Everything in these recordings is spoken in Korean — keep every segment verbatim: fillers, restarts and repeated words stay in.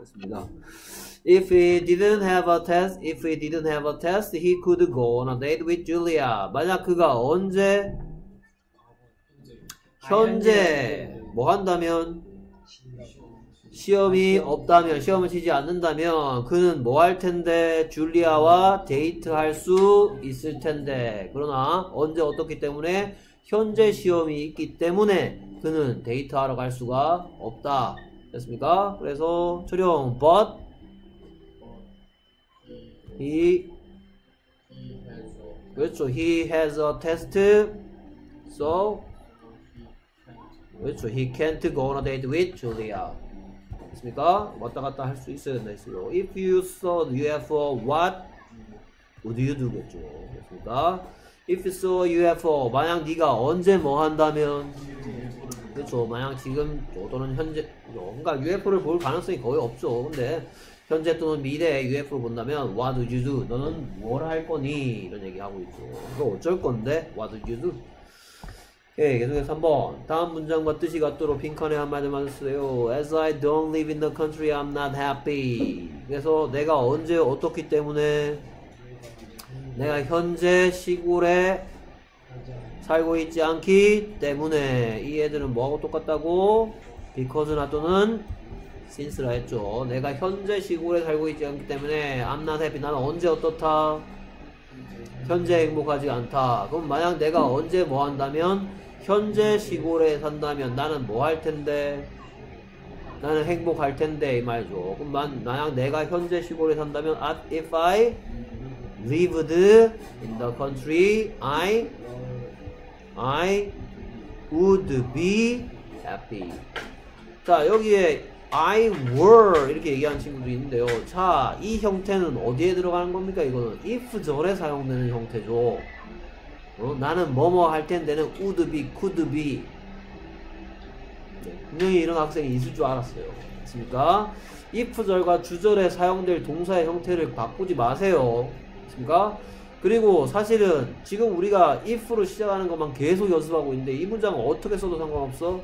됐습니다. If he didn't have a test, if he didn't have a test, he could go on a date with Julia. 만약 그가 언제 현재 뭐 한다면 시험이 없다면 시험을 치지 않는다면 그는 뭐 할 텐데 줄리아와 데이트할 수 있을 텐데 그러나 언제 어떻기 때문에 현재 시험이 있기 때문에 그는 데이트하러 갈 수가 없다. 됐습니까? 그래서 초령 but he 그렇죠. he has a test so 그렇죠. he can't go on a date with Julia. 됐습니까? 왔다 갔다 할 수 있어야 된다 했어요. If you saw the U F O, what would you do? 겠죠. 됐습니까? If you saw U F O, 만약 네가 언제 뭐 한다면 그렇죠. 만약 지금 또는 현재 그러니까 U F O를 볼 가능성이 거의 없죠. 근데 현재 또는 미래에 U F O를 본다면 What would you do? 너는 뭘 할 거니? 이런 얘기 하고 있죠. 그거 어쩔 건데? What would you do? 예, 계속해서 삼 번. 다음 문장과 뜻이 같도록 빈칸에 한마디만 쓰세요. As I don't live in the country, I'm not happy. 그래서 내가 언제 어떻기 때문에 내가 현재 시골에 살고 있지 않기 때문에 이 애들은 뭐하고 똑같다고? Because나 또는 since라 했죠. 내가 현재 시골에 살고 있지 않기 때문에 I'm not happy. 나는 언제 어떻다? 현재 행복하지 않다. 그럼 만약 내가 언제 뭐 한다면 현재 시골에 산다면 나는 뭐 할 텐데? 나는 행복할 텐데 이 말이죠. 그럼 만, 만약 내가 현재 시골에 산다면 if I lived in the country I I would be happy. 자, 여기에 I were 이렇게 얘기하는 친구도 있는데요. 자, 이 형태는 어디에 들어가는 겁니까? 이거는 if 절에 사용되는 형태죠. 어? 나는 뭐뭐 할 텐데는 would be, could be. 네, 분명히 이런 학생이 있을 줄 알았어요. 맞습니까? if 절과 주절에 사용될 동사의 형태를 바꾸지 마세요. 맞습니까? 그리고 사실은 지금 우리가 if로 시작하는 것만 계속 연습하고 있는데 이 문장은 어떻게 써도 상관없어?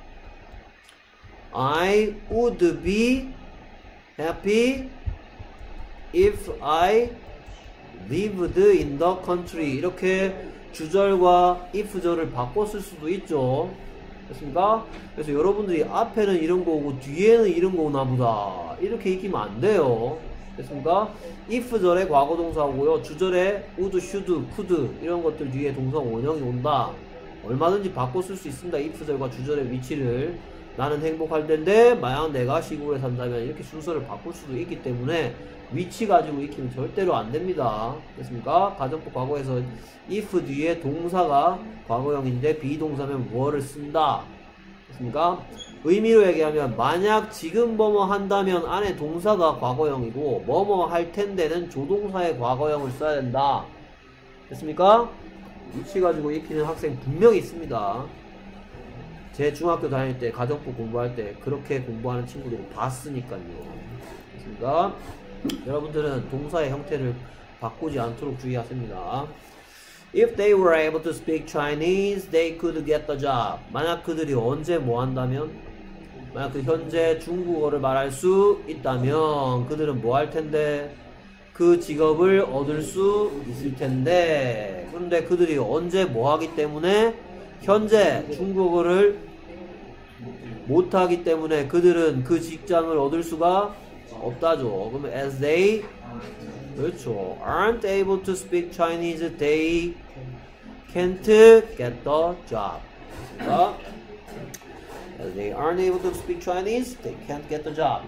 I would be happy if I lived in the country. 이렇게 주절과 if절을 바꿔 쓸 수도 있죠. 됐습니까? 그래서 여러분들이 앞에는 이런 거 오고 뒤에는 이런 거 오나 보다 이렇게 익히면 안 돼요. 됐습니까? if절에 과거동사 오고요. 주절에 would, should, could 이런 것들 뒤에 동사 원형이 온다. 얼마든지 바꿔 쓸 수 있습니다. if절과 주절의 위치를. 나는 행복할 텐데 만약 내가 시골에 산다면 이렇게 순서를 바꿀 수도 있기 때문에 위치 가지고 익히면 절대로 안 됩니다. 됐습니까? 가정법 과거에서 if 뒤에 동사가 과거형인데 비동사면 뭐를 쓴다. 됐습니까? 의미로 얘기하면 만약 지금 뭐뭐 한다면 안에 동사가 과거형이고 뭐뭐 할 텐데는 조동사의 과거형을 써야 된다. 됐습니까? 위치 가지고 익히는 학생 분명히 있습니다. 제 중학교 다닐 때 가정법 공부할 때 그렇게 공부하는 친구들 봤으니까요. 됐습니까? 여러분들은 동사의 형태를 바꾸지 않도록 주의하십니다. If they were able to speak Chinese, they could get the job. 만약 그들이 언제 뭐 한다면? 만약 그 현재 중국어를 말할 수 있다면 그들은 뭐 할 텐데? 그 직업을 얻을 수 있을 텐데. 그런데 그들이 언제 뭐 하기 때문에? 현재 중국어를 못하기 때문에 그들은 그 직장을 얻을 수가 없다죠. 그러면 as they 그렇죠. aren't able to speak Chinese, they can't get the job. 그러니까 as they aren't able to speak Chinese, they can't get the job.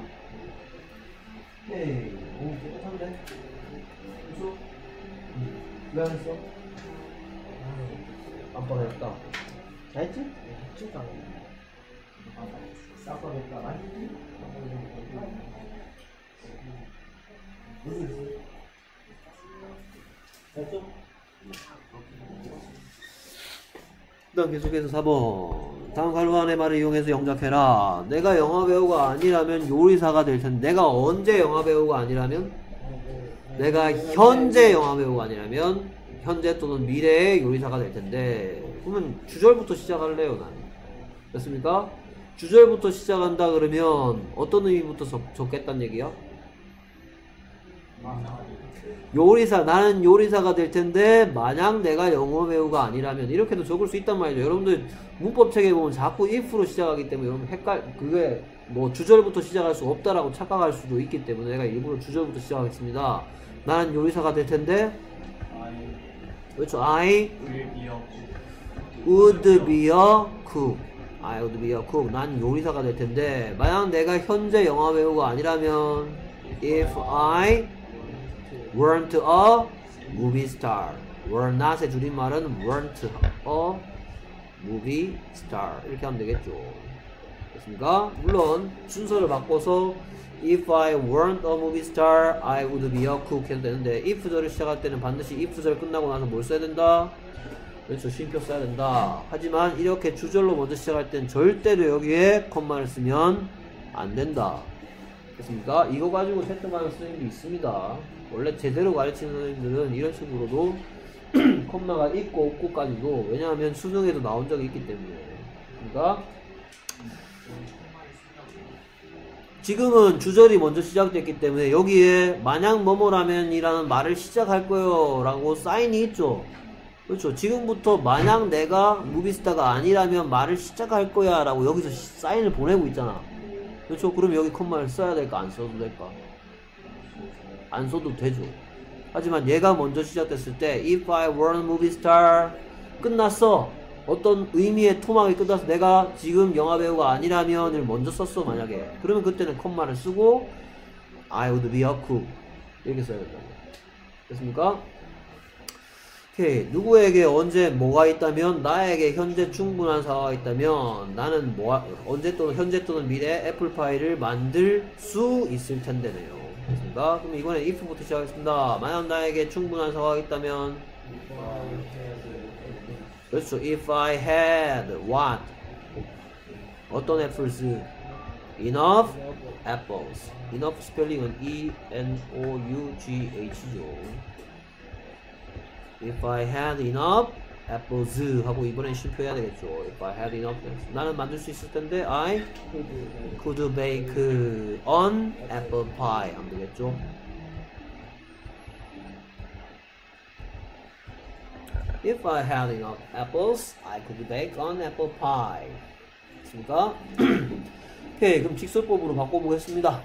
에이, 오, 깨끗한데? 그렇죠? 왜 안 했어? 깜빡 했다. 잘했지? 진짜 깜빡 했다. 맛있지? 됐죠? 그다음 계속해서 사 번. 다음 갈루안의 말을 이용해서 영작해라. 내가 영화배우가 아니라면 요리사가 될 텐데. 내가 언제 영화배우가 아니라면? 내가 현재 영화배우가 아니라면 현재 또는 미래의 요리사가 될 텐데. 그러면 주절부터 시작할래요, 나는. 됐습니까? 주절부터 시작한다 그러면 어떤 의미부터 적, 적겠다는 얘기야? 요리사, 나는 요리사가 될 텐데 만약 내가 영어 배우가 아니라면 이렇게도 적을 수 있단 말이죠. 여러분들 문법 책에 보면 자꾸 if로 시작하기 때문에 여러분 헷갈 그게 뭐 주절부터 시작할 수 없다라고 착각할 수도 있기 때문에 내가 일부러 주절부터 시작하겠습니다. 나는 요리사가 될 텐데 그렇죠. I would be a cook. I would be a cook. 난 요리사가 될 텐데 만약 내가 현재 영화 배우가 아니라면 if I weren't a movie star. were not의 줄임말은 weren't a movie star. 이렇게 하면 되겠죠. 됐습니까? 물론 순서를 바꿔서 if I weren't a movie star, I would be a cook 해도 되는데 if절을 시작할 때는 반드시 if절 끝나고 나서 뭘 써야 된다? 그렇죠. 쉼표 써야 된다. 하지만 이렇게 주절로 먼저 시작할 땐 절대로 여기에 컴마를 쓰면 안 된다. 됐습니까? 이거 가지고 채점하는 선생님도 있습니다. 원래 제대로 가르치는 선생님들은 이런 식으로도 컴마가 있고 없고까지도, 왜냐하면 수능에도 나온 적이 있기 때문에. 그러니까 지금은 주절이 먼저 시작됐기 때문에 여기에 만약 뭐뭐라면 이라는 말을 시작할 거예요 라고 사인이 있죠. 그렇죠. 지금부터 만약 내가 무비스타가 아니라면 말을 시작할 거야 라고 여기서 사인을 보내고 있잖아. 그렇죠. 그럼 여기 컴마를 써야 될까 안 써도 될까? 안 써도 되죠. 하지만 얘가 먼저 시작됐을 때 if I weren't movie star 끝났어. 어떤 의미의 토막이 끝나서 내가 지금 영화배우가 아니라면을 먼저 썼어 만약에. 그러면 그때는 컴마를 쓰고 I would be a cook 이렇게 써야 된다. 됐습니까? 오케이. 누구에게 언제 뭐가 있다면 나에게 현재 충분한 사과가 있다면 나는 뭐 언제 또는 현재 또는 미래 애플파이를 만들 수 있을 텐데네요. 됐습니까? 그럼 이번에 if부터 시작하겠습니다. 만약 나에게 충분한 사과가 있다면 그렇죠. if I had what? 어떤 apples? enough apples. enough 스펠링은 E N O U G H죠. if I had enough apples 하고 이번엔 쉼표해야 되겠죠. if I had enough apples. 나는 만들 수 있을 텐데 I could bake an apple pie 하면 되겠죠. if I had enough apples I could bake an apple pie. 됐습니까? 오케이. 그럼 직설법으로 바꿔보겠습니다.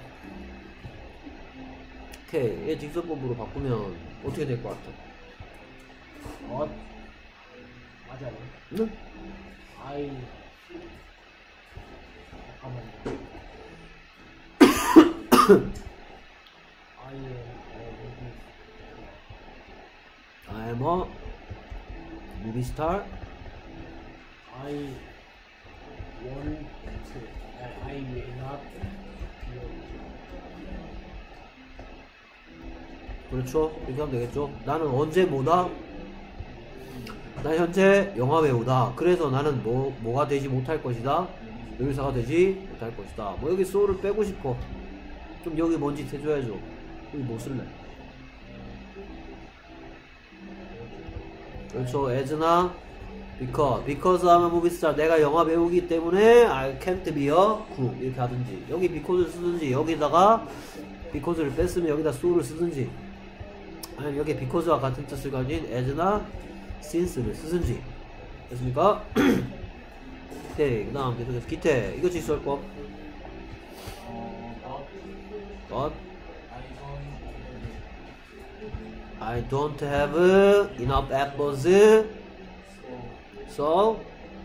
오케이. 얘 직설법으로 바꾸면 어떻게 될 것 같아? 어? 맞아요. 응? I 잠깐만요. I am I a movie. am a movie star. I want to. I will not. 그렇죠. 이렇게 하면 되겠죠. 나는 언제 뭐다? 나 현재 영화배우다. 그래서 나는 뭐, 뭐가 되지 못할 것이다. 요리사가 되지 못할 것이다. 뭐 여기 so를 빼고 싶어. 좀 여기 뭔지 해줘야죠. 여기 뭐 쓸래? 그렇죠. as나 because. because I'm a movie star. 내가 영화배우기 때문에 I can't be a cook. 이렇게 하든지. 여기 because를 쓰든지 여기다가 because를 뺐으면 여기다 so를 쓰든지, 아니면 여기 because와 같은 뜻을 가진 as나 since를 쓰든지. 됐습니까? 오케이. 그 다음 계속해서 기태. 이거 직설법. but I don't have enough apples, so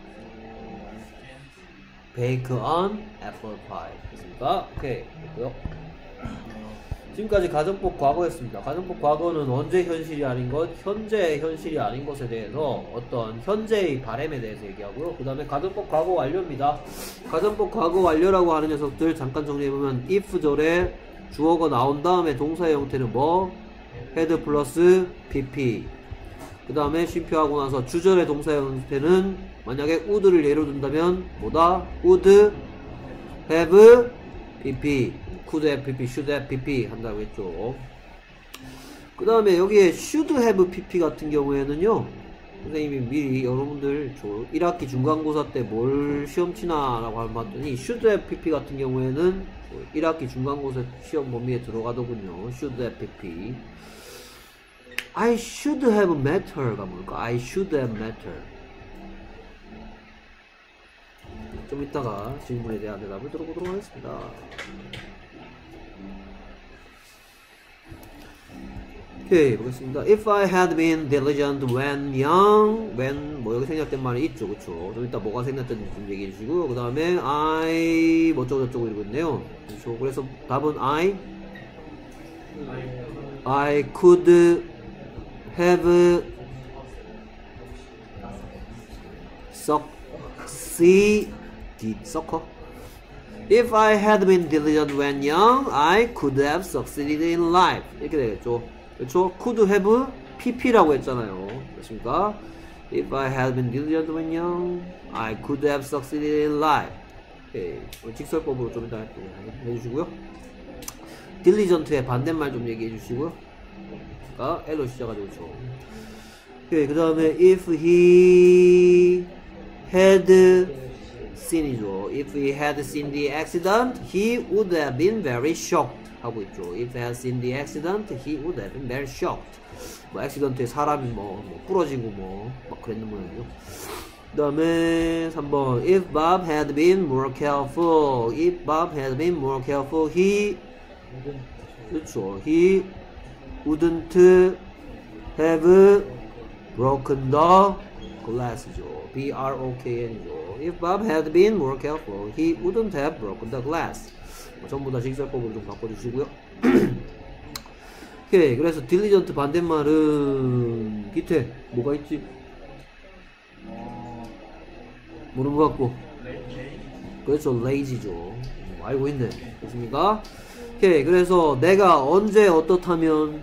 bake an apple pie. 됐습니까? 오케이. 됐고요. 지금까지 가정법 과거였습니다. 가정법 과거는 언제 현실이 아닌 것, 현재 현실이 아닌 것에 대해서 어떤 현재의 바램에 대해서 얘기하고요. 그 다음에 가정법 과거 완료입니다. 가정법 과거 완료라고 하는 녀석들 잠깐 정리해보면 if절에 주어가 나온 다음에 동사의 형태는 뭐? had 플러스 pp. 그 다음에 쉼표하고 나서 주절의 동사의 형태는 만약에 would를 예로 든다면 뭐다? would have pp. could have pp, should have pp 한다고 했죠. 그 다음에 여기에 should have pp 같은 경우에는요, 선생님이 미리 여러분들 저 일 학기 중간고사 때 뭘 시험 치나 라고 봤더니 should have pp 같은 경우에는 일 학기 중간고사 시험 범위에 들어가더군요. should have pp. I should have matter가 뭘까? I should have matter. 좀 이따가 질문에 대한 대답을 들어보도록 하겠습니다. 오케이, 보겠습니다. If I had been diligent when young, when 뭐 여기 생략된 말이 있죠, 그쵸? 좀 이따 뭐가 생략됐는지 좀 얘기해 주시고요. 그 다음에 I 뭐저쩌고 저쩌고 이러고 있네요. 그렇죠? 그래서 답은 I I could have succeeded sucker. If I had been diligent when young, I could have succeeded in life. 이렇게 되겠죠. 그렇죠? could have pp라고 했잖아요. 그렇습니까? If I had been diligent when young, I could have succeeded in life. 오케이. 직설법으로 좀 이따 해주시고요. diligent의 반대말 좀 얘기해 주시고요. 아, L로 시작하죠. 그렇죠? 오케이. 그 다음에 if he had seen이죠. If he had seen the accident, he would have been very shocked. 하고 있죠. If he had seen the accident, he would have been very shocked. 뭐 액시던트에 사람이 뭐, 뭐 부러지고 뭐 막 그랬는 모양이죠. 그 다음에 삼 번 If Bob had been more careful, if Bob had been more careful, he 그렇죠. He wouldn't have broken the glass죠. B R O K N이죠. If Bob had been more careful, he wouldn't have broken the glass. 전부 다 직설법으로 좀 바꿔주시고요. 오케이. 그래서 diligent 반대말은 밑에 뭐가 있지? 모르는 것 같고. 그렇죠. lazy죠. 알고 있네. 됐습니까? 오케이. 그래서 내가 언제 어떻다면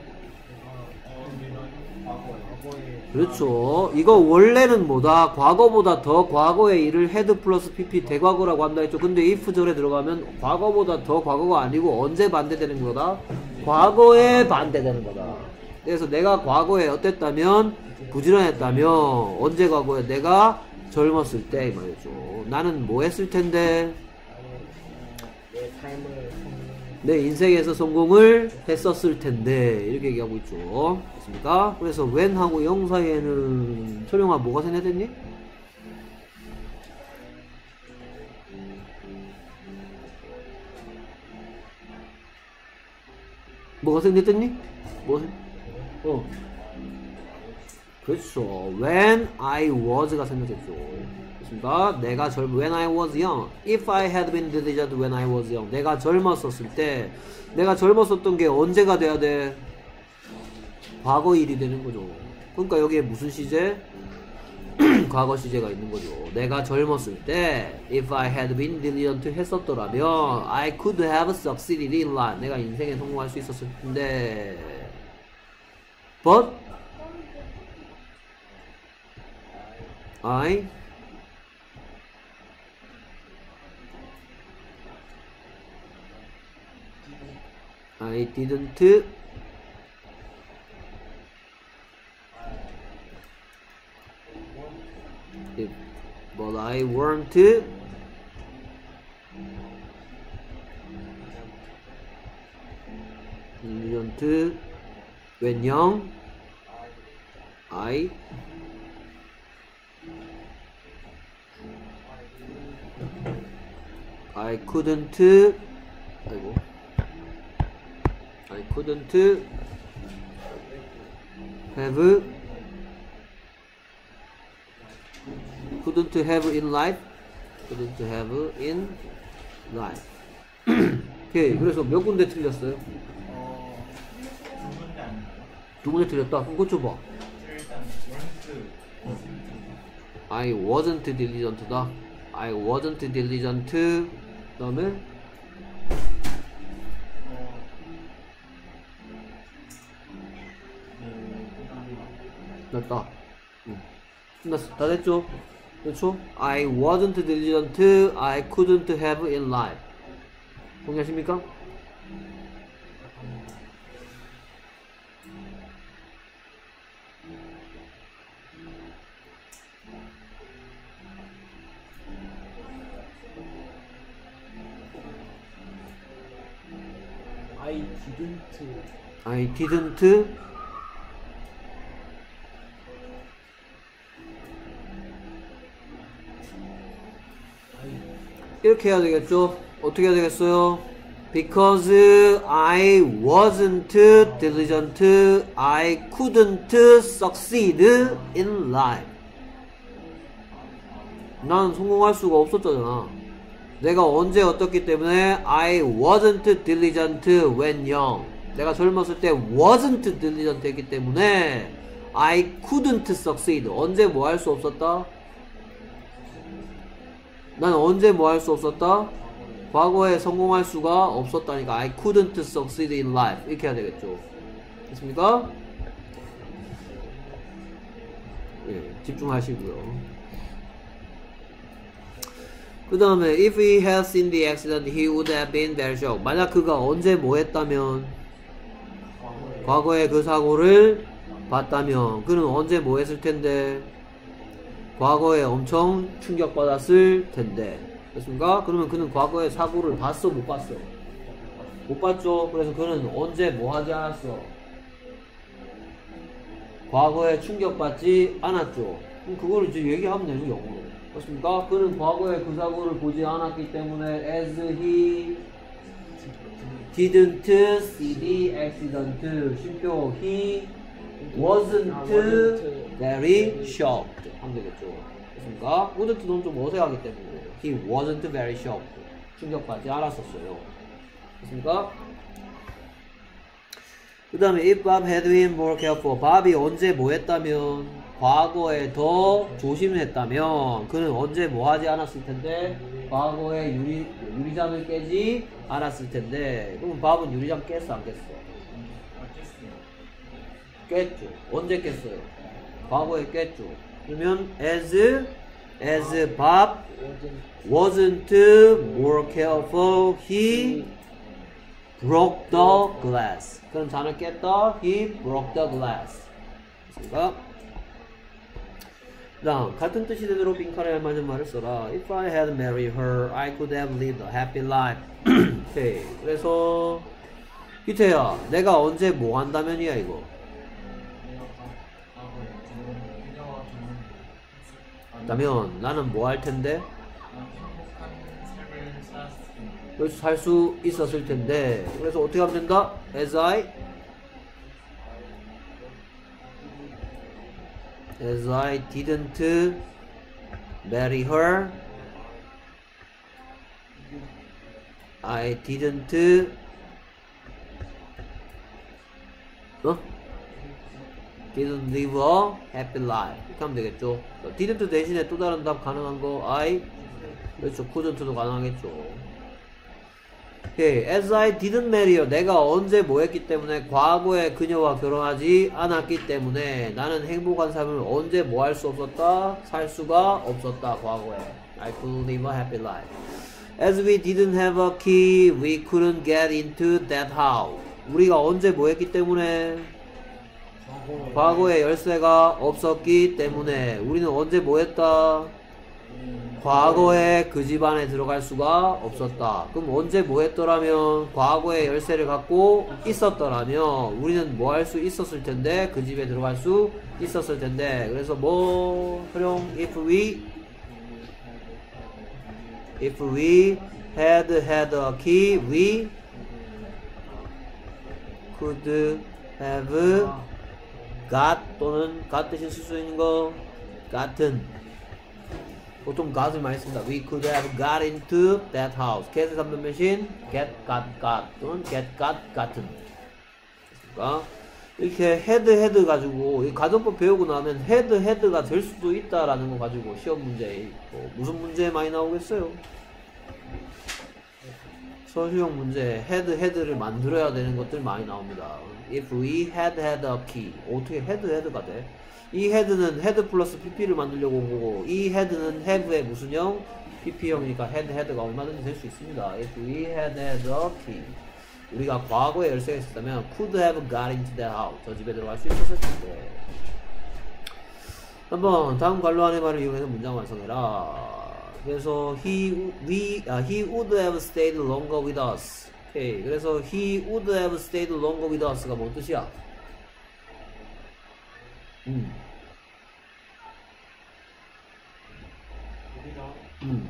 그렇죠. 이거 원래는 뭐다? 과거보다 더 과거의 일을 had 플러스 pp 대과거라고 한다 했죠. 근데 if 절에 들어가면 과거보다 더 과거가 아니고 언제 반대되는 거다? 과거에 반대되는 거다. 그래서 내가 과거에 어땠다면 부지런했다면 언제 과거에 내가 젊었을 때 말이죠. 나는 뭐 했을 텐데 내 삶을 내 인생에서 성공을 했었을 텐데 이렇게 얘기하고 있죠. 됐습니까? 그래서 when하고 영 사이에는 철영아 뭐가 생략됐니? 뭐가 생략됐니? 뭐? 어. 그렇죠. When I was가 생략됐죠. 됐습니까? 내가 젊 when I was young. If I had been diligent when I was young. 내가 젊었었을 때 내가 젊었었던 게 언제가 돼야 돼? 과거 일이 되는 거죠. 그러니까 여기에 무슨 시제? 과거 시제가 있는 거죠. 내가 젊었을 때 if I had been diligent 했었더라면 I could have succeeded in life. 내가 인생에 성공할 수 있었을 텐데 but I I didn't if, but I weren't diligent when young I I couldn't 아이고 I couldn't have couldn't have in life couldn't have in life 오케이. 그래서 몇 군데 틀렸어요? 두 군데 틀렸다? 그럼 그거 줘봐. I wasn't diligent다. I wasn't diligent 그 다음에 됐다. 응. 끝났어. 다 됐죠? 그렇죠? I wasn't diligent I couldn't have in life. 동의하십니까? I didn't. I didn't 이렇게 해야 되겠죠? 어떻게 해야 되겠어요? Because I wasn't diligent, I couldn't succeed in life. 난 성공할 수가 없었잖아. 내가 언제 어떻기 때문에 I wasn't diligent when young. 내가 젊었을 때 wasn't diligent 했기 때문에 I couldn't succeed. 언제 뭐 할 수 없었다? 난 언제 뭐 할 수 없었다? 과거에 성공할 수가 없었다니까. I couldn't succeed in life. 이렇게 해야 되겠죠. 됐습니까? 예, 집중하시고요. 그 다음에 if he had seen the accident, he would have been very shocked. 만약 그가 언제 뭐 했다면, 과거에 그 사고를 봤다면 그는 언제 뭐 했을 텐데, 과거에 엄청 충격받았을 텐데. 됐습니까? 그러면 그는 과거에 사고를 봤어, 못 봤어? 못 봤죠. 그래서 그는 언제 뭐 하지 않았어? 과거에 충격받지 않았죠. 그럼 그걸 이제 얘기하면 되죠, 영어로. 그렇습니까? 그는 과거에 그 사고를 보지 않았기 때문에 as he didn't see the accident, 쉼표 he wasn't very shocked 하면 되겠죠. 그렇습니까? wouldn't는 좀 어색하기 때문에 he wasn't very shocked, 충격받지 않았었어요. 그렇습니까? 그 다음에 if Bob had been more careful, 밥이 언제 뭐 했다면, 과거에 더 조심했다면 그는 언제 뭐 하지 않았을 텐데, 과거에 유리, 유리장을 깨지 않았을 텐데. 그러면 밥은 유리장 깼어 안 깼어? 깼죠. 언제 깼어요? 과거에 깼죠. 그러면 as as Bob wasn't more careful, he broke the glass. 그럼 잔을 깼다. He broke the glass. 됐습니까? 다음, 같은 뜻이 되도록 빈칸에 알맞은 말을 써라. If I had married her, I could have lived a happy life. 오케이. 그래서 기태야, 내가 언제 뭐 한다면이야 이거. 그러면 나는 뭐 할 텐데? 그래서 살 수 있었을 텐데. 그래서 어떻게 하면 된다? As I As I didn't marry her, I didn't 어? didn't live a happy life. 이렇게 하면 되겠죠. didn't 대신에 또 다른 답 가능한 거 I, 그렇죠. couldn't도 가능하겠죠. Okay. As I didn't marry her, 내가 언제 뭐 했기 때문에, 과거에 그녀와 결혼하지 않았기 때문에 나는 행복한 삶을 언제 뭐 할 수 없었다? 살 수가 없었다. 과거에 I couldn't live a happy life. As we didn't have a key, we couldn't get into that house. 우리가 언제 뭐 했기 때문에, 과거에 열쇠가 없었기 때문에 우리는 언제 뭐 했다? 과거에 그 집 안에 들어갈 수가 없었다. 그럼 언제 뭐 했더라면, 과거에 열쇠를 갖고 있었더라면 우리는 뭐 할 수 있었을 텐데, 그 집에 들어갈 수 있었을 텐데. 그래서 뭐 활용 if we if we had had a key, we could have got, 또는 got 대신 쓸 수 있는 거 gotten, 보통 got을 많이 씁니다. We could have got into that house. get을 삼는 대신 get, got, got 또는 get, got, gotten. 그러니까 이렇게 had, had 가지고 이 가정법 배우고 나면 had, had가 될 수도 있다라는 거 가지고 시험 문제, 뭐 무슨 문제 많이 나오겠어요? 서술형 문제 had, had를 만들어야 되는 것들 많이 나옵니다. If we had had a key, 어떻게 had, had가 돼? 이 had는 had 플러스 pp를 만들려고 온 거고, 이 had는 have의 무슨 형? pp형이니까 had, had가 얼마든지 될 수 있습니다. If we had had a key, 우리가 과거에 열쇠가 있었다면 could have got into that house, 저 집에 들어갈 수 있었을 텐데. 한번 다음 관로 안의 말을 이용해서 문장 완성해라. 그래서 he, we, uh, he would have stayed longer with us. 오케이. 그래서 he would have stayed longer with us가 뭔 뜻이야? 음. 음.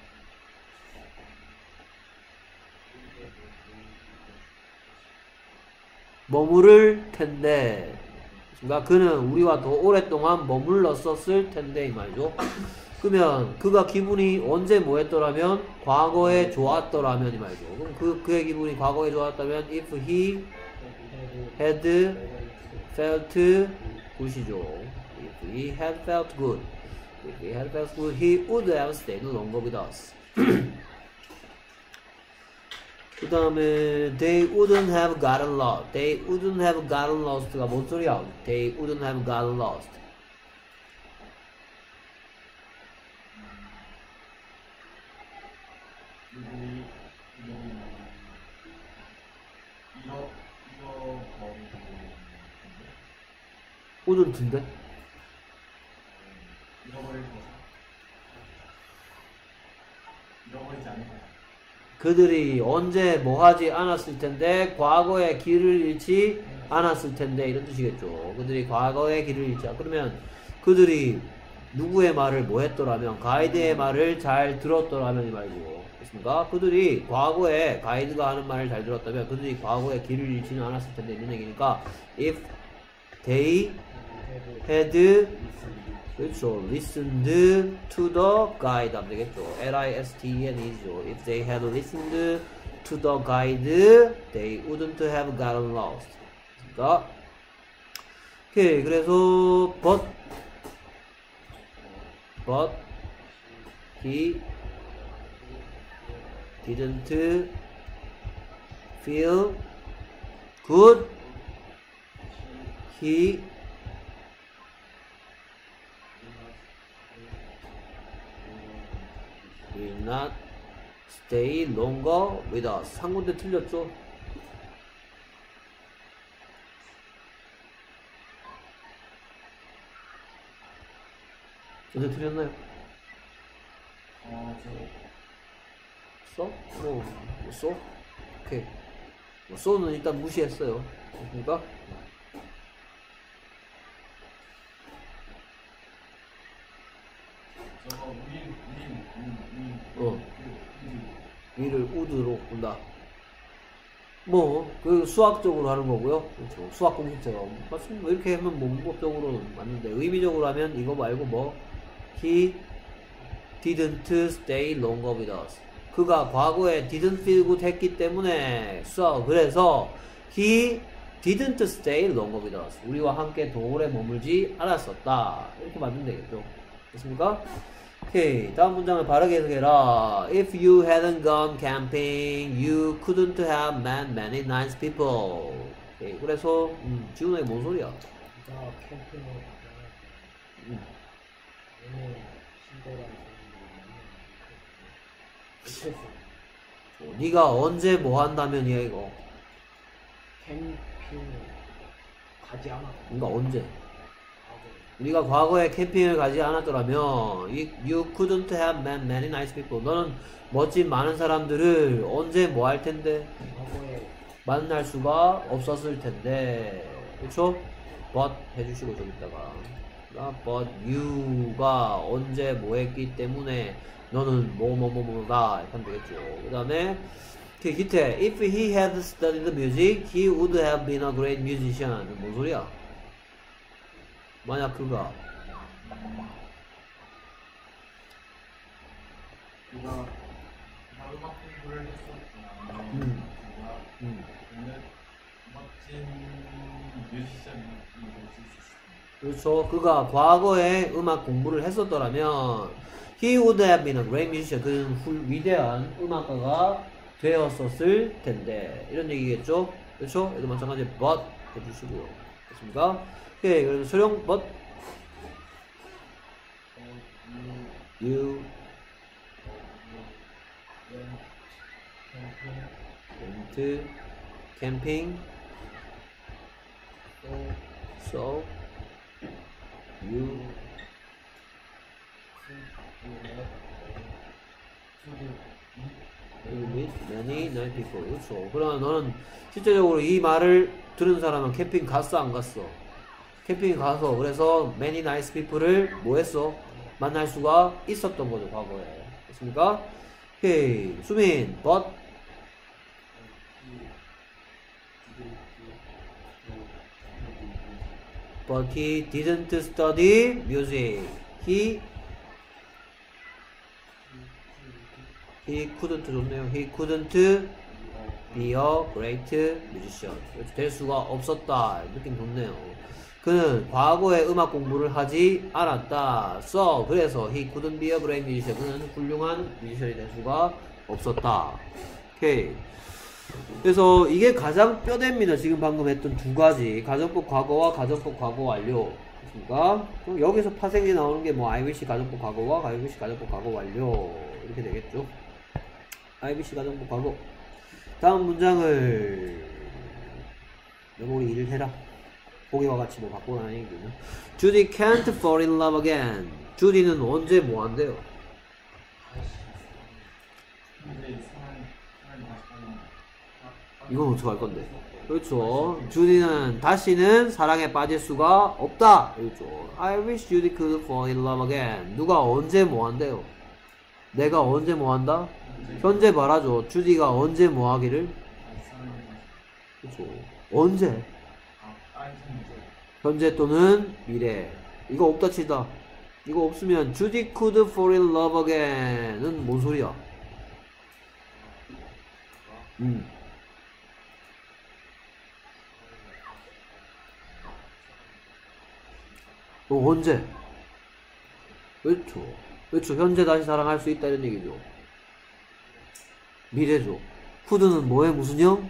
머무를 텐데. 그러니까 그는 우리와 더 오랫동안 머물렀었을 텐데 이 말이죠. 그러면 그가 기분이 언제 뭐 했더라면 과거에 좋았더라면 이 말이죠. 그럼 그, 그의 기분이 과거에 좋았다면 if he had felt good이죠. If he had felt good. If he had felt good, he would have stayed longer with us. 그 다음에 they wouldn't have gotten lost. They wouldn't have gotten lost가 뭔 소리야? They wouldn't have gotten lost. 그들이 그들이 잃어 잃어버린 wouldn't인데? 잃어버릴 것을 잃어버리지 않을 거야. 그들이 언제 뭐 하지 않았을 텐데 과거에 길을 잃지 않았을 텐데 이런 뜻이겠죠. 그들이 과거에 길을 잃지 않 그러면 그들이 누구의 말을 뭐 했더라면 가이드의 말을 잘 들었더라면 이 말이고 그렇습니까? 그들이 과거에 가이드가 하는 말을 잘 들었다면 그들이 과거에 길을 잃지는 않았을 텐데 이런 얘기니까 if they had 그렇죠. listened to the guide 하면 되겠죠. L I S T E N E죠. If they had listened to the guide, they wouldn't have gotten lost. 그러니까 오케이. 그래서 but but he didn't feel good. He will not stay longer with us. 한 군데 틀렸죠? 어디 틀렸나요? 어, 저 써? 뭐, 뭐 써? 오케이. 뭐 써는 일단 무시했어요. 그러니까 저거 우리 우리 우리 어. 우리 위를 우드로 본다. 뭐, 그 수학적으로 하는 거고요. 그렇죠. 수학 공식처럼. 맞습니다. 이렇게 하면 뭐 문법적으로는 맞는데, 의미적으로 하면 이거 말고 뭐, he didn't stay longer with us. 그가 과거에 didn't feel good 했기 때문에, so, 그래서, he didn't stay longer with us. 우리와 함께 더 오래 머물지 않았었다. 이렇게 만들면 되겠죠. 됐습니까? 오케이. 다음 문장을 바르게 해석해라. If you hadn't gone camping, you couldn't have met many nice people. 오케이. 그래서, 음, 지훈아, 이게 뭔 소리야? 나 캠핑을 음. 오늘 신도랑 못했어. 어, 네가 언제 뭐 한다면이야, 이거. 캠핑 가지 않아. 그러니까 언제? 가고 우리가 과거에 캠핑을 가지 않았더라면 you, you couldn't have met many nice people. 너는 멋진 많은 사람들을 언제 뭐 할 텐데? 과거에 만날 수가 없었을 텐데. 그쵸? but 해주시고 좀 이따가 아, but you가 언제 뭐 했기 때문에 너는 뭐 뭐 뭐 뭐다 이렇게 하면 되겠죠. 그 다음에 기태 if he had studied music he would have been a great musician. 뭔 소리야? 만약 그가 그가 그가 음악 공부를 했었구나. 음. 그가 음. 오늘 멋진 뮤지션이 될 수 있었어. 그렇죠. 그가 과거에 음악 공부를 했었더라면 he would have been a great musician. 그는 훌 위대한 음악가가 되었었을 텐데 이런 얘기겠죠. 그렇죠? 얘도 마찬가지 but 해주시고요. 됐습니까? 오케이. 그래서 소령 but you went camping so you You meet many nice people. 그렇죠. 그러나 너는 실제적으로 이 말을 들은 사람은 캠핑 갔어 안 갔어? 캠핑 가서 그래서 many nice people을 뭐 했어? 만날 수가 있었던 거죠 과거에. 됐습니까? 오케이. 수민. But But he didn't study music. He He couldn't 좋네요. He couldn't be a great musician. 될 수가 없었다. 느낌 좋네요. 그는 과거에 음악 공부를 하지 않았다. So 그래서 he couldn't be a great musician. 그는 훌륭한 뮤지션이 될 수가 없었다. 오케이. 그래서 이게 가장 뼈대입니다. 지금 방금 했던 두 가지 가정법 과거와 가정법 과거 완료. 그렇습니까? 그럼 여기서 파생이 나오는 게 뭐 I wish 가정법 과거와 I wish 가정법 과거 완료 이렇게 되겠죠. I wish 가정법 과거. 다음 문장을 메모리 일을 해라. 보기와 같이 뭐 바꾸라는 얘기는. Judy can't fall in love again. 주디는 언제 뭐 한대요? 근데 사람 사람 다시 하는 이건 어떻게 할 건데? 그렇죠. 주디는 다시는 사랑에 빠질 수가 없다. 그렇죠. I wish Judy could fall in love again. 누가 언제 뭐 한대요? 내가 언제 뭐 한다? 현재 말하죠. 주디가 언제 뭐 하기를? 그렇죠. 언제? 아 아이템이죠. 현재 또는 미래. 이거 없다 치다. 이거 없으면 Judy could fall in love again은 뭔 소리야? 음. 어, 언제? 그렇죠. 그렇죠. 현재 다시 사랑할 수 있다 이런 얘기죠. 미래죠. could는 뭐에 무슨 형?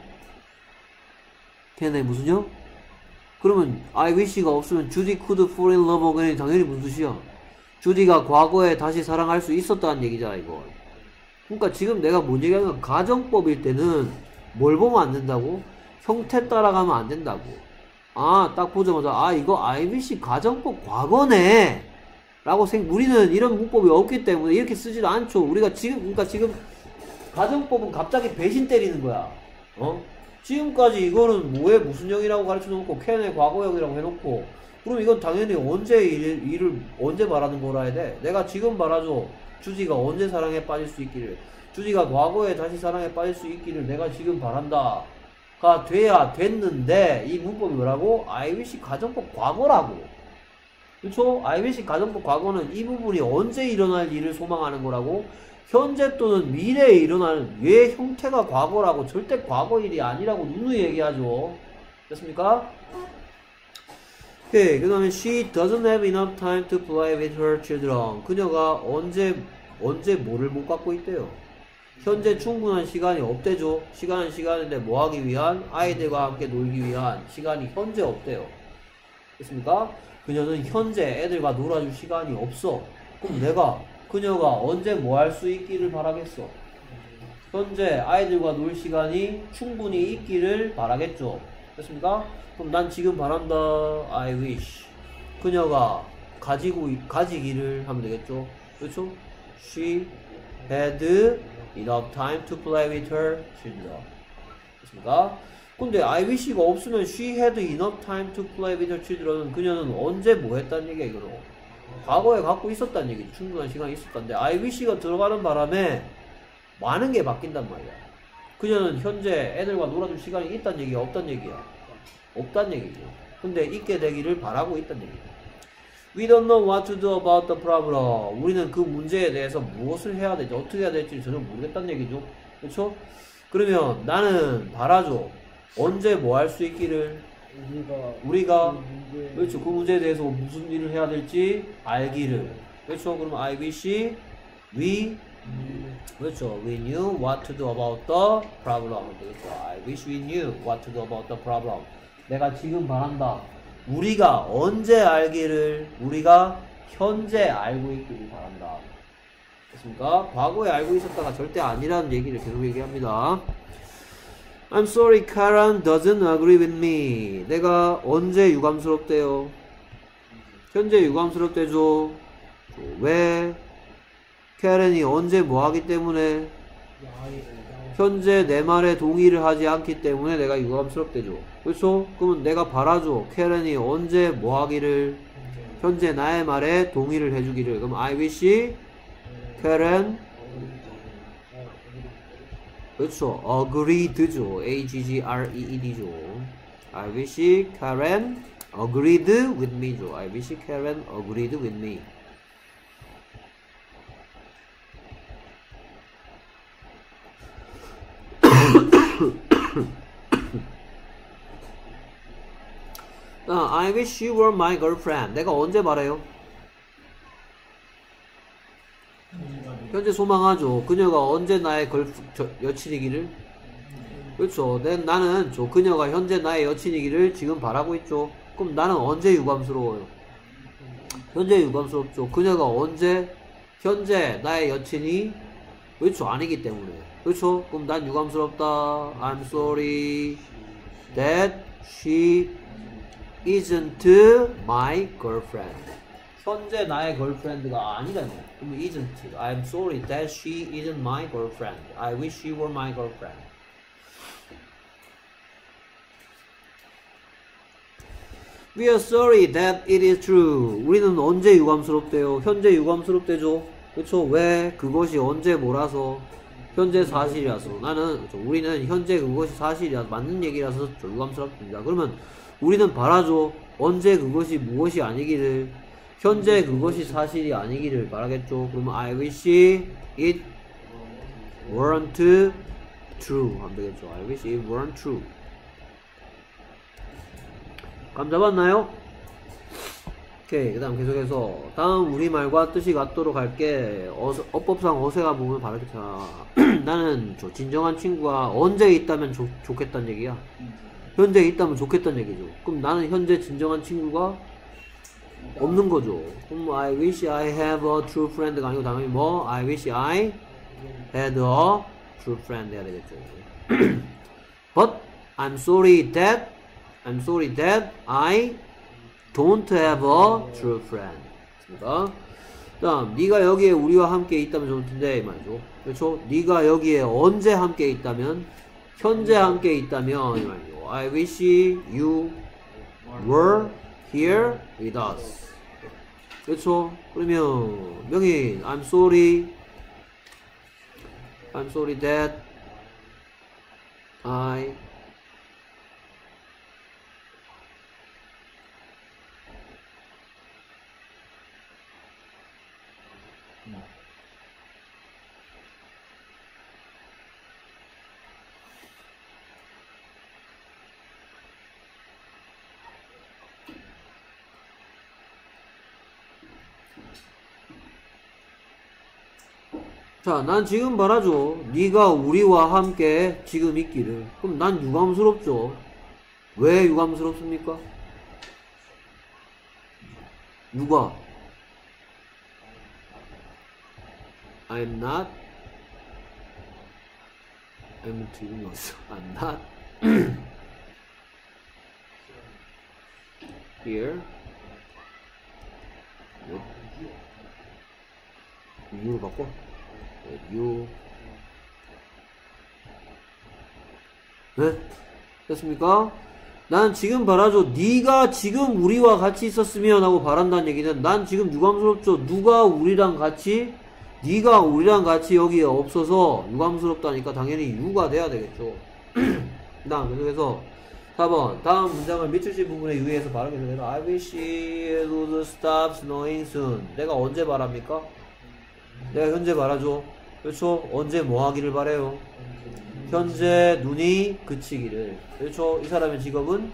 can에 무슨 형? 그러면 I wish가 없으면 Judy could fall in love again이 당연히 무슨 뜻이야? 주디가 과거에 다시 사랑할 수 있었다는 얘기잖아 이거. 그러니까 지금 내가 뭔 얘기하는 건 가정법일 때는 뭘 보면 안 된다고? 형태 따라가면 안 된다고. 아, 딱 보자마자 아 이거 I wish 가정법 과거네 라고 생 우리는 이런 문법이 없기 때문에 이렇게 쓰지도 않죠. 우리가 지금 그러니까 지금 가정법은 갑자기 배신 때리는 거야. 어? 지금까지 이거는 뭐에 무슨 형이라고 가르쳐 놓고 캔의 과거형이라고 해놓고 그럼 이건 당연히 언제 일, 일을 언제 말하는 거라 해야 돼. 내가 지금 말하죠. 주디가 언제 사랑에 빠질 수 있기를, 주디가 과거에 다시 사랑에 빠질 수 있기를 내가 지금 바란다 가 돼야 됐는데 이 문법이 뭐라고? I wish 가정법 과거라고. 그쵸? I wish 가정법 과거는 이 부분이 언제 일어날 일을 소망하는 거라고? 현재 또는 미래에 일어나는 왜 형태가 과거라고 절대 과거 일이 아니라고 누누이 얘기하죠. 됐습니까? 오케이. 그 다음에 she doesn't have enough time to play with her children. 그녀가 언제 언제 뭐를 못 갖고 있대요? 현재 충분한 시간이 없대죠. 시간은 시간인데 뭐 하기 위한? 아이들과 함께 놀기 위한 시간이 현재 없대요. 됐습니까? 그녀는 현재 애들과 놀아줄 시간이 없어. 그럼 내가 그녀가 언제 뭐 할 수 있기를 바라겠어? 현재 아이들과 놀 시간이 충분히 있기를 바라겠죠. 됐습니까? 그럼 난 지금 바란다. I wish. 그녀가 가지고, 가지기를 하면 되겠죠. 그렇죠? She had enough time to play with her children. 됐습니까? 근데 I wish가 없으면 she had enough time to play with her children은 그녀는 언제 뭐 했다는 얘기야, 이거는. 과거에 갖고 있었다는 얘기지. 충분한 시간이 있었다는데 I wish가 들어가는 바람에 많은 게 바뀐단 말이야. 그녀는 현재 애들과 놀아줄 시간이 있다는 얘기야, 없다는 얘기야? 없다는 얘기죠. 근데 있게 되기를 바라고 있다는 얘기야. We don't know what to do about the problem. 우리는 그 문제에 대해서 무엇을 해야 될지, 어떻게 해야 될지 전혀 모르겠다는 얘기죠. 그렇죠? 그러면 나는 바라죠. 언제 뭐 할 수 있기를, 우리가 우리가 그 문제... 그렇죠. 그 문제에 대해서 무슨 일을 해야 될지 알기를. 그렇죠. 그럼 I wish we 음... 그렇죠. We knew what to do about the problem. 그렇죠. I wish we knew what to do about the problem. 내가 지금 바란다. 우리가 언제 알기를, 우리가 현재 알고 있기를 바란다. 됐습니까? 과거에 알고 있었다가 절대 아니라는 얘기를 계속 얘기합니다. I'm sorry, Karen doesn't agree with me. 내가 언제 유감스럽대요? 현재 유감스럽대죠. 왜? 카렌이 언제 뭐 하기 때문에? 아이를 현재 내 말에 동의를 하지 않기 때문에 내가 유감스럽대죠. 그렇죠? 그러면 내가 바라죠. 캐런이 언제 뭐 하기를? 현재 나의 말에 동의를 해주기를. 그럼 I wish Karen 그렇죠. agreed죠. A G G R E E D죠. I wish Karen agreed with me죠. I wish Karen agreed with me. 아, I wish you were my girlfriend. 내가 언제 말해요? 현재 소망하죠. 그녀가 언제 나의 걸, 저, 여친이기를? 그렇죠. 내, 나는 저 그녀가 현재 나의 여친이기를 지금 바라고 있죠. 그럼 나는 언제 유감스러워요? 현재 유감스럽죠. 그녀가 언제 현재 나의 여친이 그렇죠. 아니기 때문에. 그렇죠. 그럼 난 유감스럽다. I'm sorry that she isn't my girlfriend. 현재 나의 girlfriend가 아니라며. 그럼 isn't. I'm sorry that she isn't my girlfriend. I wish she were my girlfriend. We are sorry that it is true. 우리는 언제 유감스럽대요? 현재 유감스럽대죠. 그렇죠? 왜? 그것이 언제 뭐라서? 현재 사실이라서. 나는 그렇죠. 우리는 현재 그것이 사실이라서 맞는 얘기라서 유감스럽습니다. 그러면 우리는 바라죠. 언제 그것이 무엇이 아니기를, 현재 그것이 사실이 아니기를 바라겠죠. 그러면 I wish it weren't true 하면 되겠죠. I wish it weren't true. 감 잡았나요? 오케이. 그 다음 계속해서 다음 우리말과 뜻이 같도록 할게. 어서, 어법상 어세가 보면 바르겠잖아. 나는 저 진정한 친구가 언제 있다면 좋, 좋겠다는 얘기야. 현재 있다면 좋겠다는 얘기죠. 그럼 나는 현재 진정한 친구가 없는 거죠. 그럼 I wish I have a true friend가 아니고 당연히 뭐 I wish I had a true friend 해야 되겠죠. But I'm sorry that I'm sorry that I don't have a true friend. 그 다음 네가 여기에 우리와 함께 있다면 좋을 텐데 이 말이죠. 그렇죠? 네가 여기에 언제 함께 있다면, 현재 함께 있다면 이 말이죠. I wish you were here with us. 그렇죠? 그러면 명인 I'm sorry I'm sorry that I 자, 난 지금 말하죠. 네가 우리와 함께 지금 있기를. 그럼 난 유감스럽죠. 왜 유감스럽습니까? 누가? I'm not I'm doing also. I'm not here. U로 바꿔. You. 네? 됐습니까? 난 지금 바라죠. 네가 지금 우리와 같이 있었으면 하고 바란다는 얘기는 난 지금 유감스럽죠. 누가 우리랑 같이, 네가 우리랑 같이 여기에 없어서 유감스럽다니까 당연히 유가 돼야 되겠죠. 다음 계속해서 사 번 다음 문장을 밑줄 친 부분에 유의해서 바르게 되면 I wish it would stop snowing soon. 내가 언제 바랍니까? 내가 현재 바라죠. 그렇죠? 언제 뭐 하기를 바래요? 현재 눈이 그치기를. 그렇죠? 이 사람의 직업은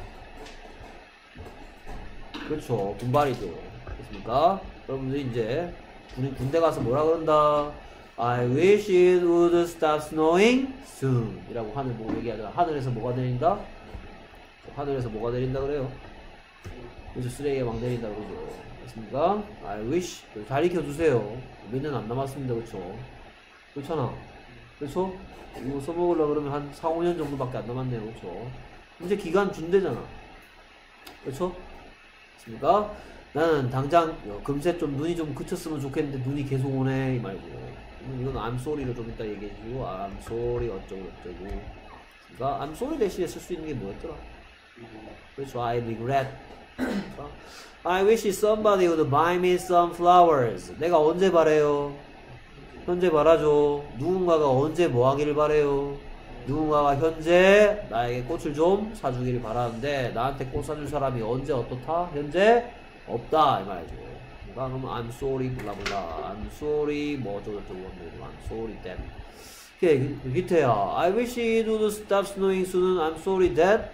그렇죠. 군발이죠. 그렇습니까? 여러분들 이제 우리 군대 가서 뭐라 그런다? I wish it would stop snowing soon 이라고 하늘 보고 얘기하잖아. 하늘에서 뭐가 내린다? 하늘에서 뭐가 내린다 그래요? 그래서 쓰레기가 막 내린다 그러죠. 그렇습니까? I wish 잘 익혀주세요. 몇 년 안 남았습니다. 그렇죠? 그렇잖아. 그렇죠? 이거 써먹으려고 그러면 한 사, 오 년 정도밖에 안 남았네요. 그렇죠? 이제 기간 준대잖아. 그렇죠? 그렇습니까? 나는 당장 어, 금세 좀 눈이 좀 그쳤으면 좋겠는데 눈이 계속 오네 이 말고. 음, 이건 I'm sorry를 좀 이따 얘기해주고 I'm sorry 어쩌고 저쩌고. 그러니까 I'm sorry 대신에 쓸 수 있는 게 뭐였더라? 그렇죠. I regret. I wish somebody would buy me some flowers. 내가 언제 바래요? 현재 바라죠. 누군가가 언제 뭐 하기를 바래요? 누군가가 현재 나에게 꽃을 좀 사주기를 바라는데 나한테 꽃 사줄 사람이 언제 어떻다? 현재 없다 이 말이죠. 그러니까 그러면 I'm sorry 블라블라 I'm sorry 뭐 어쩌고저쩌고 I'm sorry that. 오케이 밑에야 I wish it would stop snowing soon. I'm sorry that.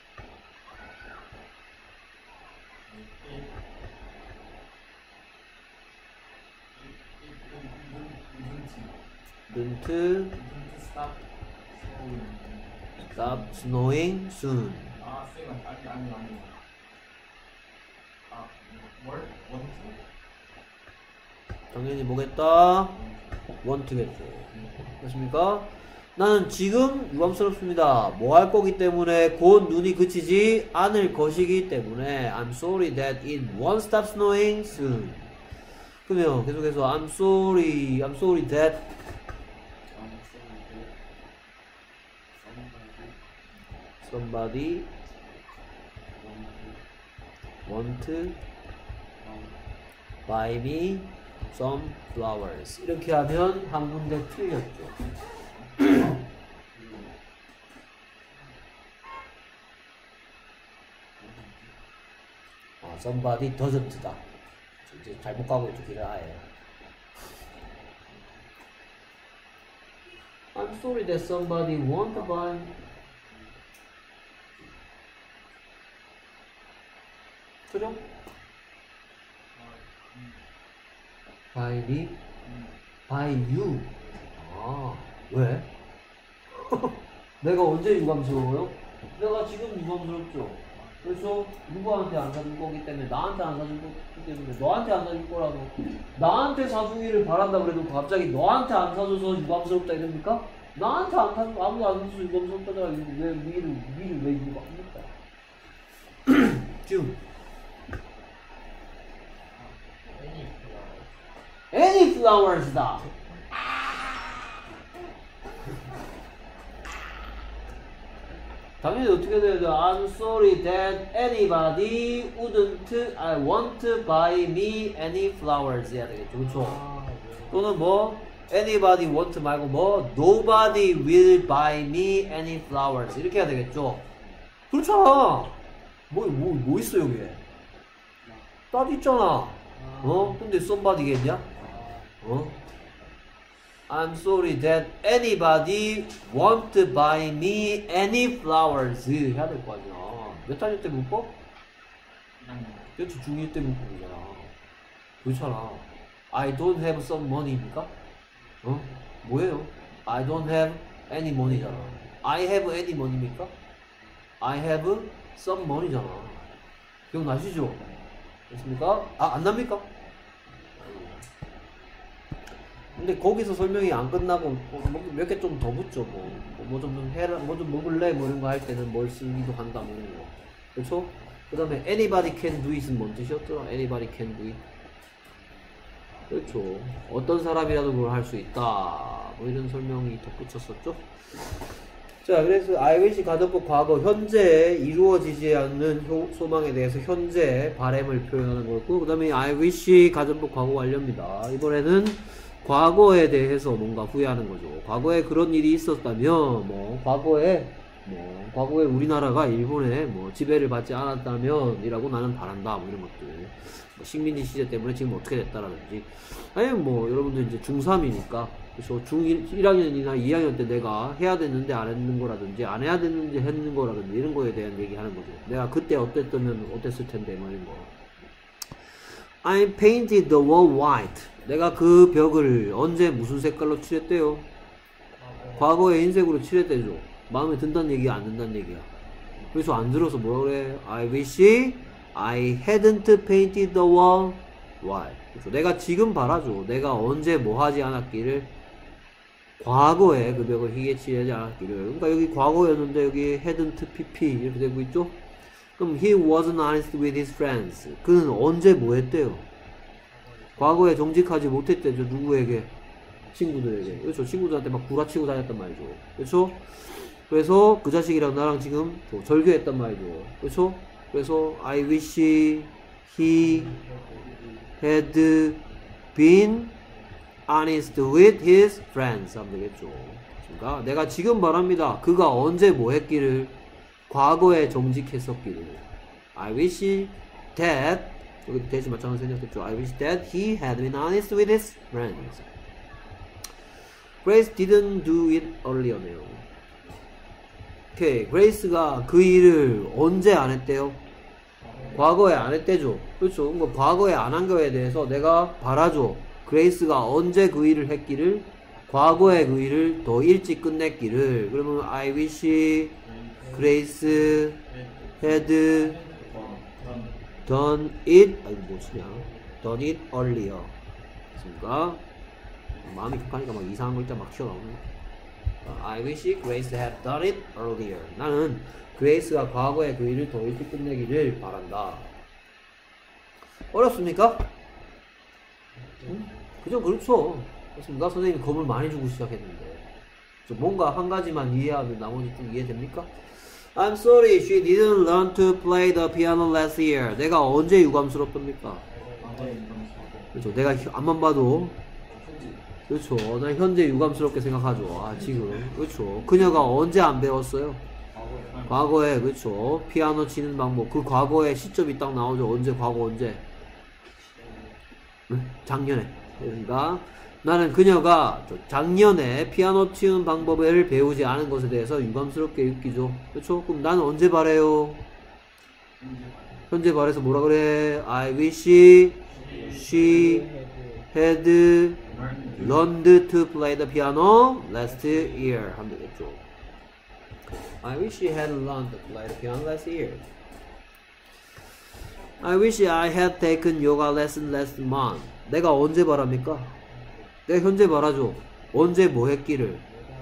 Didn't stop snowing. stop snowing soon. 아, 쌤 아니 아니 아니. 아, 뭘? 원투? 당연히 뭐겠다? want겠죠. 됐습니까? 나는 지금 유감스럽습니다. 뭐 할 거기 때문에 곧 눈이 그치지 않을 것이기 때문에 I'm sorry that it won't stop snowing soon. 그러면 계속해서 I'm sorry, I'm sorry that somebody want to buy me some flowers. 이렇게 하면 한 문제 틀렸죠. 아, somebody doesn't다. 이제 잘못 가고 있죠, 길을 아예. I'm sorry that somebody want to buy. 그죠? By me, by you. 아, 왜? 내가 언제 유감스러워요? 내가 지금 유감스럽죠. 그래서 누구한테 안 사줄 거기 때문에 나한테 안 사줄 거기 때문에 너한테 안 사줄 거라도 나한테 사주기를 바란다 그래도 갑자기 너한테 안 사줘서 유감스럽다 이럽니까? 나한테 안 사주고 아무도 안 사줘서 유감스럽다잖아. 왜 위를 위를 왜 유감합니까? 쭉. Any flowers다. 당연히 어떻게 돼야죠? I'm sorry that anybody wouldn't, I want to buy me any flowers 해야 되겠죠. 그렇죠? 아, 네. 또는 뭐 anybody want 말고 뭐 nobody will buy me any flowers 이렇게 해야 되겠죠. 그렇잖아. 뭐, 뭐, 뭐 있어 여기에? 딱 있잖아. 어? 근데 somebody겠냐? 어? I'm sorry that anybody want to buy me any flowers 해야 될 거 아니야. 몇 학년 때 문법? 그렇지, 중일 때 문법이잖아. 그렇잖아. I don't have some money입니까? 어? 뭐예요? I don't have any money잖아. I have any money입니까? I have some money잖아. 기억나시죠? 됐습니까? 아, 안 납니까? 근데 거기서 설명이 안 끝나고 몇 개 좀 더 붙죠. 뭐 좀 좀 해라, 뭐 좀 먹을래, 뭐 이런 거 할 때는 뭘 쓰기도 한다, 뭐 이런 거. 그렇죠? 그 다음에 anybody can do it은 뭔 뜻이었더라? anybody can do it. 그렇죠. 어떤 사람이라도 그걸 할 수 있다. 뭐 이런 설명이 덧붙였었죠. 자, 그래서 I wish 가정법 과거 현재에 이루어지지 않는 효, 소망에 대해서 현재 바램을 표현하는 거였고, 그 다음에 I wish 가정법 과거 완료입니다. 이번에는 과거에 대해서 뭔가 후회하는 거죠. 과거에 그런 일이 있었다면, 뭐, 과거에, 뭐, 과거에 우리나라가 일본에 뭐, 지배를 받지 않았다면, 이라고 나는 바란다. 뭐, 이런 것들. 뭐 식민지 시대 때문에 지금 어떻게 됐다라든지. 아니면 뭐, 여러분들 이제 중삼이니까, 그래서 중일 학년이나 이 학년 때 내가 해야 됐는데 안 했는 거라든지, 안 해야 됐는지 했는 거라든지, 이런 거에 대한 얘기 하는 거죠. 내가 그때 어땠다면 어땠을 텐데, 뭐, 이런 거. I painted the wall white. 내가 그 벽을 언제 무슨 색깔로 칠했대요? 과거에 흰색으로 칠했대죠. 마음에 든다는 얘기야, 안 든다는 얘기야? 그래서 안 들어서 뭐라 그래? I wish I hadn't painted the wall white. 그래서 내가 지금 바라죠. 내가 언제 뭐 하지 않았기를, 과거에 그 벽을 희게 칠하지 않았기를. 그러니까 여기 과거였는데 여기 hadn't pp 이렇게 되고 있죠? 그럼 he wasn't honest with his friends. 그는 언제 뭐 했대요? 과거에 정직하지 못했대죠. 누구에게? 친구들에게. 그렇죠. 친구들한테 막 구라치고 다녔단 말이죠. 그렇죠? 그래서 그 자식이랑 나랑 지금 또 절교했단 말이죠. 그렇죠? 그래서 I wish he had been honest with his friends 하면 되겠죠. 그러니까 내가 지금 말합니다. 그가 언제 뭐 했기를? 과거에 정직했었기를. I wish that 여기 대시 마찬가지 생략됐죠. I wish that he had been honest with his friends. Grace didn't do it earlier네요. 오케이, 그레이스가 그 일을 언제 안 했대요? 과거에 안 했대죠. 그렇죠. 뭐 과거에 안 한 거에 대해서 내가 바라죠. 그레이스가 언제 그 일을 했기를? 과거에 그 일을 더 일찍 끝냈기를. 그러면 I wish Grace had done it. 아 이거 뭐지냐? Done it earlier. 그렇습니까? 마음이 급하니까 막 이상한 거 일단 막 튀어나오네. I wish Grace had done it earlier. 나는 그레이스가 과거에 그 일을 더 일찍 끝내기를 바란다. 어렵습니까? 응? 그죠? 그렇죠. 그렇습니까? 선생님이 겁을 많이 주고 시작했는데 뭔가 한 가지만 이해하면 나머지 좀 이해됩니까? I'm sorry, she didn't learn to play the piano last year. 내가 언제 유감스럽답니까? 그렇죠. 내가 앞만 봐도 그렇죠. 난 현재 유감스럽게 생각하죠. 아 지금 그렇죠. 그녀가 언제 안 배웠어요? 과거에. 그렇죠. 피아노 치는 방법. 그 과거에 시점이 딱 나오죠. 언제? 과거 언제? 응? 작년에. 그러니까 나는 그녀가 작년에 피아노 치는 방법을 배우지 않은 것에 대해서 유감스럽게 느끼죠. 그렇죠. 그럼 나는 언제 바래요? 현재 바래서 뭐라 그래? I wish she had learned to play the piano last year 하면 되겠죠. I wish she had learned to play the piano last year. I wish I had taken yoga lesson last month. 내가 언제 바랍니까? 내가 현재 말하죠. 언제 뭐 했기를?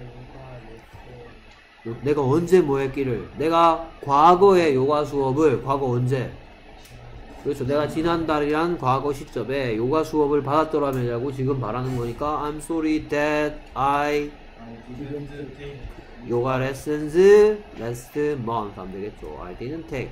내가 언제 뭐 했기를? 내가 과거의 요가 수업을 과거 언제? 그렇죠. 내가 지난달이란 과거 시점에 요가 수업을 받았더라면이라고 지금 말하는 거니까 I'm sorry that I yoga lessons last month 하면 되겠죠. I didn't take.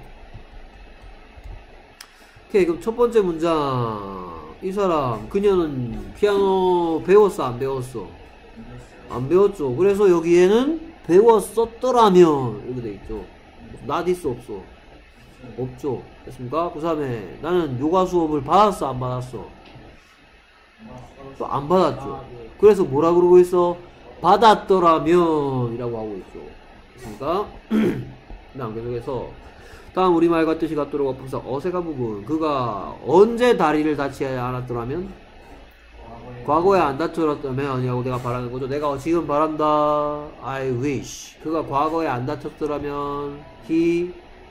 오케이, 그럼 첫 번째 문장. 이 사람, 그녀는 피아노 배웠어, 안 배웠어? 안 배웠죠. 그래서 여기에는 배웠었더라면 이렇게 돼 있죠. not 있어, 없어? 없죠. 됐습니까? 그 다음에 나는 요가 수업을 받았어, 안 받았어? 또 안 받았죠. 그래서 뭐라 그러고 있어? 받았더라면 이라고 하고 있죠. 됐습니까? 그다음 계속해서 다음 우리말과 뜻이 같도록 부사 어색한 부분. 그가 언제 다리를 다치지 않았더라면? 과거에 안 다쳤더라면 아니라고 내가 바라는 거죠. 내가 지금 바란다. I wish. 그가 과거에 안 다쳤더라면 he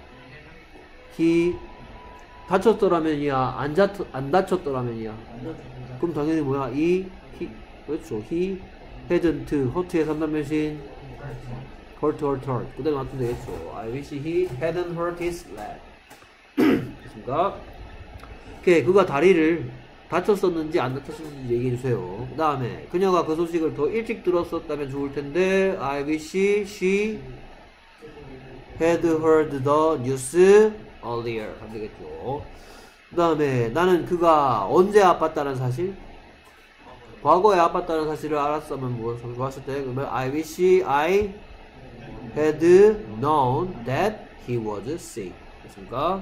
he 다쳤더라면이야. 안, 자, 안 다쳤더라면이야. 그럼 당연히 뭐야? 이 he 그렇죠. he hadn't hurt의 삼 단변신 hurt, hurt, hurt. 그대로 맞추면 되겠죠. I wish he hadn't hurt his leg. 됐습니까? 오케이, 그가 다리를 다쳤었는지 안 다쳤었는지 얘기해주세요. 그 다음에 그녀가 그 소식을 더 일찍 들었었다면 좋을 텐데 I wish she had heard the news earlier 하면 되겠죠. 그 다음에 나는 그가 언제 아팠다는 사실? 과거에 아팠다는 사실을 알았으면 무엇을 좋았을 때 그러면 I wish I had known that he was sick. 됐습니까?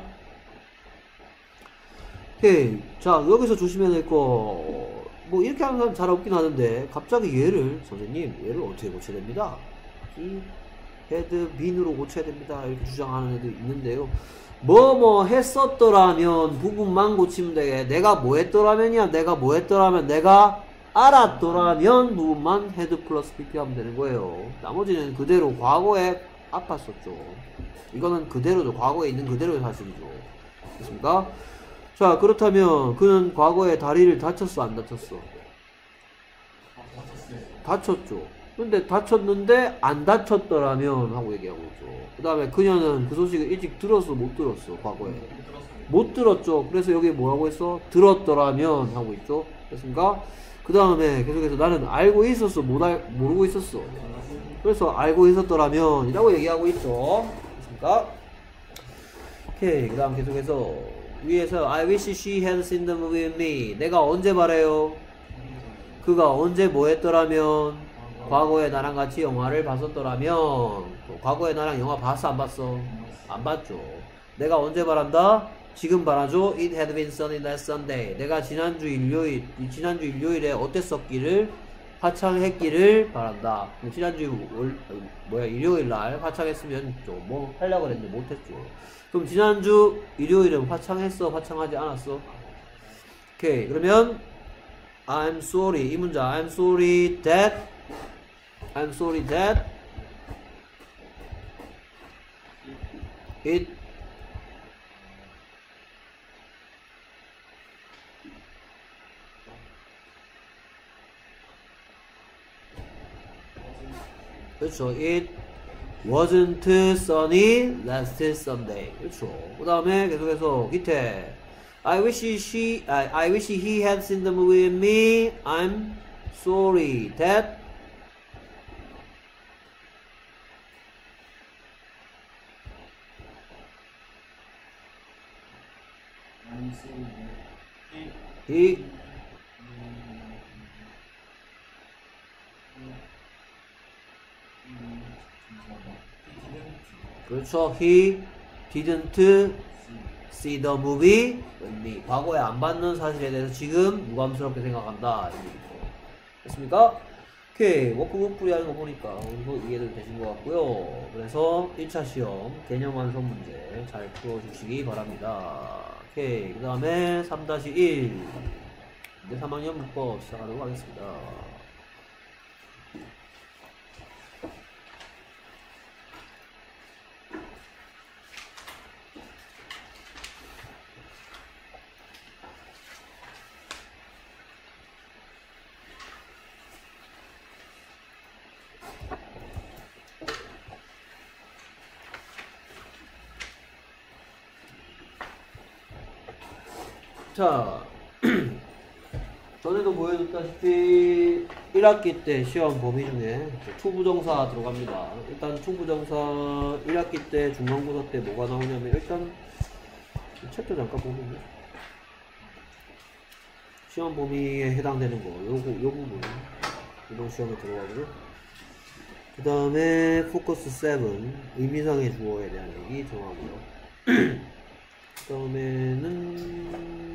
오케이. 자, 여기서 조심해야 될 거, 뭐, 이렇게 하는 사람 잘 없긴 하는데, 갑자기 얘를, 선생님, 얘를 어떻게 고쳐야 됩니다? he had been으로 고쳐야 됩니다. 이렇게 주장하는 애도 있는데요. 뭐, 뭐, 했었더라면, 부분만 고치면 되게, 내가 뭐 했더라면이야, 내가 뭐 했더라면, 내가 알았더라면 부분만 헤드 플러스 pp 하면 되는 거예요. 나머지는 그대로 과거에 아팠었죠. 이거는 그대로죠. 과거에 있는 그대로의 사실이죠. 됐습니까? 자, 그렇다면 그는 과거에 다리를 다쳤어, 안 다쳤어? 다쳤죠. 근데 다쳤는데 안 다쳤더라면 하고 얘기하고 있죠. 그 다음에 그녀는 그 소식을 일찍 들었어 못 들었어 과거에? 못 들었어요. 못 들었죠. 그래서 여기 뭐라고 했어? 들었더라면 하고 있죠. 됐습니까? 그 다음에 계속해서 나는 알고 있었어 못 알, 모르고 있었어. 그래서 알고 있었더라면 이라고 얘기하고 있죠. 됐습니까? 오케이. 그 다음 계속해서 위에서 I wish she had seen the movie with me. 내가 언제 말해요? 그가 언제 뭐 했더라면? 과거에 나랑 같이 영화를 봤었더라면. 또 과거에 나랑 영화 봤어 안 봤어? 안 봤죠. 내가 언제 말한다? 지금 말하죠. It had been sunny last Sunday. 내가 지난주 일요일 지난주 일요일에 어땠었기를 화창했기를 바란다. 지난주 월, 뭐야 일요일 날 화창했으면 좀 뭐 하려고 했는데 못했죠. 그럼 지난주 일요일은 화창했어? 화창하지 않았어? 오케이. 그러면 I'm sorry 이 문장 I'm sorry that I'm sorry that it 그렇죠. It wasn't sunny last Sunday. 그렇죠. 그 다음에 계속해서 밑에 I wish she, I, I wish he had seen the movie with me. I'm sorry that I'm sorry. He, he 음, 음, 잠시만요. He didn't 그렇죠. He didn't see. see the movie with me. 과거에 안 봤는 사실에 대해서 지금 무감스럽게 생각한다. 됐습니까? 오케이. 워크북 풀이하는 거 보니까 이거 이해도 되신 것 같고요. 그래서 일 차 시험 개념 완성 문제 잘 풀어주시기 바랍니다. 오케이. 그 다음에 삼 일 이제 삼 학년 문법 시작하도록 하겠습니다. 자, 전에도 보여줬다시피 일 학기 때 시험 범위 중에 투부정사 들어갑니다. 일단 투부정사 일 학기 때 중간고사 때 뭐가 나오냐면 일단 챕터 잠깐 보면 시험 범위에 해당되는 거 요거 요 부분 이번 시험에 들어가고요. 그 다음에 포커스 칠 의미상의 주어에 대한 얘기 정하고요. 그 다음에는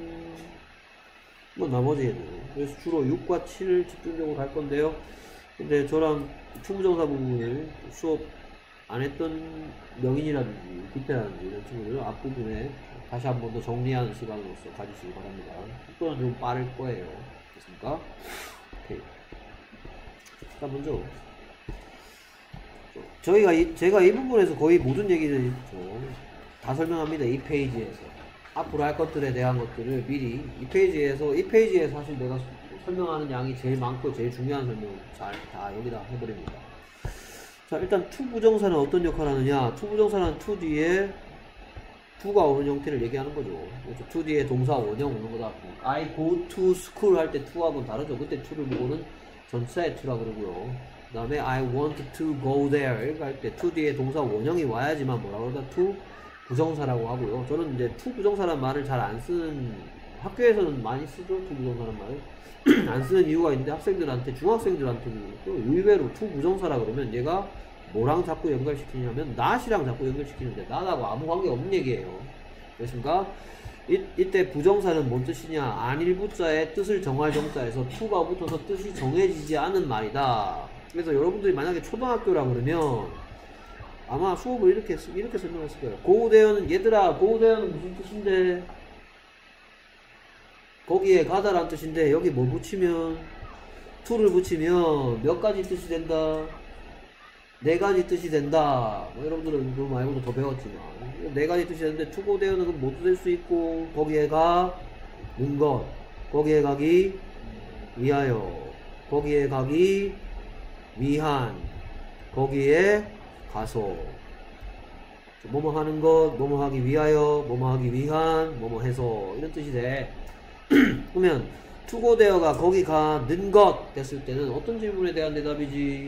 뭐 나머지 애들 그래서 주로 육과 칠을 집중적으로 할 건데요. 근데 저랑 투부정사 부분을 수업 안 했던 명인이라든지 기태라든지 이런 친구들 앞부분에 다시 한 번 더 정리하는 시간으로서 가지시기 바랍니다. 속도는 좀 빠를 거예요. 됐습니까? 오케이. 일단 먼저 저희가 이, 제가 이 부분에서 거의 모든 얘기를 다 설명합니다. 이 페이지에서 앞으로 할 것들에 대한 것들을 미리 이 페이지에서 이 페이지에 사실 내가 설명하는 양이 제일 많고 제일 중요한 설명을 잘 다 여기다 해버립니다. 자, 일단 to 부정사는 어떤 역할을 하느냐. to 부정사는 to 뒤에 to가 오는 형태를 얘기하는 거죠. 그렇죠? to 뒤에 동사 원형 오는 거다. I go to school 할 때 to하고는 다르죠. 그때 to를 보고는 전치사의 to라 그러고요. 그 다음에 I want to go there 할 때 to 뒤에 동사 원형이 와야지만 뭐라고 그러다 to 부정사라고 하고요. 저는 이제 to 부정사라는 말을 잘 안 쓰는, 학교에서는 많이 쓰죠. to 부정사라는 말을 안 쓰는 이유가 있는데 학생들한테, 중학생들한테 의외로 to 부정사라 그러면 얘가 뭐랑 자꾸 연결시키냐면 not이랑 자꾸 연결시키는데 not하고 아무 관계 없는 얘기예요. 그렇습니까? 이, 이때 부정사는 뭔 뜻이냐? 안일부자의 뜻을 정할 정자에서 to가 붙어서 뜻이 정해지지 않은 말이다. 그래서 여러분들이 만약에 초등학교라 그러면 아마 수업을 이렇게 이렇게 설명했을 거예요. 고우대어는 얘들아, 고우대어는 무슨 뜻인데? 거기에 가다란 뜻인데 여기 뭐 붙이면 to를 붙이면 몇 가지 뜻이 된다? 네 가지 뜻이 된다. 뭐 여러분들은 그거 말고도 더 배웠지만 네 가지 뜻이 되는데 to 고우대어는 그럼 모두 될 수 있고 거기에 가는 것, 거기에 가기 위하여, 거기에 가기 위한 거기에 가서 뭐뭐 하는 것, 뭐뭐 하기 위하여, 뭐뭐 하기 위한, 뭐뭐 해서 이런 뜻이 돼. 그러면 투고 대어가 거기 가는 것 됐을 때는 어떤 질문에 대한 대답이지?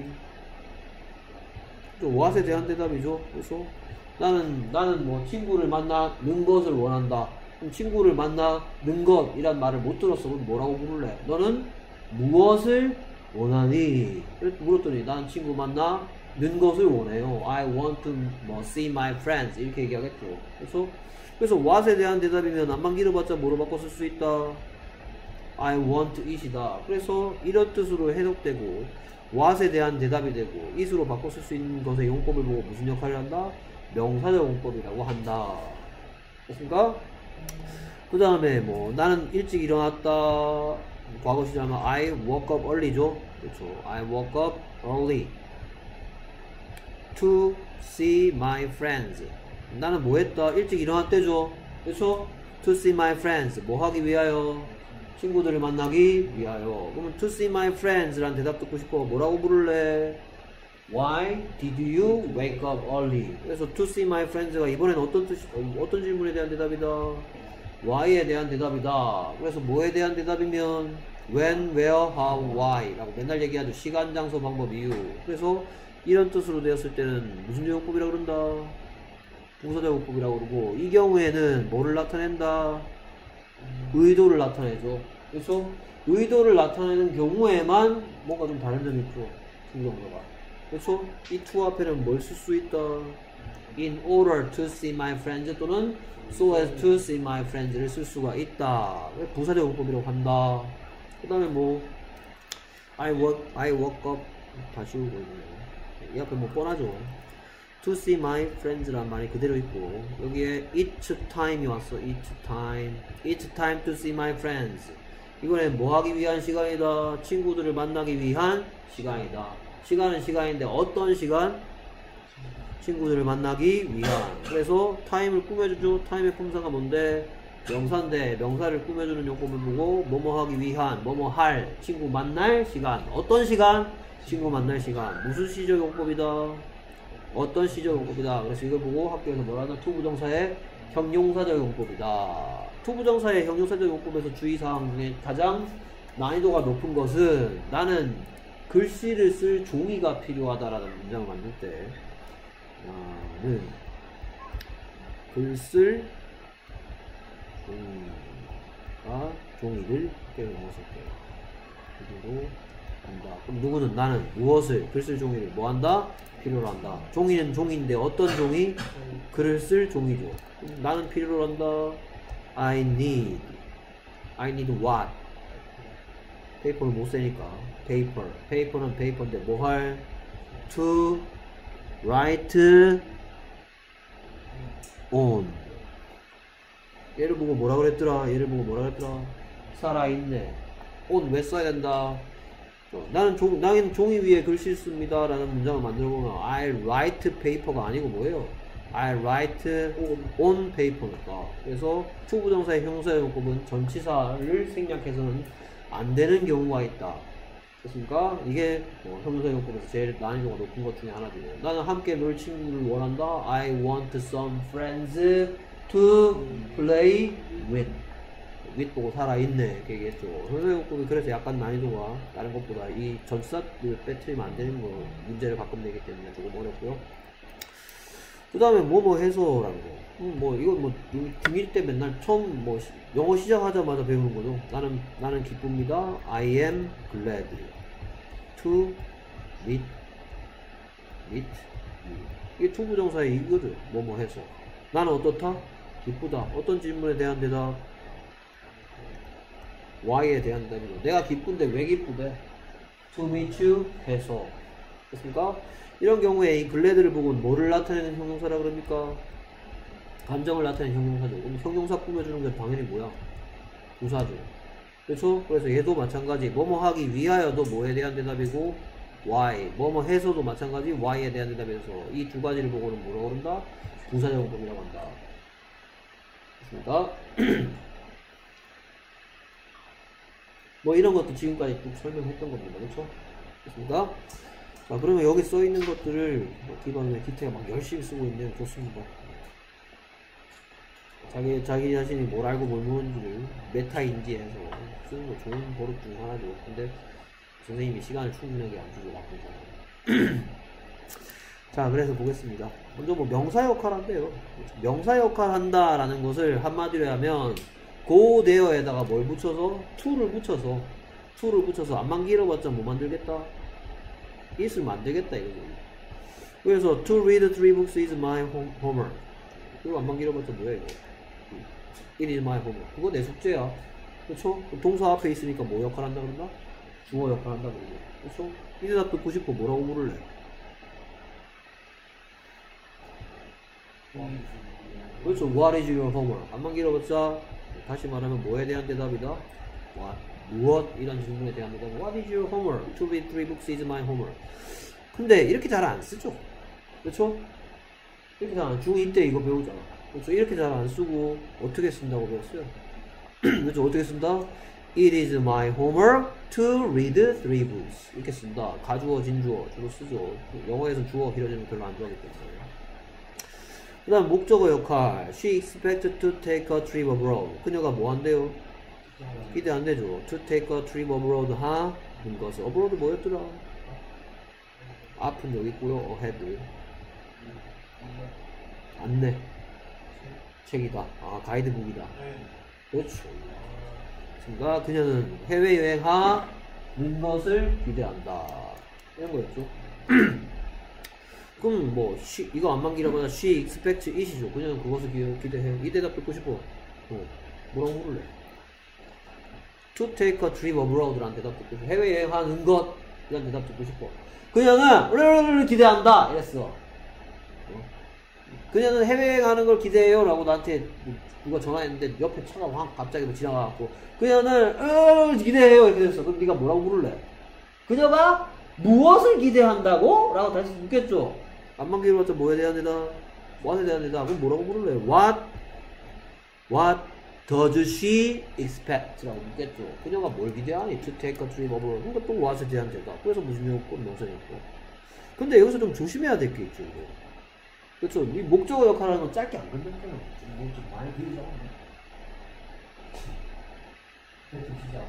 what에 대한 대답이죠. 그래서 나는 나는 뭐 친구를 만나는 것을 원한다. 그럼 친구를 만나는 것이란 말을 못 들었어. 그럼 뭐라고 부를래? 너는 무엇을 원하니? 물었더니 난 친구 만나는 것을 원해요. I want to 뭐, see my friends 이렇게 얘기하겠죠. 그래서 그래서 what에 대한 대답이면 안만 길어봤자 뭐로 바꿔 쓸 수 있다? I want to eat이다. 그래서 이런 뜻으로 해석되고 what에 대한 대답이 되고 it으로 바꿔 쓸 수 있는 것의 용법을 보고 무슨 역할을 한다? 명사적 용법이라고 한다. 됐습니까? 그 다음에 뭐 나는 일찍 일어났다. 과거 시제하면 I woke up early죠. 그렇죠. I woke up early to see my friends. 나는 뭐 했다? 일찍 일어났대죠. 그래서 to see my friends 뭐 하기 위하여? 친구들을 만나기 위하여. 그러면 to see my friends 라는 대답 듣고 싶어. 뭐라고 부를래? Why did you wake up early? 그래서 to see my friends가 이번엔 어떤 뜻, 어떤 질문에 대한 대답이다? why에 대한 대답이다. 그래서 뭐에 대한 대답이면 when, where, how, why 라고 맨날 얘기하죠. 시간, 장소, 방법, 이유. 그래서 이런 뜻으로 되었을 때는 무슨 용법이라고 그런다? 부사적 용법이라고 그러고, 이 경우에는 뭐를 나타낸다? 의도를 나타내죠. 그래서 의도를 나타내는 경우에만 뭔가 좀 다른 점이 있죠. 중경도가. 그래서 이 to 앞에는 뭘 쓸 수 있다? In order to see my friends 또는 so as to see my friends를 쓸 수가 있다. 부사적 용법이라고 한다. 그 다음에 뭐 I woke, I woke up 다시 오고 있네요. 이 앞에 뭐 뻔하죠. to see my friends란 말이 그대로 있고 여기에 each time이 왔어. each time each time to see my friends 이거는 뭐 하기 위한 시간이다? 친구들을 만나기 위한 시간이다. 시간은 시간인데 어떤 시간? 친구들을 만나기 위한. 그래서 time을 꾸며주죠. time의 품사가 뭔데? 명사인데 명사를 꾸며주는 용법을 보고 뭐뭐 하기 위한 뭐뭐 할 친구 만날 시간. 어떤 시간? 친구 만날 시간. 무슨 시적 용법이다? 어떤 시적 용법이다. 그래서 이걸 보고 학교에서 뭐라 하나? 투부정사의 형용사적 용법이다. 투부정사의 형용사적 용법에서 주의사항 중에 가장 난이도가 높은 것은 나는 글씨를 쓸 종이가 필요하다라는 문장을 만들 때 나는 글쓸 종이가 종이를 깨를 넣었을 때 필요로 한다. 그럼 누구는 나는 무엇을 글쓸 종이를 뭐 한다? 필요로 한다. 종이는 종이인데 어떤 종이? 글을 쓸 종이죠. 나는 필요로 한다. I need I need what? 페이퍼를 못 쓰니까 paper. paper는 paper인데 뭐 할? to write on. 얘를 보고 뭐라 그랬더라? 얘를 보고 뭐라 그랬더라? 살아있네. on 왜 써야 된다? 나는 종, 나는 종이 위에 글씨 씁니다 라는 문장을 만들어보면 I write paper가 아니고 뭐예요? I write on paper니까. 그래서 투부정사의 형용사의 용법은 전치사를 생략해서는 안 되는 경우가 있다. 됐습니까? 이게 뭐 형용사의 용법에서 제일 난이도가 높은 것 중에 하나죠. 나는 함께 놀 친구를 원한다. I want some friends to play with. with 보고 살아있네 이렇게 얘기했죠. 형용사의 용법이 그래서 약간 난이도가 다른 것보다 이 전치사를 빼뜨리면 안 되는 거 문제를 가끔 내기 때문에 조금 어렵고요. 그 다음에 뭐뭐 해서라는 거. 음, 뭐 이건 뭐 중일 때 맨날 처음 뭐 시, 영어 시작하자마자 배우는 거죠. 나는 나는 기쁩니다. I am glad to meet meet you. 이게 투부정사의 이거죠. 뭐뭐 해서. 나는 어떻다? 기쁘다. 어떤 질문에 대한 대답? why에 대한 대답이죠. 내가 기쁜데 왜 기쁘대? to meet you 해서. 됐습니까? 이런 경우에 이 glad를 보고 뭐를 나타내는 형용사라 그럽니까? 감정을 나타내는 형용사죠. 그럼 형용사 꾸며주는 게 당연히 뭐야? 부사죠. 그렇죠? 그래서 얘도 마찬가지. 뭐뭐 하기 위하여도 뭐에 대한 대답이고 why. 뭐뭐 해서도 마찬가지 why에 대한 대답이어서 이 두 가지를 보고는 뭐라고 그런다? 부사적 용법이라고 한다. 됐습니까? 뭐 이런 것도 지금까지 쭉 설명했던 겁니다. 그렇죠? 됐습니까? 자, 그러면 여기 써 있는 것들을 기반에 기태가 막 열심히 쓰고 있는데 좋습니다. 자기 자기 자신이 뭘 알고 뭘 모르는지를 메타인지해서 쓰는 거 좋은 버릇 중 하나죠. 근데 선생님이 시간을 충분하게 안 주죠. 나쁜 사람. 자, 그래서 보겠습니다. 먼저 뭐 명사 역할 한대요. 명사 역할 한다라는 것을 한마디로 하면 go there에다가 뭘 붙여서 to를 붙여서 to를 붙여서 안만 길어봤자 뭐 만들겠다? it을 만들겠다 이거죠. 그래서 to read three books is my homework. 그리고 안만 길어봤자 뭐야 이거? it is my homework. 그거 내 숙제야. 그렇죠? 동사 앞에 있으니까 뭐 역할 한다 그런다? 주어 역할 한다 그러고. 그렇죠? 이 대답 듣고 싶어. 뭐라고 물을래? 그렇죠. What is your homework? 안만 길어봤자 다시 말하면 뭐에 대한 대답이다? What? 무엇? 이런 질문에 대한 대답. What is your homework? To read three books is my homework. 근데 이렇게 잘 안 쓰죠. 그렇죠? 이렇게 잘 안, 중이 때 이거 배우잖아. 그렇죠? 이렇게 잘 안 쓰고 어떻게 쓴다고 배웠어요? 그렇죠? 어떻게 쓴다? It is my homework to read three books. 이렇게 쓴다. 가주어, 진주어 주로 쓰죠. 영어에서 주어 길어지는 거 별로 안 좋아하기 때문에. 그 다음 목적어 역할. She expected to take a trip abroad. 그녀가 뭐 한대요? 기대 안 되죠. To take a trip abroad 하는 것은 abroad 뭐였더라? 앞은 여기 있고요. ahead 안내 책이다. 아, 가이드북이다. 그렇죠. 그러니까 그녀는 해외여행하는 것을 기대한다. 이런 거였죠. 그럼 뭐 she, 이거 안만 길어보자. She expects it이죠. 그녀는 그것을 기, 기대해요. 이 대답 듣고 싶어. 어, 뭐라고 물을래? To take a trip abroad 라는 대답 듣고 싶어. 해외여행하는 것 이런 대답 듣고 싶어. 그녀는 으르르르 기대한다 이랬어. 어? 그녀는 해외여행하는 걸 기대해요 라고 나한테 누가 전화했는데 옆에 차가 확 갑자기 뭐 지나가갖고 그녀는 으르르 기대해요 이렇게 됐어. 그럼 네가 뭐라고 물을래? 그녀가 무엇을 기대한다고? 라고 다시 묻겠죠. 안만 길어봤자 뭐에 대한 대답? what에 대한 대답. 그럼 뭐라고 물을래? what? what does she expect? 라고 묻겠죠. 그녀가 뭘 기대하니? to take a trip abroad. 그러니까 또 what에 대한 대답. 그래서 무슨 용법 명사였고. 근데 여기서 좀 조심해야 될 게 있죠. 이거. 그렇죠. 이 목적어 역할하는 건 짧게 안 건드리잖아. 뭐 좀 많이 길잖아. 대충 시작.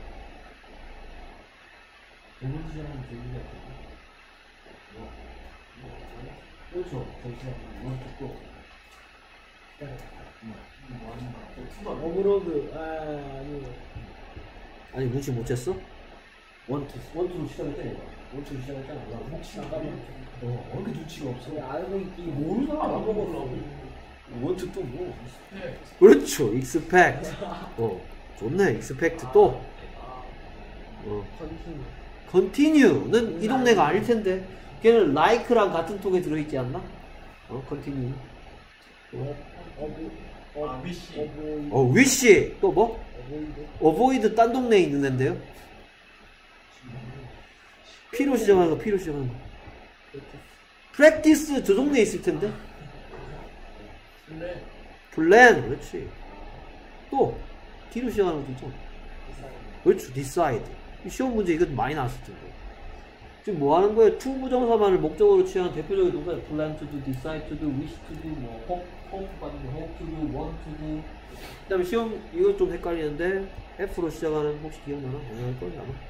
대본 시작하면 되는 것 같은데. 뭐, 뭐, 그렇죠. 대시작. 뭐, 듣고. 뭐 하는 거야? 어브로드 아 아니 아니, 문치 못 쳤어? 원투, 원투로 시작했잖아. 원투로 시작했잖아. 혹시 나가면 어, 왜 이렇게 눈치가 없어? 그냥 알고 있기 모르잖아. 안 먹으려고. 원투 또 뭐? 그렇죠. expect. 어, 좋네. expect 또. 어. 컨티뉴 continue는 이 동네가 아닐 텐데. 걔는 like랑 같은 통에 들어있지 않나? 어, continue. 어, 어브 아, wish. 어브 어, wish. 또 뭐? 어브이드 avoid 딴 동네에 있는 앤데요. P로 시작하는 거, P로 시작하는 거. practice 저 동네에 있을 텐데. 근데 plan, 그렇지. 또 D로 시작하는 것도 있죠. 그렇죠. decide. 시험 문제 이거 많이 나왔을 텐데. 지금 뭐 하는 거예요? to 부정사만을 목적으로 취한 대표적인 동사. plan to do, decide to do, wish to do, 뭐 hope, hope 받는 거, hope to do, want to do. 그 다음에 시험 이거 좀 헷갈리는데 F로 시작하는 혹시 기억나나? 영어할 거지 아마.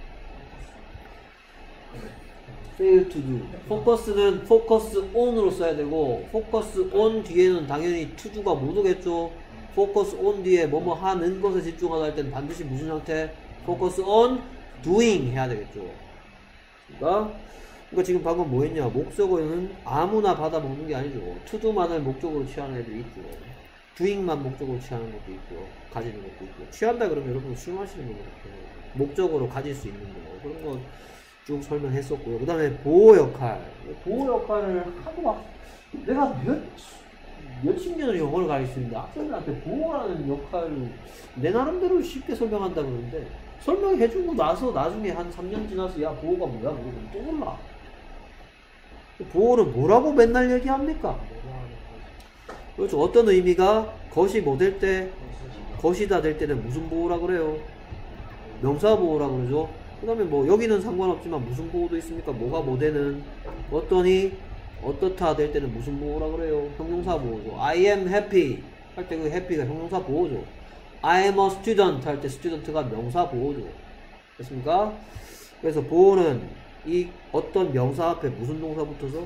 fail to do. focus는 focus on으로 써야 되고 focus on 뒤에는 당연히 to do가 못 오겠죠. focus on 뒤에 뭐뭐 하는 것에 집중하다 할 때는 반드시 무슨 형태? focus on doing 해야 되겠죠. 그러니까, 그러니까 지금 방금 뭐 했냐? 목적어는 아무나 받아먹는 게 아니죠. to do만을 목적으로 취하는 애들이 있고 doing만 목적으로 취하는 것도 있고 가지는 것도 있고. 취한다 그러면 여러분 수용하시는 거거든요. 목적으로 가질 수 있는 거 그런 거 쭉 설명했었고요. 그 다음에 보호 역할. 보호 역할을 하고 막 내가 몇 몇십 년을 영어를 가르치는데 학생들한테 보호라는 역할을 내 나름대로 쉽게 설명한다 그러는데 설명해주고 나서 나중에 한 삼 년 지나서 야 보호가 뭐야? 물어보면 또 몰라. 보호를 뭐라고 맨날 얘기합니까? 그렇죠. 어떤 의미가 것이 뭐 될 때 것이다 될 때는 무슨 보호라 그래요? 명사 보호라 그러죠. 그 다음에 뭐 여기는 상관없지만 무슨 보호도 있습니까? 뭐가 뭐 되는 어떠니? 어떻다 될 때는 무슨 보호라 그래요? 형용사 보호죠. I am happy 할 때 그 happy가 형용사 보호죠. I am a student 할 때 student가 명사 보호죠. 됐습니까? 그래서 보호는 이 어떤 명사 앞에 무슨 동사 붙어서?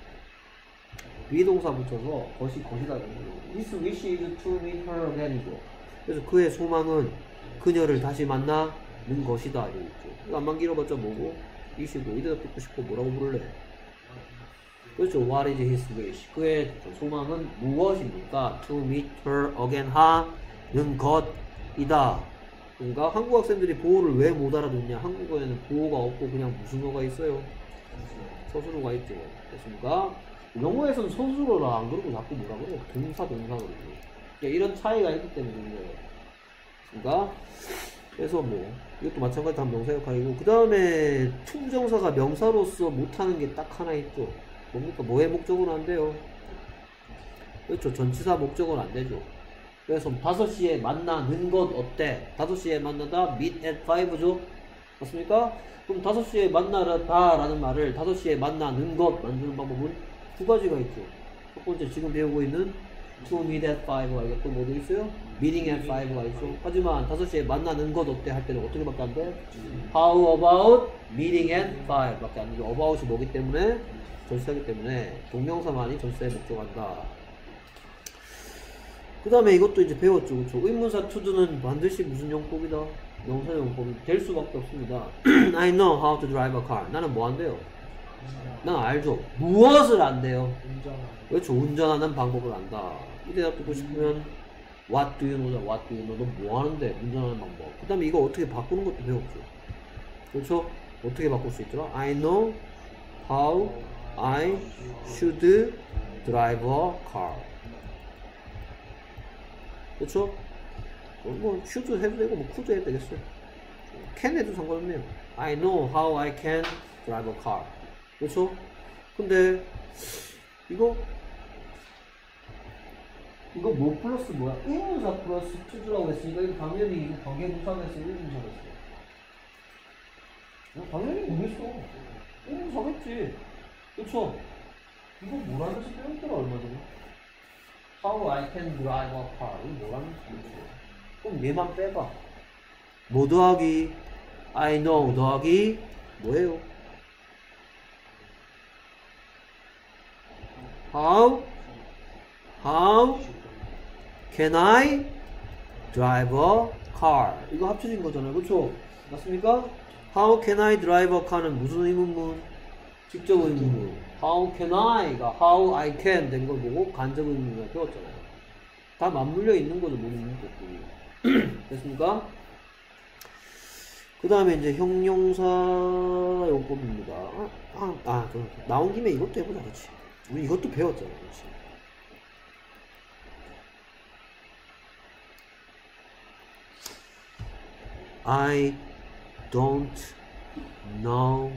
비동사 붙어서 것이 것이다. His wish is to meet her again이죠. 그래서 그의 소망은 그녀를 다시 만나는 것이다. 이거 안만 길어봤자 뭐고? 이시고 이대로 듣고 싶고 뭐라고 부를래? 그렇죠. What is his wish? 그의 소망은 무엇입니까? To meet her again 하는 것이다. 그러니까 한국 학생들이 보호를 왜 못 알아듣냐? 한국어에는 보호가 없고 그냥 무슨 어가 있어요? 서술어가 있죠. 됐습니까? 영어에서는 서술어라 안 그러고 자꾸 뭐라 그래요? 동사 동사 그러고. 그러니까 이런 차이가 있기 때문에 그런 거예요. 그러니까 그래서 뭐 이것도 마찬가지 다 명사 역할이고 그 다음에 투부정사가 명사로서 못하는 게 딱 하나 있죠. 뭡니까? 뭐의 목적으로 안 돼요? 그렇죠. 전치사 목적으로 안 되죠. 그래서 다섯 시에 만나는 것 어때? 다섯 시에 만나다 meet at five죠. 맞습니까? 그럼 다섯 시에 만나다 라는 말을 다섯 시에 만나는 것 만드는 방법은 두 가지가 있죠. 첫 번째 지금 배우고 있는 to meet at five가 있고 또 뭐도 있어요? meeting at five가 있죠. 하지만 다섯 시에 만나는 것 어때? 할 때는 어떻게 밖에 안 돼? How about meeting at five 밖에 안 되죠. about이 뭐기 때문에? 전치사기 때문에 동명사만이 전치사에 목적한다. 그 다음에 이것도 이제 배웠죠. 그렇죠? 의문사 to도는 반드시 무슨 용법이다? 명사 용법이 될 수밖에 없습니다. I know how to drive a car. 나는 뭐 안 돼요? 난 알죠. 무엇을 안 돼요? 운전하는. 그렇죠. 운전하는 방법을 안다. 이 대답 듣고 싶으면 What do you know? What do you know? 너 뭐 하는데? 운전하는 방법. 그 다음에 이거 어떻게 바꾸는 것도 배웠죠. 그렇죠? 어떻게 바꿀 수 있더라? I know how I should drive a car. 그렇죠? 뭐 should 해도 되고 뭐 could 해도 되겠어요. can 해도 상관없네요. I know how I can drive a car. 그렇죠? 근데 이거 이거 뭐 플러스 뭐야? 의문사 플러스 to라고 했으니까 이거 당연히 이거 관계부사가 있어요? 의문사가 있어요? 당연히 뭐겠어? 의문사겠지. 그쵸? 이거 뭐라는 식 빼었더라 얼마 전에? How I can drive a car. 이거 뭐라는 식 빼었어? 그럼 얘만 빼봐. 뭐 더하기 I know 더하기 뭐예요? How How can I drive a car? 이거 합쳐진 거잖아요. 그쵸? 맞습니까? How can I drive a car는 무슨 의문문? 직접 의문문. How can I가 how I can 된 걸 보고 간접 의문문을 배웠잖아요. 다 맞물려 있는 거죠. 모든 문법들이. 됐습니까? 그 다음에 이제 형용사 용법입니다. 아, 아, 아 그럼 나온 김에 이것도 해보자. 그렇지. 우리 이것도 배웠잖아. 그렇지. I don't know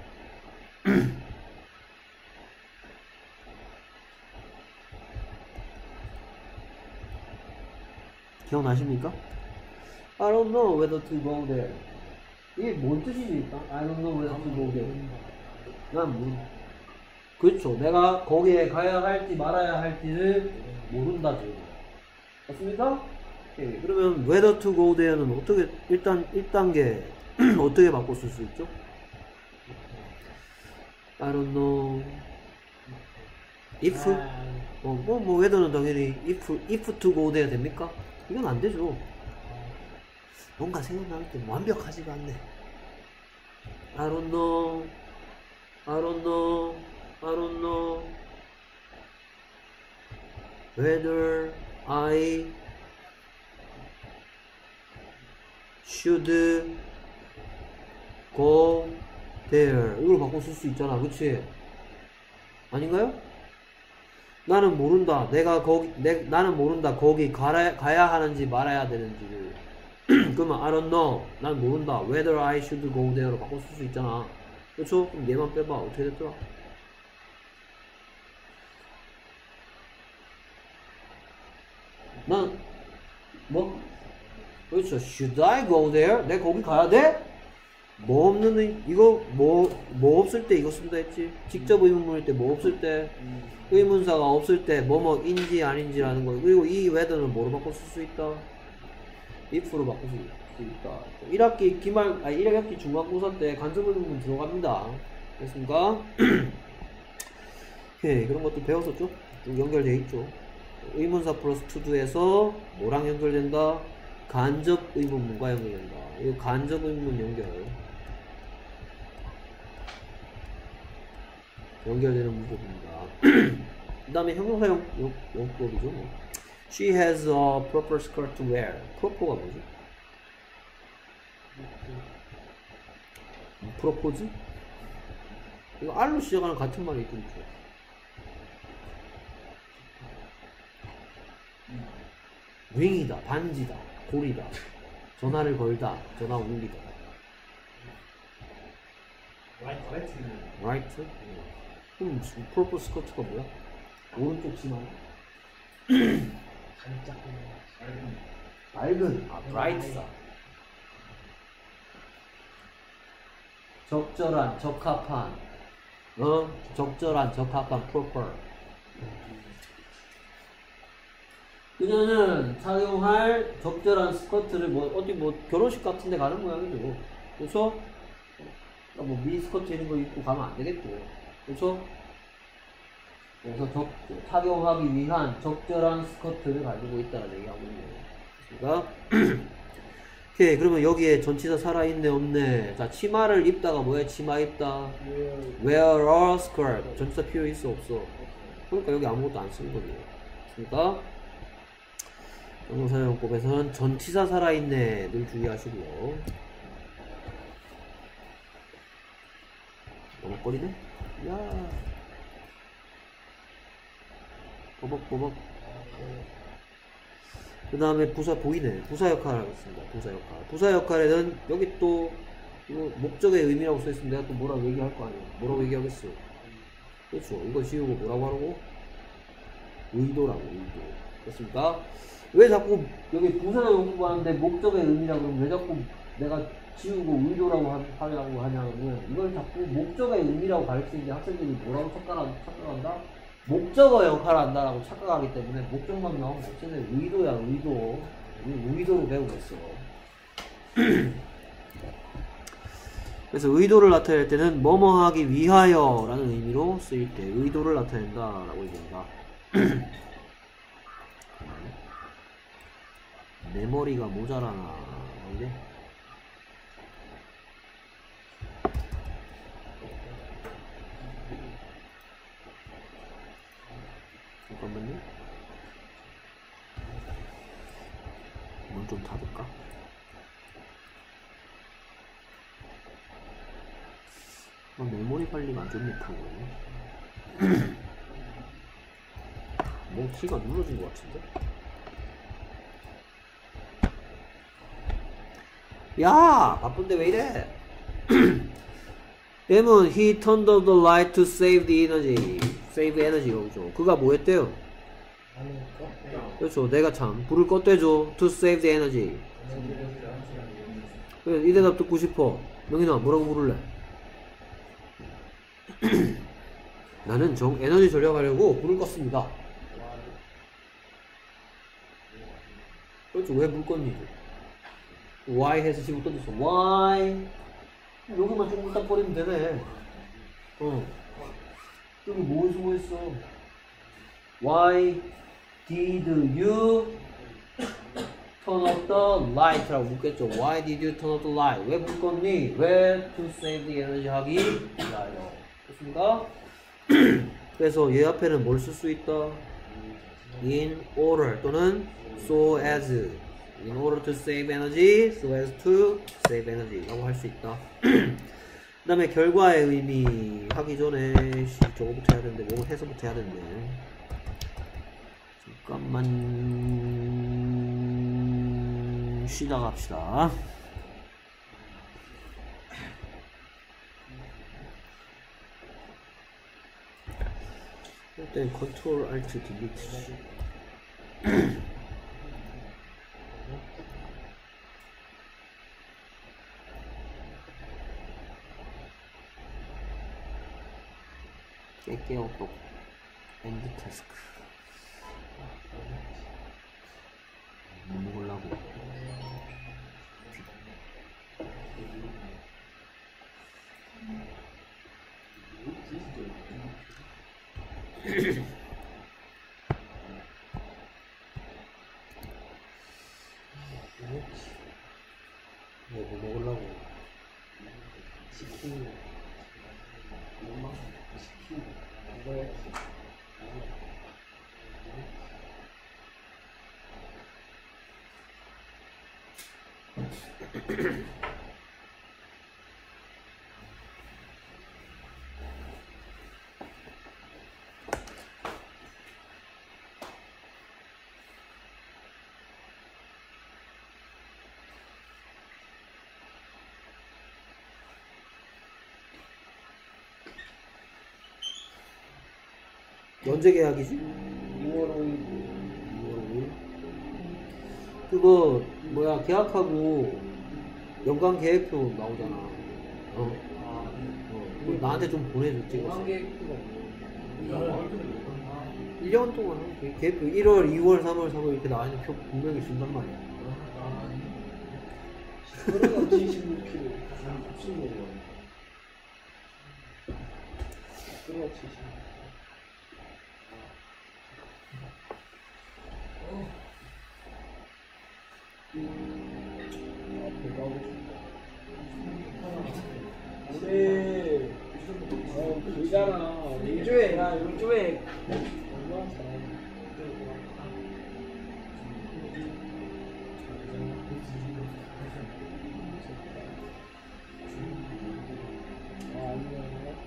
기억나십니까? I don't know whether to go there. 이게 뭔 뜻입니까? I don't know whether to go there. 난 모르. 그렇죠. 내가 거기에 가야 할지 말아야 할지를 모른다 지금. 맞습니까? 예, 그러면 whether to go there는 어떻게 일단 일 단계 어떻게 바꿔 쓸 수 있죠? I don't know if 어, 뭐, 뭐 whether는 당연히 if if to go there 됩니까? 이건 안 되죠. 뭔가 생각날 때 완벽하지가 않네. I don't know I don't know I don't know whether I should go there. 이걸 바꿔 쓸 수 있잖아. 그치? 아닌가요? 나는 모른다. 내가 거기, 내, 나는 모른다. 거기 가라, 가야 하는지 말아야 되는지를. 그러면 I don't know. 난 모른다. Whether I should go there로 바꿔 쓸 수 있잖아. 그쵸? 그럼 얘만 빼봐. 어떻게 됐더라? 난, 뭐? 그렇죠. Should I go there? 내가 거기 가야 돼? 뭐 없는 의, 이거 뭐 뭐 없을 때 이거 쓴다 했지. 직접 의문문일 때 뭐 없을 때, 의문사가 없을 때 뭐뭐인지 아닌지라는 거. 그리고 이 whether는 뭐로 바꿔 쓸 수 있다? if로 바꿔 쓸 수 있다. 일 학기 기말 아니 일 학기 중간고사 때 간접 의문문 들어갑니다. 됐습니까? 오케이, 그런 것도 배웠었죠? 쭉 연결되어 있죠. 의문사 플러스 투두에서 뭐랑 연결된다? 간접 의문문과 연결된다. 이 간접 의문문 연결 연결되는 문법입니다. 그 다음에 형용사용 용법이죠. 뭐. She has a proper skirt to wear. proper가 뭐지? 프로포즈? 이거 R로 시작하는 같은 말이 있긴 있죠. 윙이다, 반지다, 골이다, 전화를 걸다, 전화 울리다. 라이트 라이트 라이트? 그럼 프로포 스커트가 뭐야? 오른쪽 치마. 반짝 맑은 밝은, 아, 브라이트다. 적절한, 적합한, 어? 적절한, 적합한, 프로퍼. 그녀는 착용할 적절한 스커트를 뭐 어디 뭐 결혼식 같은 데 가는 모양이죠. 그래서 뭐 미니스커트 이런 거 입고 가면 안 되겠죠. 그래서 그래서 적, 착용하기 위한 적절한 스커트를 가지고 있다는 얘기하고 있네요. 그러니까 오케이, 그러면 여기에 전치사 살아있네 없네. 자, 치마를 입다가 뭐야? 치마 입다. wear a skirt. 전치사 필요 있어 없어? 그러니까 여기 아무것도 안 쓰는 거죠. 그러니까 정사용법에서는 전치사 살아있네 늘 주의하시고요. 버벅거리네? 야 버벅버벅. 그 다음에 부사 보이네. 부사 역할을 하겠습니다. 부사 역할. 부사 역할에는 여기 또 이거 목적의 의미라고 써있으면 내가 또 뭐라고 얘기할 거 아니야. 뭐라고 얘기하겠어. 그렇죠. 이거 지우고 뭐라고 하라고? 의도라고. 의도. 됐습니까? 왜 자꾸 여기 부사를 연구하는데 목적의 의미라고 그러면 왜 자꾸 내가 지우고 의도라고 하, 하려고 하냐면 이걸 자꾸 목적의 의미라고 가르치는데 학생들이 뭐라고 착각한, 착각한다? 목적어 역할을 한다라고 착각하기 때문에 목적만 나오면 어쨌든 의도야. 의도. 의도로 배우고 있어. 그래서 의도를 나타낼 때는 뭐뭐 하기 위하여 라는 의미로 쓰일 때 의도를 나타낸다 라고 얘기합니다. 내 머리가 모자라나 이래? 잠깐만요. 문 좀 닫을까? 어, 메모리 관리가 안 좋네 프로그램이. 뭐 키가 눌러진 것 같은데? 야 바쁜데 왜 이래? M은 he turned off the light to save the energy. save energy 여기죠. 그가 뭐 했대요? 그렇죠. 내가 참 불을 껐대죠. to save the energy. 그래, 이 대답 듣고 싶어. 명인아 뭐라고 물을래? 나는 정 에너지 절약하려고 불을 껐습니다. 그렇죠. 왜 불 껐니? why 해서 지금 던졌어. why? 여기만 조금 딱 버리면 되네. 어. 여기 뭐 수고했어? Why did you turn off the light? 라고 묻겠죠. Why did you turn off the light? 왜 불 껐니? 왜 to save the energy 하기 위하여. 됐습니까? 그래서 얘 앞에는 뭘 쓸 수 있다? in order 또는 so as. in order to save energy, so as to save energy 라고 할 수 있다. 그 다음에 결과의 의미 하기 전에 씨, 저거부터 해야 되는데 뭐 해서부터 해야 되는데 잠깐만 쉬다 갑시다. 일단 컨트롤 알트 딜리트. 깰게요 또 엔드 태스크 뭐 먹으려고 뭐, 뭐 먹으려고 치킨 엄마 치킨 먹어야지. 언제 계약이지? 이월 오일. 이월 오일 그거 뭐야 계약하고 연간 계획표 나오잖아. 어? 아, 어. 그거 나한테 좀 보내줘 찍어서. 관계표가 일 년 동안 한 계- 계획표 일월, 이월, 삼월, 사월 이렇게 나와 있는 표 분명히 준단 말이야. 그러면 칠십육 킬로그램. 육십오 원. 그럼 칠십육. 아, 배가 고싶다. 우리 어 그잖아. 일조에 야 일조에 얼마나 잘하지? 아 아니야.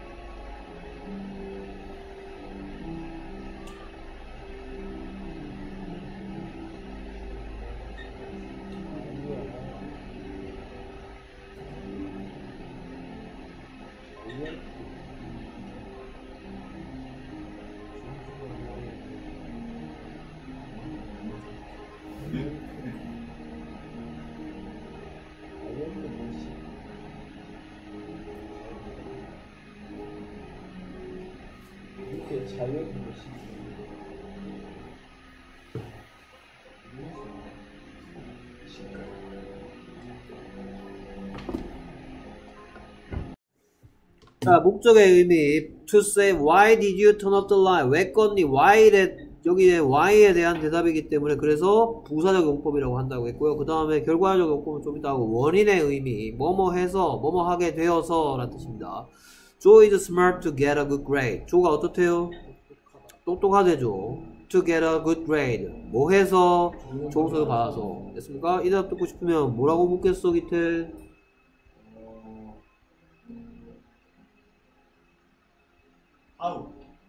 이렇게 자유롭게 멋있지. 자, 목적의 의미 to say why did you turn off the light? 왜 껐니? why에 여기에 why에 대한 대답이기 때문에 그래서 부사적 용법이라고 한다고 했고요. 그 다음에 결과적 용법은 좀 이따 하고 원인의 의미 뭐뭐 해서 뭐뭐 하게 되어서 라는 뜻입니다. Joe is smart to get a good grade. 조가 어떻대요? 똑똑하대죠. To get a good grade. 뭐 해서 좋은 성적을 받아서 됐습니까? 이 대답 듣고 싶으면 뭐라고 묻겠어 기태? 아우.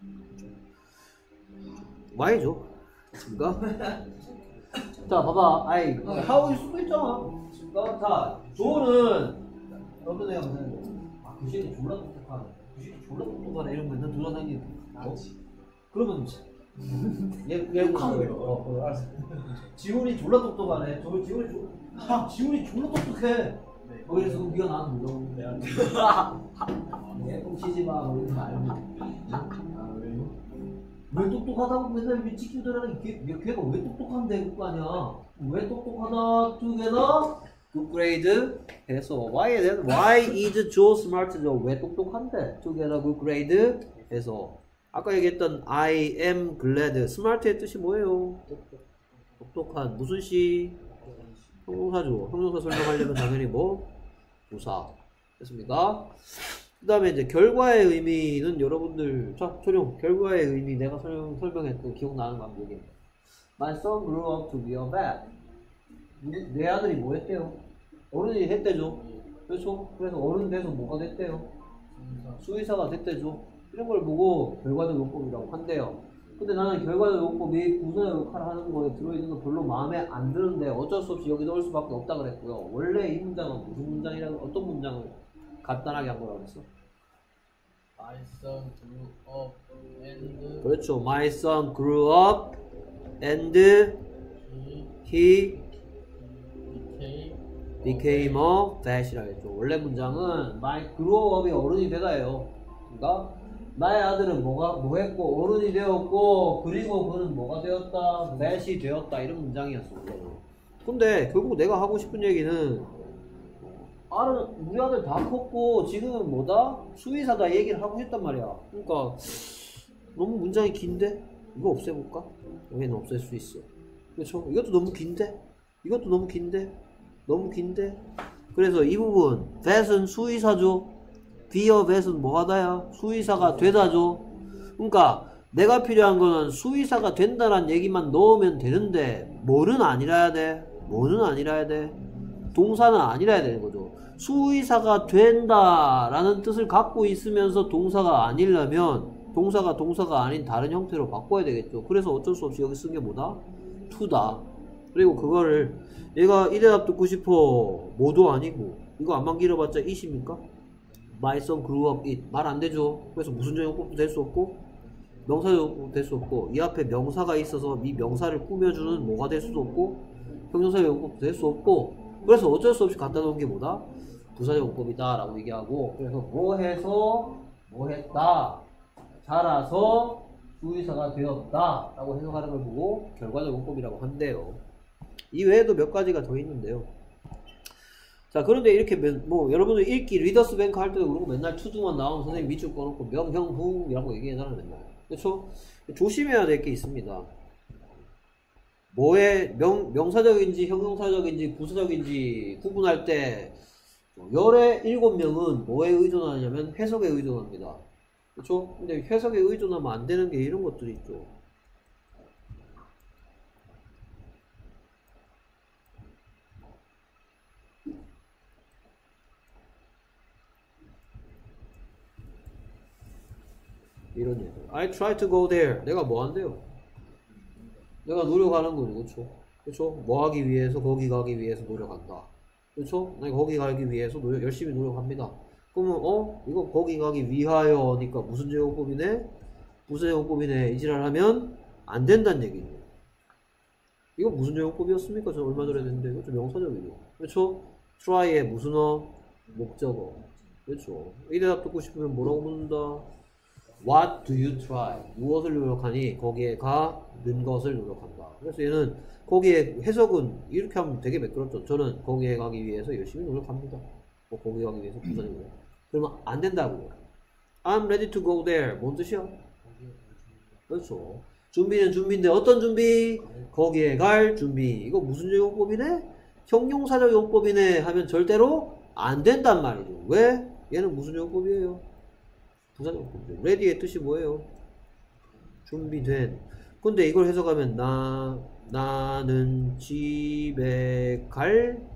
Y죠. 됐습니까? 자, 봐봐. 아이, 하우일 수도 있잖아. 됐습니까? 자, 조는 어떤 애가 보면 아, 그 새끼 졸라 똑똑하네. 그 새끼 졸라 똑똑하네. 이런 거 맨날 돌아다니는 거. 그러면 얘, 얘 욕하는 거예요. 어, 어, 알았어. 지훈이 졸라 똑똑하네. 저 지훈이 졸 아, 지훈이 졸라 똑똑해. 뭐 이래서 그럼 네가 나는 물어. 얘 뻥치지 마. 뭐 이러지 말고. 아 왜요? 왜 똑똑하다고 맨날 이렇게 찍히더라니. 걔, 걔가 왜 똑똑한데 그거 아니야. 왜 똑똑하다 together good grade 해서 why에 대한 why is Joe smart? 왜 똑똑한데 together good grade 해서 아까 얘기했던 I am glad smart의 뜻이 뭐예요? 똑똑한 무슨 시? 형용사죠. 형용사 설명하려면 당연히 뭐? 부사 됐습니까? 그 다음에 이제 결과의 의미는 여러분들 자 조용 결과의 의미 내가 설명, 설명했던 기억나는 거 한번 얘기해. My son grew up to be a vet. 내 아들이 뭐 했대요? 어른이 했대죠. 그렇죠? 그래서 어른 돼서 뭐가 됐대요? 수의사가 됐대죠. 이런 걸 보고 결과적 용법이라고 한대요. 근데 나는 결과적 용법이 부사의 역할을 하는 거에 들어있는 거 별로 마음에 안 드는데 어쩔 수 없이 여기 넣을 수밖에 없다 그랬고요. 원래 이 문장은 무슨 문장이라고 어떤 문장을 간단하게 한 거라고 했어? My son grew up and 그렇죠. My son grew up and he became became a vet이라 했죠. 원래 문장은 my grew up이 어른이 되다예요. 그러니까 나의 아들은 뭐가 뭐 했고 어른이 되었고 그리고 그는 뭐가 되었다 that이 되었다 이런 문장이었어. 근데 결국 내가 하고 싶은 얘기는 아들 우리 아들 다 컸고 지금은 뭐다 수의사다 얘기를 하고 싶단 말이야. 그러니까 너무 문장이 긴데 이거 없애볼까? 여기는 없앨 수 있어. 그렇죠? 이것도 너무 긴데 이것도 너무 긴데 너무 긴데 그래서 이 부분 that은 수의사죠. be of that은 뭐하다야? 수의사가 되다죠. 그러니까 내가 필요한 거는 수의사가 된다는 얘기만 넣으면 되는데 뭐는 아니라야 돼? 뭐는 아니라야 돼? 동사는 아니라야 되는 거죠. 수의사가 된다라는 뜻을 갖고 있으면서 동사가 아니려면 동사가 동사가 아닌 다른 형태로 바꿔야 되겠죠. 그래서 어쩔 수 없이 여기 쓴 게 뭐다? to다. 그리고 그거를 얘가 이 대답 듣고 싶어 뭐도 아니고 이거 안만 길어봤자 it입니까? My son grew up it 말 안 되죠. 그래서 무슨 정형법도 될 수 없고 명사도 될 수 없고 이 앞에 명사가 있어서 이 명사를 꾸며주는 뭐가 될 수도 없고 형용사의 용법도 될 수 없고 그래서 어쩔 수 없이 갖다 놓은 게 뭐다? 부사적 용법이다 라고 얘기하고 그래서 뭐 해서 뭐 했다 자라서 수의사가 되었다 라고 해석하는 걸 보고 결과적 용법이라고 한대요. 이 외에도 몇 가지가 더 있는데요. 자 그런데 이렇게 뭐 여러분들 읽기 리더스 뱅크 할 때도 그러고 맨날 투두만 나오면 선생님 밑줄 꺼놓고 명형후이라고 얘기하잖아요 맨날. 그렇죠? 조심해야 될 게 있습니다. 뭐의 명, 명사적인지 형용사적인지 부사적인지 구분할 때 열의 일곱 명은 뭐에 의존하냐면 해석에 의존합니다. 그렇죠? 근데 해석에 의존하면 안 되는 게 이런 것들이 있죠. 이런 얘기. I try to go there. 내가 뭐 한대요? 내가 노력하는 거죠. 그렇죠? 그렇죠? 뭐 하기 위해서 거기 가기 위해서 노력한다. 그렇죠? 내가 거기 가기 위해서 노력, 열심히 노력합니다. 그러면 어? 이거 거기 가기 위하여니까 무슨 제공법이네? 무슨 제공법이네. 이 지랄 하면 안 된다는 얘기죠. 이거 무슨 제공법이었습니까? 저 얼마 전에 했는데 이거 좀 명사적이죠. 그렇죠? try의 무슨 어? 목적어. 그렇죠? 이 대답 듣고 싶으면 뭐라고 묻는다? What do you try? 무엇을 노력하니? 거기에 가는 것을 노력한다. 그래서 얘는 거기에 해석은 이렇게 하면 되게 매끄럽죠. 저는 거기에 가기 위해서 열심히 노력합니다. 뭐 거기에 가기 위해서 부산이고요. 그러면 안 된다고요. I'm ready to go there. 뭔 뜻이야? 그렇죠. 준비는 준비인데 어떤 준비? 거기에 갈 준비. 이거 무슨 용법이네? 형용사적 용법이네 하면 절대로 안 된단 말이죠. 왜? 얘는 무슨 용법이에요? 부사적 용법이죠. ready의 뜻이 뭐예요? 준비된. 근데 이걸 해석하면 나 나는 집에 갈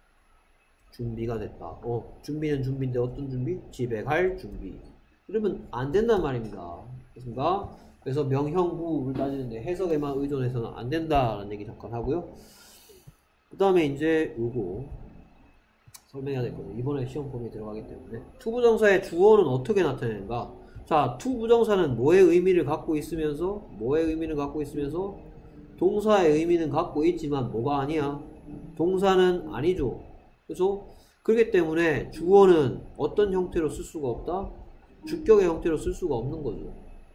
준비가 됐다. 어, 준비는 준비인데 어떤 준비? 집에 갈 준비. 이러면 안 된단 말입니다. 그렇습니까? 그래서 명형부를 따지는데 해석에만 의존해서는 안 된다라는 얘기 잠깐 하고요. 그 다음에 이제 요거 설명해야 될 거예요. 이번에 시험 범위에 들어가기 때문에 투부정사의 주어는 어떻게 나타내는가? 자, 투부정사는 뭐의 의미를 갖고 있으면서 뭐의 의미를 갖고 있으면서 동사의 의미는 갖고 있지만 뭐가 아니야? 동사는 아니죠. 그렇죠? 그렇기 때문에 주어는 어떤 형태로 쓸 수가 없다? 주격의 형태로 쓸 수가 없는 거죠.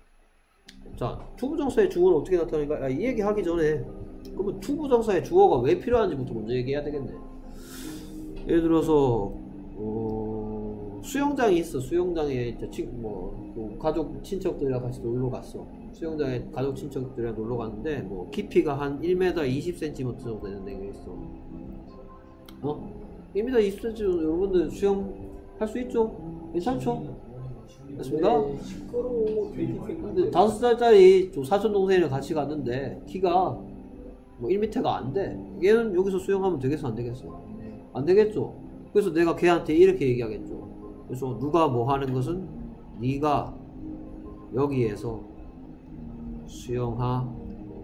자, 투부정사의 주어는 어떻게 나타나는가? 야, 이 얘기 하기 전에 그러면 투부정사의 주어가 왜 필요한지부터 먼저 얘기해야 되겠네. 예를 들어서 어, 수영장이 있어. 수영장에 친, 뭐, 뭐 가족 친척들이랑 같이 놀러 갔어. 수영장에 가족 친척들이랑 놀러 갔는데 뭐 깊이가 한 일 미터 이십 센티미터 정도 되는 데가 있어. 어? 일 미터 이십 센티미터 여러분들 수영 할 수 있죠? 괜찮죠? 됐습니까? 시끄러워. 근데 다섯 살짜리 사촌 동생이랑 같이 갔는데 키가 뭐 일 미터가 안 돼. 얘는 여기서 수영하면 되겠어, 안 되겠어? 안 되겠죠. 그래서 내가 걔한테 이렇게 얘기하겠죠. 그래서 누가 뭐 하는 것은 네가 여기에서 수영하는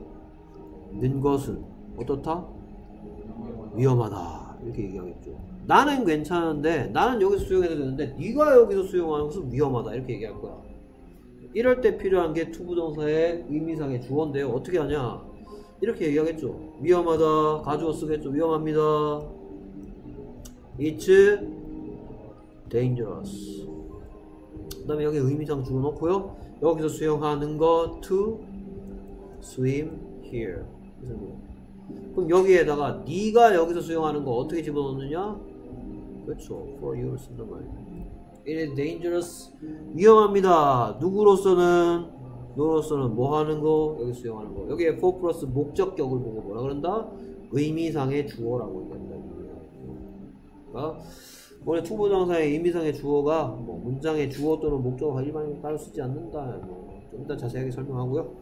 것은 어떻다? 위험하다. 이렇게 얘기하겠죠. 나는 괜찮은데 나는 여기서 수영해도 되는데 네가 여기서 수영하는 것은 위험하다. 이렇게 얘기할 거야. 이럴 때 필요한 게 투부정사의 의미상의 주어인데요. 어떻게 하냐? 이렇게 얘기하겠죠. 위험하다. 가주어 쓰겠죠. 위험합니다. It's dangerous. 다음에 여기 의미상 주어 놓고요. 여기서 수영하는 거 to swim here. 그럼 여기에다가 네가 여기서 수영하는 거 어떻게 집어넣느냐? 그렇죠. for you를 쓴단 말이에요. It is dangerous. 위험합니다. 누구로서는? 너로서는 뭐 하는 거? 여기 수영하는 거. 여기에 for 플러스 목적격을 보고 뭐라 그런다? 의미상의 주어라고 얘기한다. 그러니까 원래 투부정사의 의미상의 주어가 뭐 문장의 주어 또는 목적어가 일반적으로 따로 쓰지 않는다. 뭐 좀 이따 자세하게 설명하고요.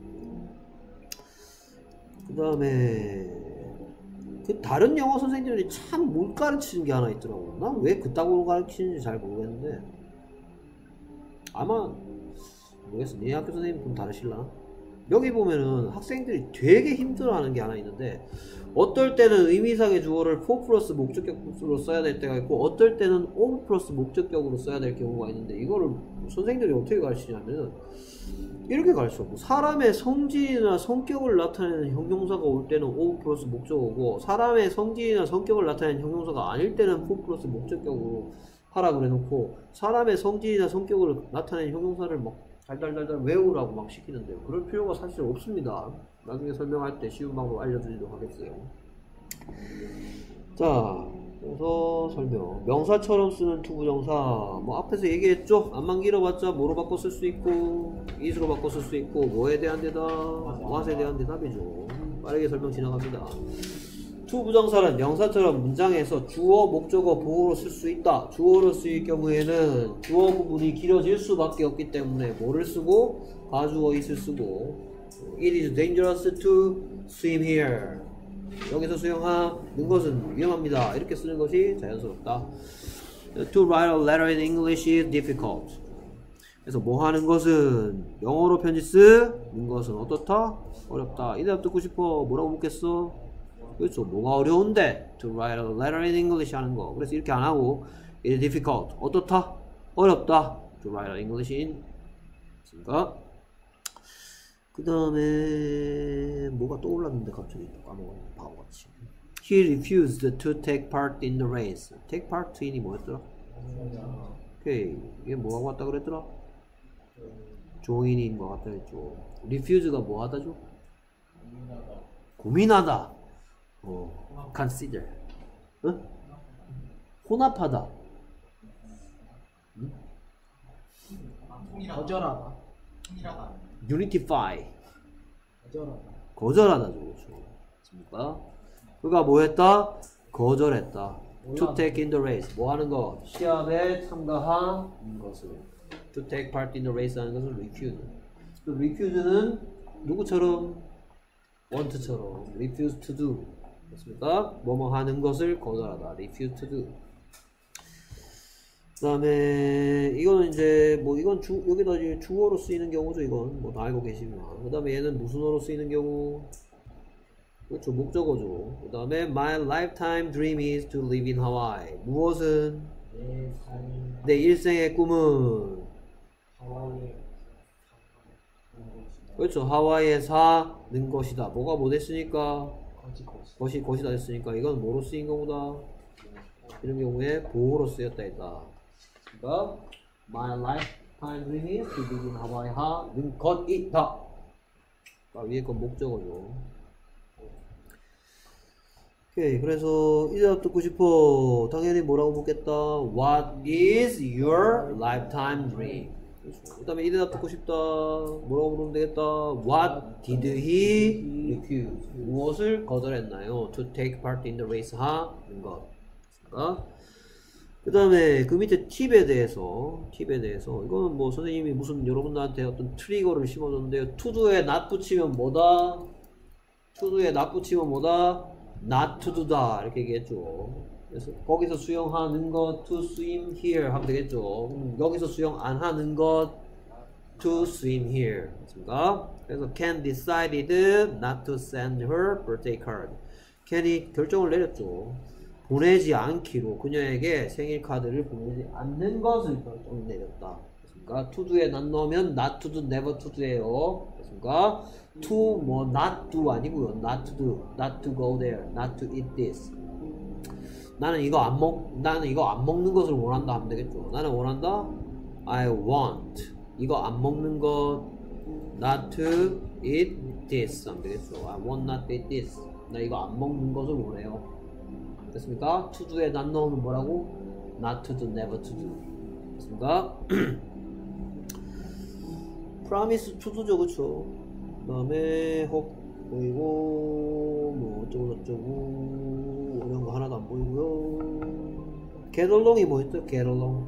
그 다음에 그 다른 영어 선생님들이 참 못 가르치는 게 하나 있더라고. 난 왜 그따구로 가르치는지 잘 모르겠는데 아마 모르겠어. 네 학교 선생님 좀 다르실라나? 여기 보면은 학생들이 되게 힘들어하는 게 하나 있는데 어떨 때는 의미상의 주어를 for 플러스 목적격으로 써야 될 때가 있고 어떨 때는 of 플러스 목적격으로 써야 될 경우가 있는데 이거를 선생님들이 어떻게 가르치냐면 이렇게 가르쳐. 뭐 사람의 성질이나 성격을 나타내는 형용사가 올 때는 of 플러스 목적어고 사람의 성질이나 성격을 나타내는 형용사가 아닐 때는 for 플러스 목적격으로 하라 그래 놓고 사람의 성질이나 성격을 나타내는 형용사를 막 달달달달 외우라고 막 시키는데요. 그럴 필요가 사실 없습니다. 나중에 설명할 때 쉬운 방법 알려드리도록 하겠어요. 자, 그래서 설명. 명사처럼 쓰는 투부정사. 뭐 앞에서 얘기했죠? 안만 길어봤자 뭐로 바꿔 쓸 수 있고 is로 바꿔 쓸 수 있고 뭐에 대한 대답, what에 대한 대답이죠. 빠르게 설명 지나갑니다. 투부정사는 명사처럼 문장에서 주어, 목적어, 보어로 쓸 수 있다. 주어로 쓰일 경우에는 주어 부분이 길어질 수밖에 없기 때문에 뭐를 쓰고 가주어 is를 쓰고 It is dangerous to swim here. 여기서 수영하는 것은 위험합니다. 이렇게 쓰는 것이 자연스럽다. To write a letter in English is difficult. 그래서 뭐 하는 것은 영어로 편지 쓰는 것은 어떻다? 어렵다. 이 대답 듣고 싶어. 뭐라고 묻겠어? 그렇죠. 뭐가 어려운데? To write a letter in English 하는 거. 그래서 이렇게 안 하고 It is difficult. 어떻다? 어렵다. To write an English in. 그러니까 그 다음에 뭐가 떠올랐는데 갑자기 까먹었네. 바보같이. He refused to take part in the race. Take part in이 뭐였더라? 오케이. 이게 뭐하고 왔다 그랬더라? join인 것 같다 했죠. refuse가 뭐 하다죠? 고민하다. 어, consider. 응? 혼합하다. 응? 거절하다. unify. 거절하다. 거절하다죠. 그렇죠. 맞습니까? 그가 뭐 했다? 거절했다. to take in the race. 뭐 하는 거? 시합에 참가한 것을. to take part in the race 하는 것을 refuse. 그 refuse는 누구처럼? want처럼. refuse to do. 맞습니까? 뭐뭐 하는 것을 거절하다. refuse to do. 그 다음에 이거는 이제 뭐 이건 주, 여기다 이제 주어로 쓰이는 경우죠. 이건 뭐 다 알고 계시면. 그 다음에 얘는 무슨 어로 쓰이는 경우? 그렇죠. 목적어죠. 그 다음에 my lifetime dream is to live in Hawaii. 무엇은? 내 삶이 내 일생의 꿈은? 하와이에 그렇죠. 하와이에 사는 것이다. 뭐가 뭐 됐으니까? 거지 거지. 것이 것이다 됐으니까 이건 뭐로 쓰인 거구나? 이런 경우에 보호로 쓰였다 했다. 그러니까 my lifetime dream is to live in Hawaii 하는 것이다. 그러니까 위에 건 목적어죠. 오케이. 그래서 이 대답 듣고 싶어. 당연히 뭐라고 묻겠다. What is your lifetime dream? 그 다음에 이 대답 듣고 싶다. 뭐라고 물으면 되겠다. What did he refuse? 무엇을 거절했나요? To take part in the race 하는 것. 그 다음에 그 밑에 팁에 대해서 팁에 대해서 이거는 뭐 선생님이 무슨 여러분들한테 어떤 트리거를 심어줬는데요. 투두에 not 붙이면 뭐다? 투두에 not 붙이면 뭐다? not to do다 이렇게 얘기했죠. 그래서 거기서 수영하는 것 to swim here 하면 되겠죠. 음, 여기서 수영 안 하는 것 to swim here 맞습니까? 그래서 Ken decided not to send her birthday card. 켄이 결정을 내렸죠. 보내지 않기로 그녀에게 생일 카드를 보내지 않는 것을 결정을 내렸다. 그러니까 to do에 not 넣으면 not to do, never to do예요. 그러니까 to 뭐 not do 아니고요. not to do, not to go there, not to eat this. 나는 이거 안 먹, 나는 이거 안 먹는 것을 원한다 하면 되겠죠. 나는 원한다. I want 이거 안 먹는 것 not to eat this 하면 되겠죠. I want not to eat this 나 이거 안 먹는 것을 원해요. 됐습니까? to do에 not 넣으면 뭐라고? not to do, never to do 됐습니까? promise to do죠. 그쵸? 그 다음에 혹 보이고 뭐 어쩌고 저쩌고 어려운 거 하나도 안 보이고요. get along이 뭐였죠? get along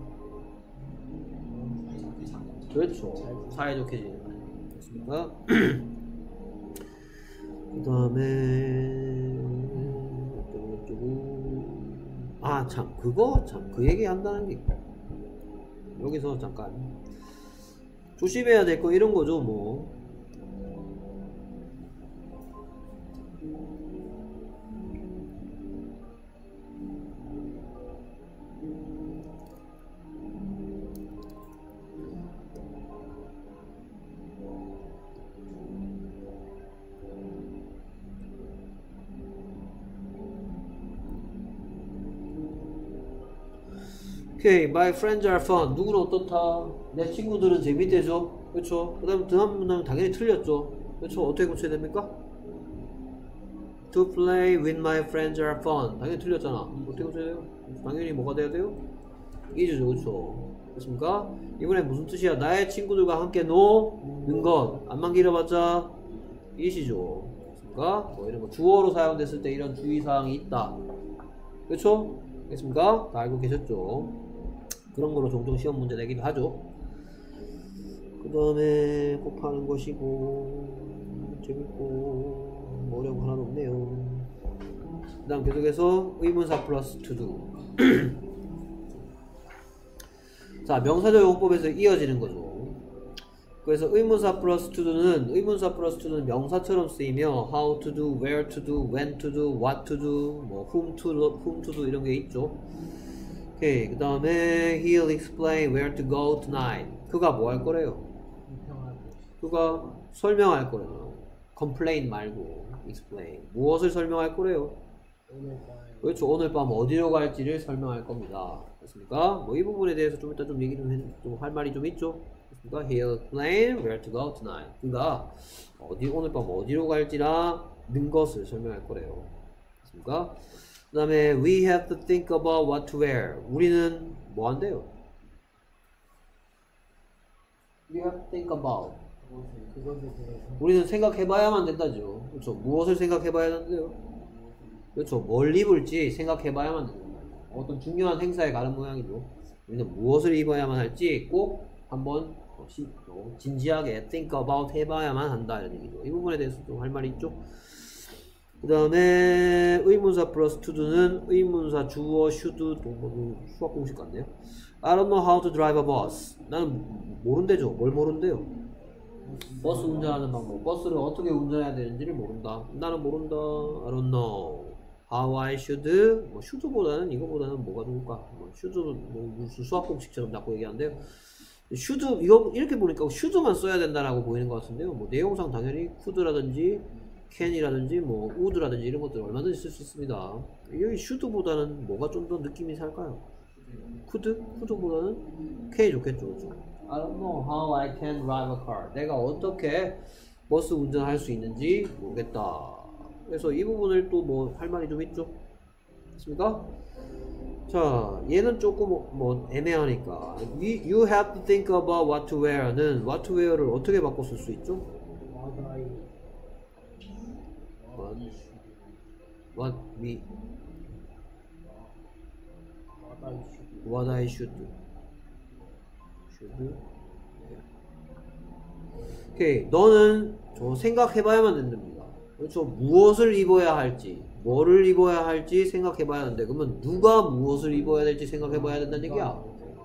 그렇죠. 사이좋게 지내는 거 됐습니까? 그 다음에 어쩌고 저쩌고 아 참 그거 참 그 얘기 한다는 게 있고 여기서 잠깐 조심해야 될 거 이런 거죠 뭐. 오케이, my friends are fun. 누구는 어떻다? 내 친구들은 재밌대죠. 그렇죠? 그 다음 다음 문장은 당연히 틀렸죠. 그렇죠? 어떻게 고쳐야 됩니까? To play with my friends are fun. 당연히 틀렸잖아. 어떻게 고쳐야 돼요? 당연히 뭐가 돼야 돼요? 이즈죠. 그렇죠? 됐습니까? 이번에 무슨 뜻이야? 나의 친구들과 함께 노는 것. 안만 길어봤자 이시죠. 됐습니까? 뭐 이런 거 주어로 사용됐을 때 이런 주의사항이 있다. 그렇죠? 됐습니까? 다 알고 계셨죠? 그런 거로 종종 시험 문제 내기도 하죠. 그 다음에 꼭 하는 것이고 재밌고 뭐 어려운 거 하나도 없네요. 그 다음 계속해서 의문사 플러스 to do 자 명사절 용법에서 이어지는 거죠. 그래서 의문사 플러스 to do는 의문사 플러스 to do는 명사처럼 쓰이며 how to do, where to do, when to do, what to do, 뭐 whom to, whom to do 이런 게 있죠. 오케이, 그 다음에 he'll explain where to go tonight. 그가 뭐 할 거래요? 그가 설명할 거래요. complain 말고 explain. 무엇을 설명할 거래요? 오늘 밤 그렇죠. 오늘 밤 어디로 갈지를 설명할 겁니다. 됐습니까? 뭐 이 부분에 대해서 좀 이따 좀 얘기 좀 할 말이 좀 있죠. 됐습니까? He'll explain where to go tonight. 그가 어디 오늘 밤 어디로 갈지라는 것을 설명할 거래요. 됐습니까? 그 다음에 we have to think about what to wear. 우리는 뭐 한대요? We have to think about. 그것에 대해서 우리는 생각해봐야만 된다죠. 그렇죠. 무엇을 생각해봐야 된대요? 그렇죠. 뭘 입을지 생각해봐야만 된다. 어떤 중요한 행사에 가는 모양이죠. 우리는 무엇을 입어야만 할지 꼭 한번 진지하게 think about 해봐야만 한다 이런 얘기죠. 이 부분에 대해서 좀 할 말이 있죠. 그 다음에 의문사 플러스 to do는 의문사 주어 should 뭐 수학 공식 같네요. I don't know how to drive a bus. 나는 모른대죠. 뭘 모른대요? 버스 운전하는 방법. 버스를 어떻게 운전해야 되는지를 모른다. 나는 모른다. I don't know how I should. 뭐 should보다는 이거보다는 뭐가 좋을까? 뭐 should 뭐 무슨 수학 공식처럼 자꾸 얘기하는데요. should 이거 이렇게 보니까 should만 써야 된다라고 보이는 것 같은데요. 뭐 내용상 당연히 could라든지 can이라든지 뭐 would라든지 이런 것들 얼마든지 쓸 수 있습니다. 여기 should보다는 뭐가 좀 더 느낌이 살까요? could? could보다는 can이 좋겠죠. 그렇죠? I don't know how I can drive a car. 내가 어떻게 버스 운전할 수 있는지 모르겠다. 그래서 이 부분을 또 뭐 할 말이 좀 있죠. 됐습니까? 자, 얘는 조금 뭐, 뭐 애매하니까 We, you have to think about what to wear는 what to wear를 어떻게 바꿔 쓸 수 있죠? what I What, what we what I should What I should should 네. 오케이, 너는 저 생각해봐야만 된답니다. 그렇죠. 무엇을 입어야 할지, 뭐를 입어야 할지 생각해봐야 하는데 그러면 누가 무엇을 입어야 될지 생각해봐야 된다는 얘기야.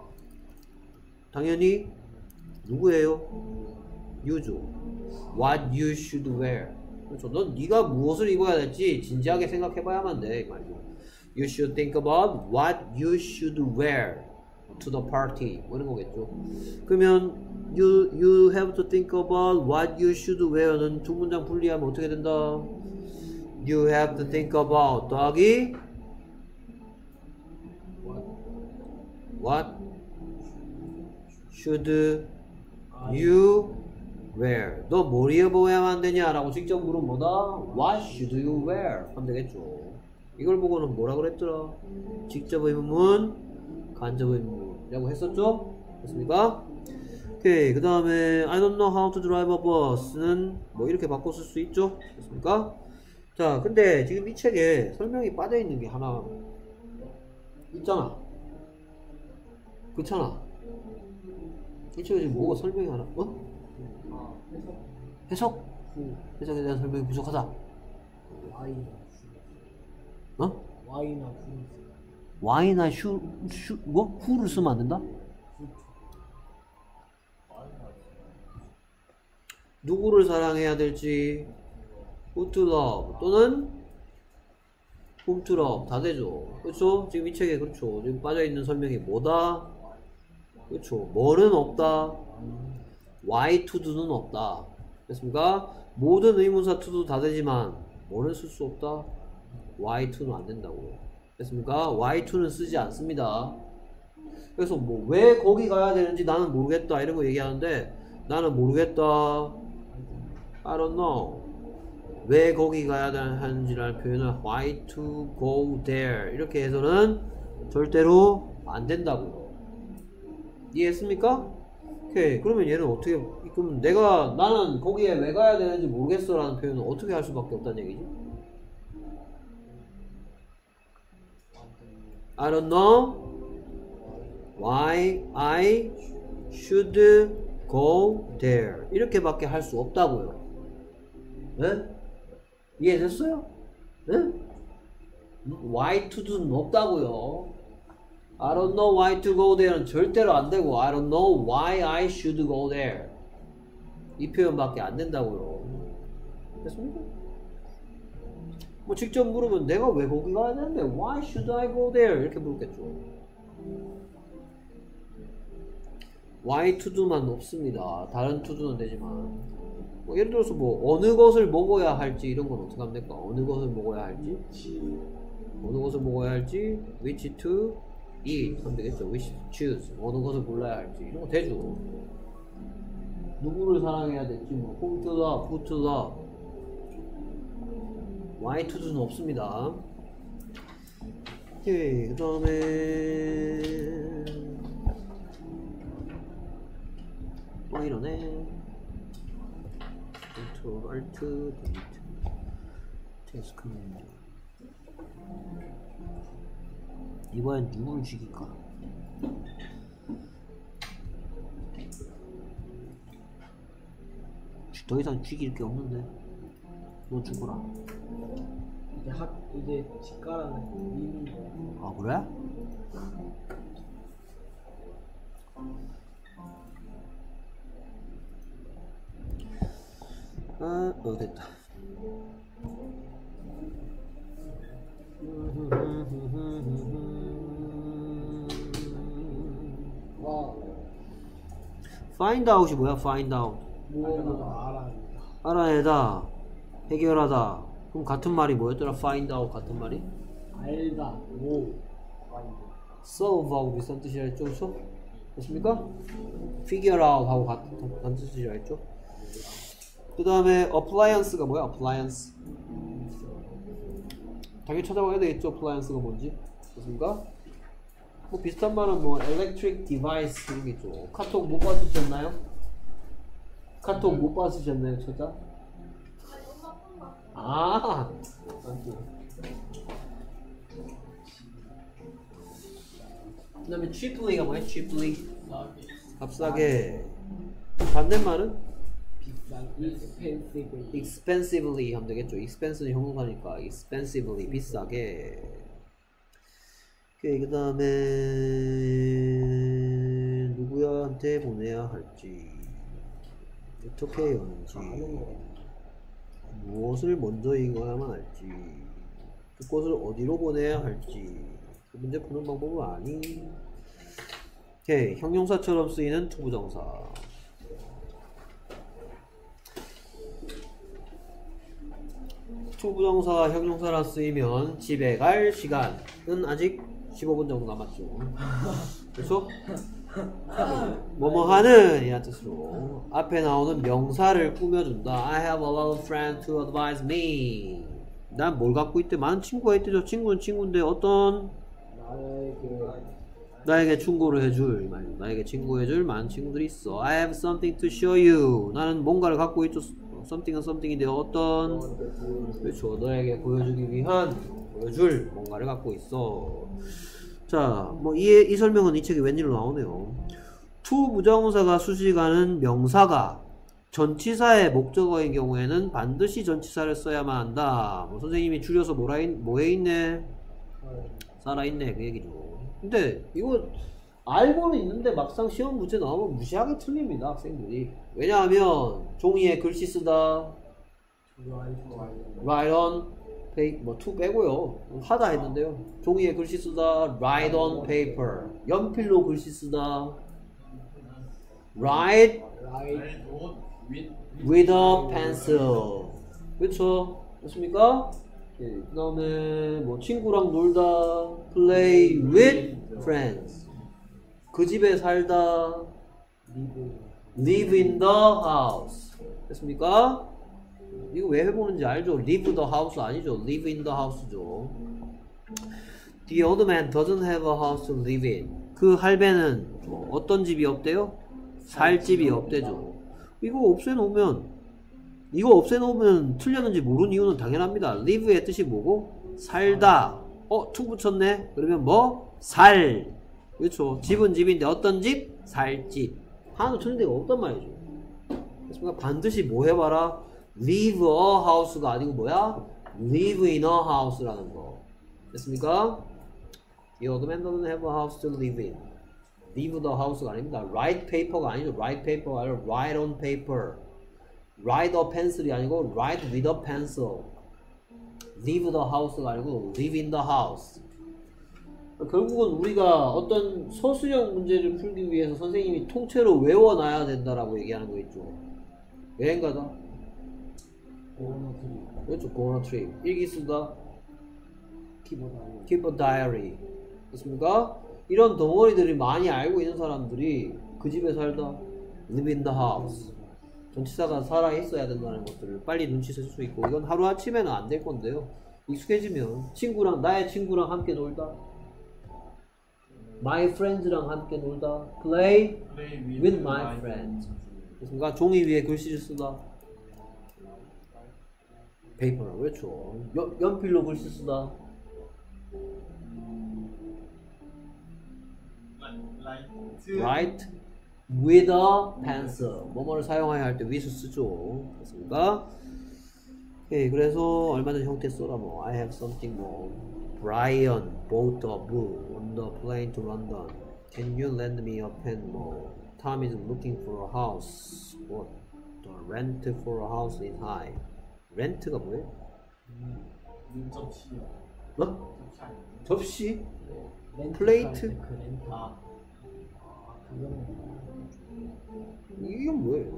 당연히 누구예요? you죠. What you should wear. 그렇죠. 넌 네가 무엇을 입어야 될지 진지하게 생각해봐야만 돼 이 말이죠. You should think about what you should wear to the party. 뭐 이런 거겠죠. 그러면 you you have to think about what you should wear는 두 문장 분리하면 어떻게 된다? You have to think about 더하기 what should you wear? 너 뭘 입어야만 되냐라고 직접 물으면 뭐다? What should you wear? 하면 되겠죠. 이걸 보고는 뭐라 그랬더라? 직접 의문문, 간접 의문문이라고 했었죠? 됐습니까? 오케이. 그 다음에 I don't know how to drive a bus는 뭐 이렇게 바꿔 쓸 수 있죠? 됐습니까? 자, 근데 지금 이 책에 설명이 빠져 있는 게 하나 있잖아. 그렇잖아. 이 책에 지금 뭐가 설명이 하나? 어? 아, 해석. 해석? 후. 해석에 대한 설명이 부족하다. Y나 후. 어? Y나 후. Y나 슈, 슈, 뭐? who를 쓰면 안 된다? 누구를 사랑해야 될지 who to love 또는 whom to love 다 되죠. 그렇죠? 지금 이 책에 그렇죠. 지금 빠져있는 설명이 뭐다? 그렇죠. 뭐는 없다. why to do는 없다. 됐습니까? 모든 의문사 to도 다 되지만 뭐는 쓸 수 없다. why to는 안 된다고요. 됐습니까? why to는 쓰지 않습니다. 그래서 뭐 왜 거기 가야 되는지 나는 모르겠다 이런 거 얘기하는데 나는 모르겠다. I don't know. 왜 거기 가야 하는지라는 표현을 why to go there 이렇게 해서는 절대로 안 된다고요. 이해했습니까? 오케이. 그러면 얘는 어떻게, 그럼 내가 나는 거기에 왜 가야 되는지 모르겠어 라는 표현은 어떻게 할 수밖에 없다는 얘기지? I don't know why I should go there 이렇게밖에 할 수 없다고요. 네? 이해됐어요? 네? why to do는 없다고요. I don't know why to go there는 절대로 안 되고 I don't know why I should go there 이 표현밖에 안 된다고요. 됐습니까? 뭐 직접 물으면 내가 왜 거기 가야 되는데 why should I go there 이렇게 물겠죠. why to do만 없습니다. 다른 to do는 되지만 뭐 예를 들어서 뭐 어느 것을 먹어야 할지 이런 건 어떻게 하면 될까? 어느 것을 먹어야 할지 어느 것을 먹어야 할지 which to eat 하면 되겠죠. which to choose 어느 것을 골라야 할지 이런 거 되죠. 누구를 사랑해야 될지 뭐 whom to love, who to love why to do는 없습니다. 오케이. 그 다음에 또 이러네. Ctrl Alt Delete Test Command 이번엔 누구를 죽일까? 더 이상 죽일 게 없는데 너 죽어라. 이제 학 이제 집가라는 이미 아 그래? 아, 어 됐다. 와 find out이 뭐야? find out 무엇보다 알아. 알아내다, 해결하다. 그럼 같은 말이 뭐였더라? find out 같은 말이? 알다. 오. solve하고 비슷한 뜻이라 했죠, 그렇죠? 됐습니까? figure out 하고 같은, 같은 뜻이라 했죠. 그 다음에 appliance가 뭐야? appliance 당연히 찾아봐야 되겠죠. appliance가 뭔지. 됐습니까? 뭐 비슷한 말은 뭐 electric device 이런 게 있죠. 카톡 못 받으셨나요? 카톡 못 받으셨나요, 찾아? 아, 그 다음에 cheaply가 뭐야? cheaply 값싸게. 반대말은 비싼 expensive. expensively 하면 되겠죠. expense는 형용사니까 expensively 비싸게. 오케이. 그 다음에 누구한테 보내야 할지 어떻게 해야 하는지 무엇을 먼저 읽어야만 할지 그것을 어디로 보내야 할지 그 문제 푸는 방법은 아니. 오케이. 형용사처럼 쓰이는 투부정사. 투부정사가 형용사라 쓰이면 집에 갈 시간은 아직 십오 분 정도 남았죠. 그렇죠? 뭐뭐 하는 이란 뜻으로 앞에 나오는 명사를 꾸며준다. I have a lot of friends to advise me. 난 뭘 갖고 있대? 많은 친구가 있대. 저 친구는 친구인데 어떤 나에게 나에게 충고를 해줄 말이야. 나에게 친구해줄 많은 친구들이 있어. I have something to show you. 나는 뭔가를 갖고 있죠. something은 something인데 어떤 그렇죠. 너에게 보여주기 위한 보여줄 뭔가를 갖고 있어. 자, 뭐 이 이 설명은 이 책에 웬일로 나오네요. to 부정사가 수식하는 명사가 전치사의 목적어인 경우에는 반드시 전치사를 써야만 한다. 뭐 선생님이 줄여서 뭐라 있, 뭐에 있네? 살아있네 그 얘기죠. 근데 이거 알고는 있는데 막상 시험 문제 나오면 무시하게 틀립니다 학생들이. 왜냐하면 종이에 글씨 쓰다 write on paper 뭐 to 빼고요 하다 했는데요. 종이에 글씨 쓰다 write on paper. 연필로 글씨 쓰다 write 라이트 with a pencil. 그렇죠? 맞습니까? 그 다음에 뭐 친구랑 놀다 play with friends. 그 집에 살다 리브 live in the house. 됐습니까? 이거 왜 해보는지 알죠? live the house 아니죠? live in the house죠. The old man doesn't have a house to live in. 그 할배는 뭐 어떤 집이 없대요? 살 집이 없대죠. 이거 없애놓으면 이거 없애놓으면 틀렸는지 모르는 이유는 당연합니다. live의 뜻이 뭐고? 살다. 어? to 붙였네? 그러면 뭐? 살. 그렇죠. 집은 집인데 어떤 집? 살집. 하나도 틀린 데가 없단 말이죠. 그래서 반드시 뭐 해봐라? live a house가 아니고 뭐야? live in a house라는 거. 됐습니까? The old man doesn't have a house to live in. leave the house가 아닙니다. write paper가 아니죠. write paper가 아니라 write on paper. write a pencil이 아니고 write with a pencil. leave the house가 아니고 live in the house. 결국은 우리가 어떤 서술형 문제를 풀기 위해서 선생님이 통째로 외워놔야 된다라고 얘기하는 거 있죠. 여행 가다. 그렇죠. go on a trip. 일기 쓰다. 키보드 keep a diary. 됐습니까? 이런 덩어리들이 많이 알고 있는 사람들이 그 집에 살다 live in the house. 전치사가 살아있어야 된다는 것들을 빨리 눈치챌 수 있고 이건 하루아침에는 안 될 건데요. 익숙해지면 친구랑 나의 친구랑 함께 놀다 my friends랑 함께 놀다 play Play with my friends. 그렇습니까? 종이 위에 글씨를 쓰다 paper. 그렇죠. 연, 연필로 글씨 쓰다 Like write with a pencil. 뭐뭐를 사용해야 할 때 with 쓰죠. 그렇습니까? 오케이. 그래서 얼마든 형태 써라. 뭐 I have something 뭐 Brian bought a book on the plane to London. Can you lend me a pen? 뭐 Tom is looking for a house. What? The rent for a house is high. 렌트가 뭐예요? 접시요. 어? 접시? 렌트 플레이트? 그 렌트 아, 그거는 이게 뭐예요?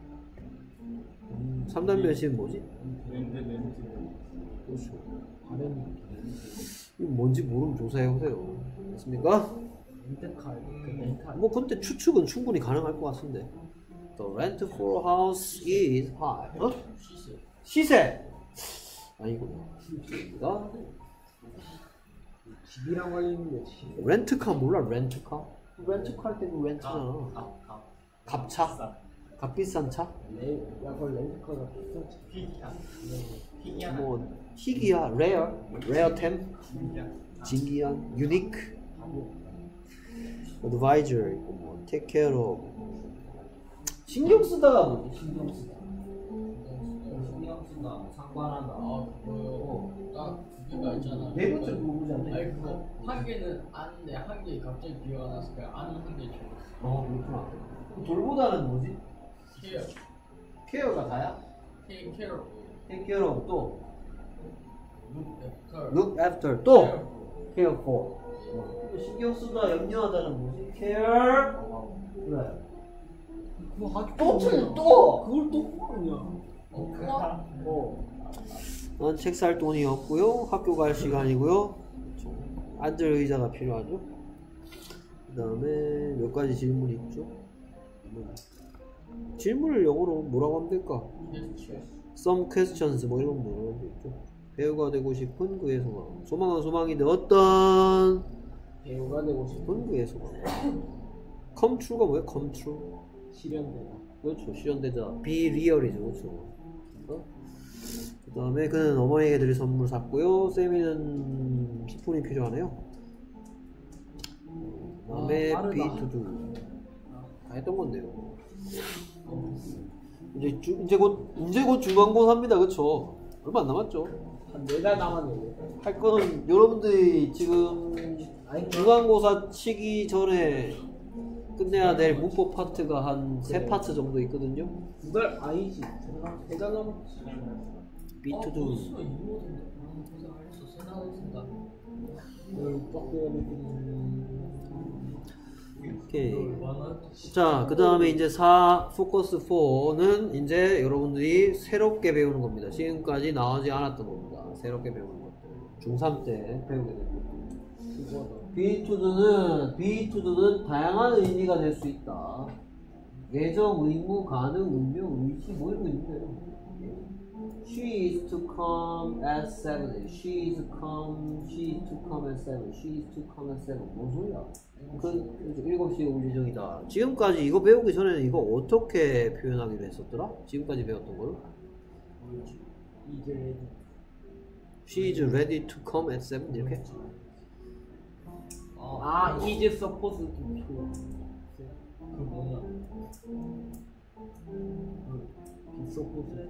삼 단 변신 뭐지? 렌트 렌트. 그렇죠. 발음이 이거 뭔지 모르면 조사해보세요. 됐습니까? 렌트카 그 렌탈 뭐 근데 추측은 충분히 가능할 것 같은데. The rent for a house is high. 어? 시세 시세! 아니구나. 됐습니까? 집이랑 관련있는데 집 렌트카 몰라? 렌트카? 렌트카 할 때도 렌트잖아. 값, 값. 값차? 값비싼 차? 레 약간 렌트카가 비싸지 희귀한. 희귀한. 뭐 희귀야, 레어, 레어템, 희귀한. 진기한, 유니크, 가격 advisor, 있고 뭐 take care of. 신경 쓰다가 뭐지? 신경 쓰다. 신경 쓴다, 상관한다. 아 그거요. 딱 두 개가 있잖아. 네 번째 모르지 않네. 아니 그거 한 개는 아는데 한 개 갑자기 비가 나서 그냥 아는 한 개 줘. 어, 그렇구나. 돌보다는 뭐지? 케어. 케어가 다야? 테이크 케어. take care of 또 룩 애프터. look after 또 care for. 어. 신경 쓰다, 염려하다는 뭐지? care. 그래. 그거 학교 또 틀려, 또! 그걸 또 뭐냐 어 그거? 어. 넌 책 살 돈이 없고요. 학교 갈 시간이고요. 앉을 의자가 필요하죠. 그 다음에 몇 가지 질문이 있죠? 질문을 영어로 뭐라고 하면 될까? Some questions 뭐 이런 거 뭐라고 하면 되죠? 배우가 되고 싶은 그의 소망. 소망은 소망인데 어떤 배우가 되고 싶은 그의 소망. Come true가 뭐야? Come true. 실현되다. 그렇죠. 실현되다. Be real이죠. 그렇죠. 어? 그 다음에 그는 어머니에게 드릴 선물 샀고요. 세미는 스푼이 필요하네요. 그 다음에 아, be 빠르다. to do. 다 했던 건데요. 이제 주, 이제 곧 이제 곧 중간고사입니다. 그렇죠? 얼마 안 남았죠? 한 네 달 남았는데. 할 거는 여러분들이 지금 중간고사 치기 전에 끝내야 될 문법 파트가 한 세 파트 정도 있거든요. 두 달 아니지. 세달 남았지. be to do. 벌써 이거 된다. 아, 고생하셨어. 세나겠습니다. 응, 빡대가 되긴. 오케이. 자, 그 다음에 이제 사 포커스 사는 이제 여러분들이 새롭게 배우는 겁니다. 지금까지 나오지 않았던 겁니다. 새롭게 배우는 것들. 중삼 때 배우게 된 것들. be to do는 be to do는 다양한 의미가 될 수 있다. 예정, 의무, 가능, 운명, 의지 뭐 이런 거 있는데요. She is to come at seven. She is come. She is to come at seven. She is to come at seven. 뭔 소리야? 그 일곱 시에 올 예정이다. 지금까지 이거 배우기 전에는 이거 어떻게 표현하기로 했었더라? 지금까지 배웠던 거를? 이제 레디. She is ready to come at seven 이렇게? 아, 이제 서포스 좀 필요. 그 뭐냐? 서포스.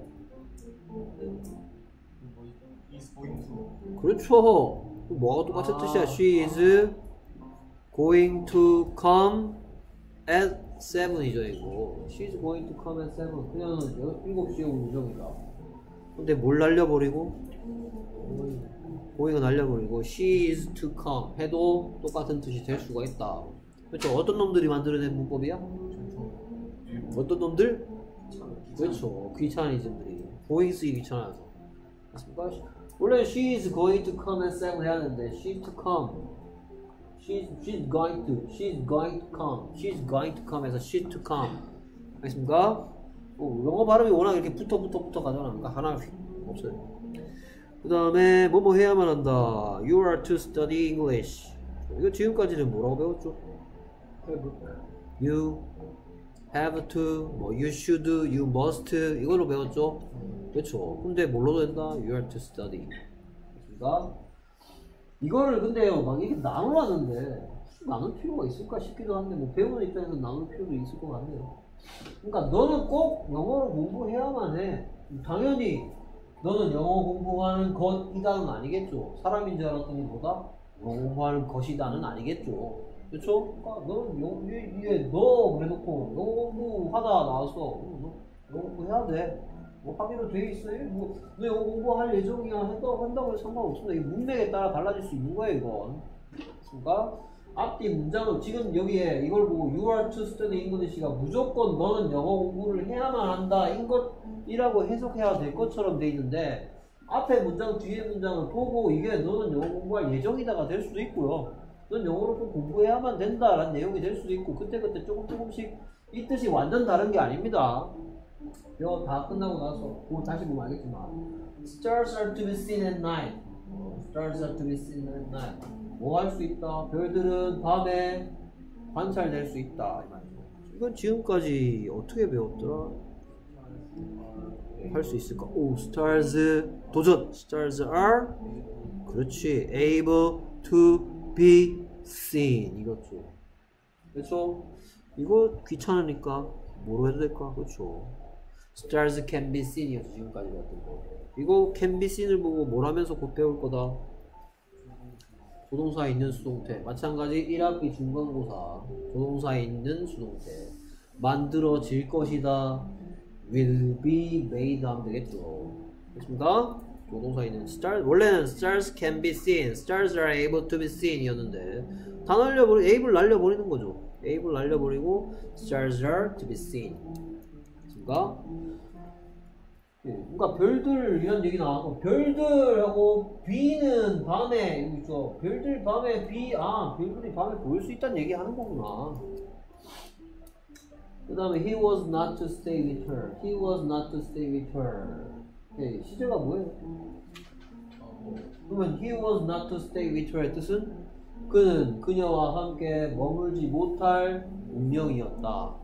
is going to 그렇죠. 뭐가 똑같은 아. 뜻이야? She is going to come at seven이죠 이거. She is going to come at seven. 그녀는 일곱 시에 올 예정이다. 근데 뭘 날려버리고? going은 날려버리고 she is to come 해도 똑같은 뜻이 될 수가 있다. 그렇죠. 어떤 놈들이 만들어낸 문법이야? 어떤 놈들? 그렇죠. 귀차니즘들이. going 쓰기 귀찮아서. 맞습니까? 원래 she is going to come at seven 해야 되는데 she's to come. She's, she's going to. She's going to come. She's going to come 해서 she's to come. 알겠습니까? 어, 영어 발음이 워낙 이렇게 붙어 붙어 붙어 가잖아. 그러니까 하나 없어요. 그 다음에 뭐뭐 해야만 한다. You are to study English. 이거 지금까지는 뭐라고 배웠죠? You have to, 뭐 you should, you must 이걸로 배웠죠? 그렇죠. 근데 뭘로 된다? You are to study. 그러니까 이거를 근데요 막 이렇게 나누라는데 나눌 필요가 있을까 싶기도 한데 뭐 배우는 입장에서 나눌 필요도 있을 것 같네요. 그러니까 너는 꼭 영어를 공부해야만 해. 당연히 너는 영어 공부하는 것이다는 아니겠죠. 사람인 줄 알았더니 뭐다? 영어 공부하는 것이다는 아니겠죠. 그렇죠? 그러니까 너는 영어 위에 너 그래놓고 영어 공부하다 나왔어. 너 영어 공부해야 돼. 뭐 하기로 돼 있어요. 뭐 너 영어 공부할 예정이야 한다고 한다고 해서 상관없습니다. 이 문맥에 따라 달라질 수 있는 거예요 이건. 그러니까 앞뒤 문장은 지금 여기에 이걸 보고 You are to study English가 무조건 너는 영어 공부를 해야만 한다 인 것이라고 해석해야 될 것처럼 돼 있는데 앞에 문장 뒤에 문장을 보고 이게 너는 영어 공부할 예정이다가 될 수도 있고요. 넌 영어를 좀 공부해야만 된다라는 내용이 될 수도 있고 그때그때 조금 조금씩 이 뜻이 완전 다른 게 아닙니다. 이거 다 끝나고 나서 뭐 다시 보면 알겠지만 Stars are to be seen at night. Stars are to be seen at night. 뭐 할 수 있다? 별들은 밤에 관찰될 수 있다. 이 말이죠. 이건 지금까지 어떻게 배웠더라? 할 수 있을까? 오, stars 도전. Stars are 그렇지. able to be seen 이거죠. 그렇죠? 이거 귀찮으니까 뭐로 해도 될까? 그렇죠. Stars can be seen이었어 지금까지 배웠던 거. 이거 can be seen을 보고 뭘 하면서 곧 배울 거다? 조동사에 있는 수동태. 마찬가지 일 학기 중간고사. 조동사에 있는 수동태. 만들어질 것이다. will be made 하면 되겠죠. 됐습니까? 조동사에 있는 stars. 원래는 stars can be seen. stars are able to be seen 이었는데 다 날려버리고 able 날려버리는 거죠. able 날려버리고 stars are to be seen. 됐습니까? 그러니까 별들 이런 얘기 나와서 별들하고 비는 밤에 여기 있죠. 별들 밤에 비, 아 별들이 밤에 보일 수 있다는 얘기 하는 거구나. 그 다음에 he was not to stay with her. He was not to stay with her. 오케이. 시제가 뭐예요? 그러면 he was not to stay with her의 뜻은 그는 그녀와 함께 머물지 못할 운명이었다.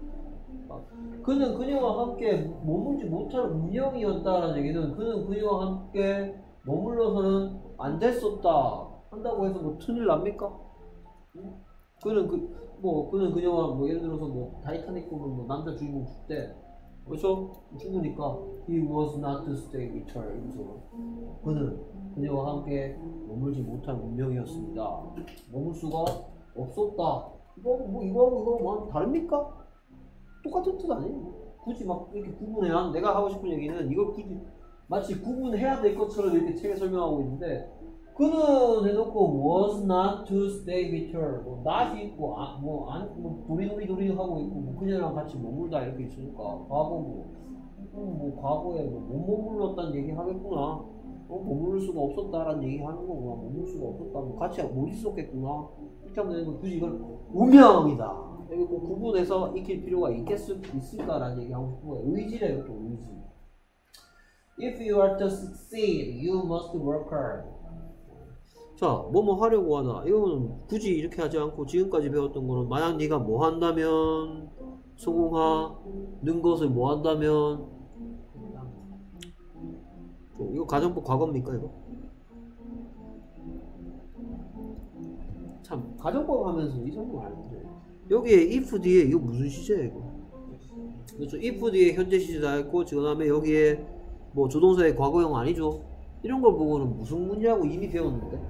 그는 그녀와 함께 머물지 못할 운명이었다라는 얘기는 그는 그녀와 함께 머물러서는 안 됐었다 한다고 해서 뭐 큰일 납니까? 그는 그 뭐 그는 그녀와 뭐 예를 들어서 뭐 타이타닉 보면 뭐 남자 주인공 죽대 그렇죠? 죽으니까 he was not to stay with her 이러면서 그는 그녀와 함께 머물지 못할 운명이었습니다. 머물 수가 없었다. 이거 뭐 이거하고 이거 뭐 다릅니까? 똑같은 뜻 아니에요? 굳이 막 이렇게 구분해야 내가 하고 싶은 얘기는 이걸 굳이 마치 구분해야 될 것처럼 이렇게 책에 설명하고 있는데 그는 해놓고 was not to stay with her 뭐 not이 있고 아, 뭐, 안, 뭐 도리도리 도리 하고 있고 뭐 그녀랑 같이 머물다 이렇게 있으니까 과거 뭐, 뭐 과거에 뭐 못 머물렀다는 얘기 하겠구나. 어, 머무를 수가 없었다라는 얘기 하는 거구나. 머물 수가 없었다. 뭐 같이 못 있었겠구나. 이렇게 하면 되는 거 굳이 이걸 운명이다. 여기 꼭 구분해서 익힐 필요가 있겠, 있을까라는 얘기 하고 싶은 거예요. 의지래요, 또 의지. If you are to succeed, you must work hard. 자, 뭐뭐 하려고 하나. 이거는 굳이 이렇게 하지 않고 지금까지 배웠던 거는 만약 네가 뭐 한다면 성공하는 것을 뭐 한다면 이거 가정법 과거입니까 이거? 참 가정법 하면서 이 정도 아닌데 여기에 if 뒤에 이거 무슨 시제야 이거? 그렇죠. if 뒤에 현재 시제다 했고 그 다음에 여기에 뭐 조동사의 과거형 아니죠? 이런 걸 보고는 무슨 문이라고 이미 배웠는데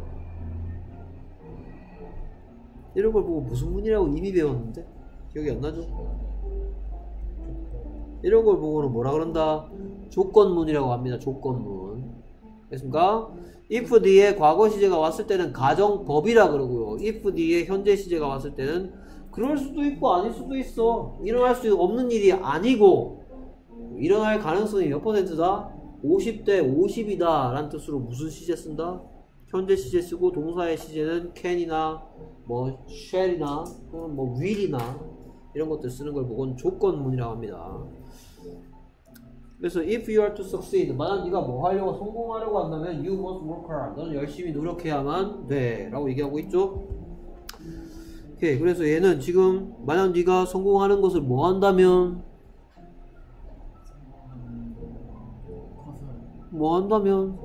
이런 걸 보고 무슨 문이라고 이미 배웠는데 기억이 안 나죠? 이런 걸 보고는 뭐라 그런다? 조건문이라고 합니다. 조건문. 됐습니까? if 뒤에 과거 시제가 왔을 때는 가정법이라 그러고요. if 뒤에 현재 시제가 왔을 때는 그럴 수도 있고 아닐 수도 있어. 일어날 수 없는 일이 아니고 일어날 가능성이 몇 퍼센트다? 오십 대 오십이다 라는 뜻으로 무슨 시제 쓴다? 현재 시제 쓰고 동사의 시제는 can이나 뭐 shall이나 또는 뭐 will이나 이런 것들 쓰는 걸 보고는 조건문이라고 합니다. 그래서 if you are to succeed 만약 네가 뭐 하려고 성공하려고 한다면 you must work hard 너는 열심히 노력해야만 돼 라고 얘기하고 있죠. 오케이. 그래서 얘는 지금 만약 네가 성공하는 것을 뭐 한다면 뭐 한다면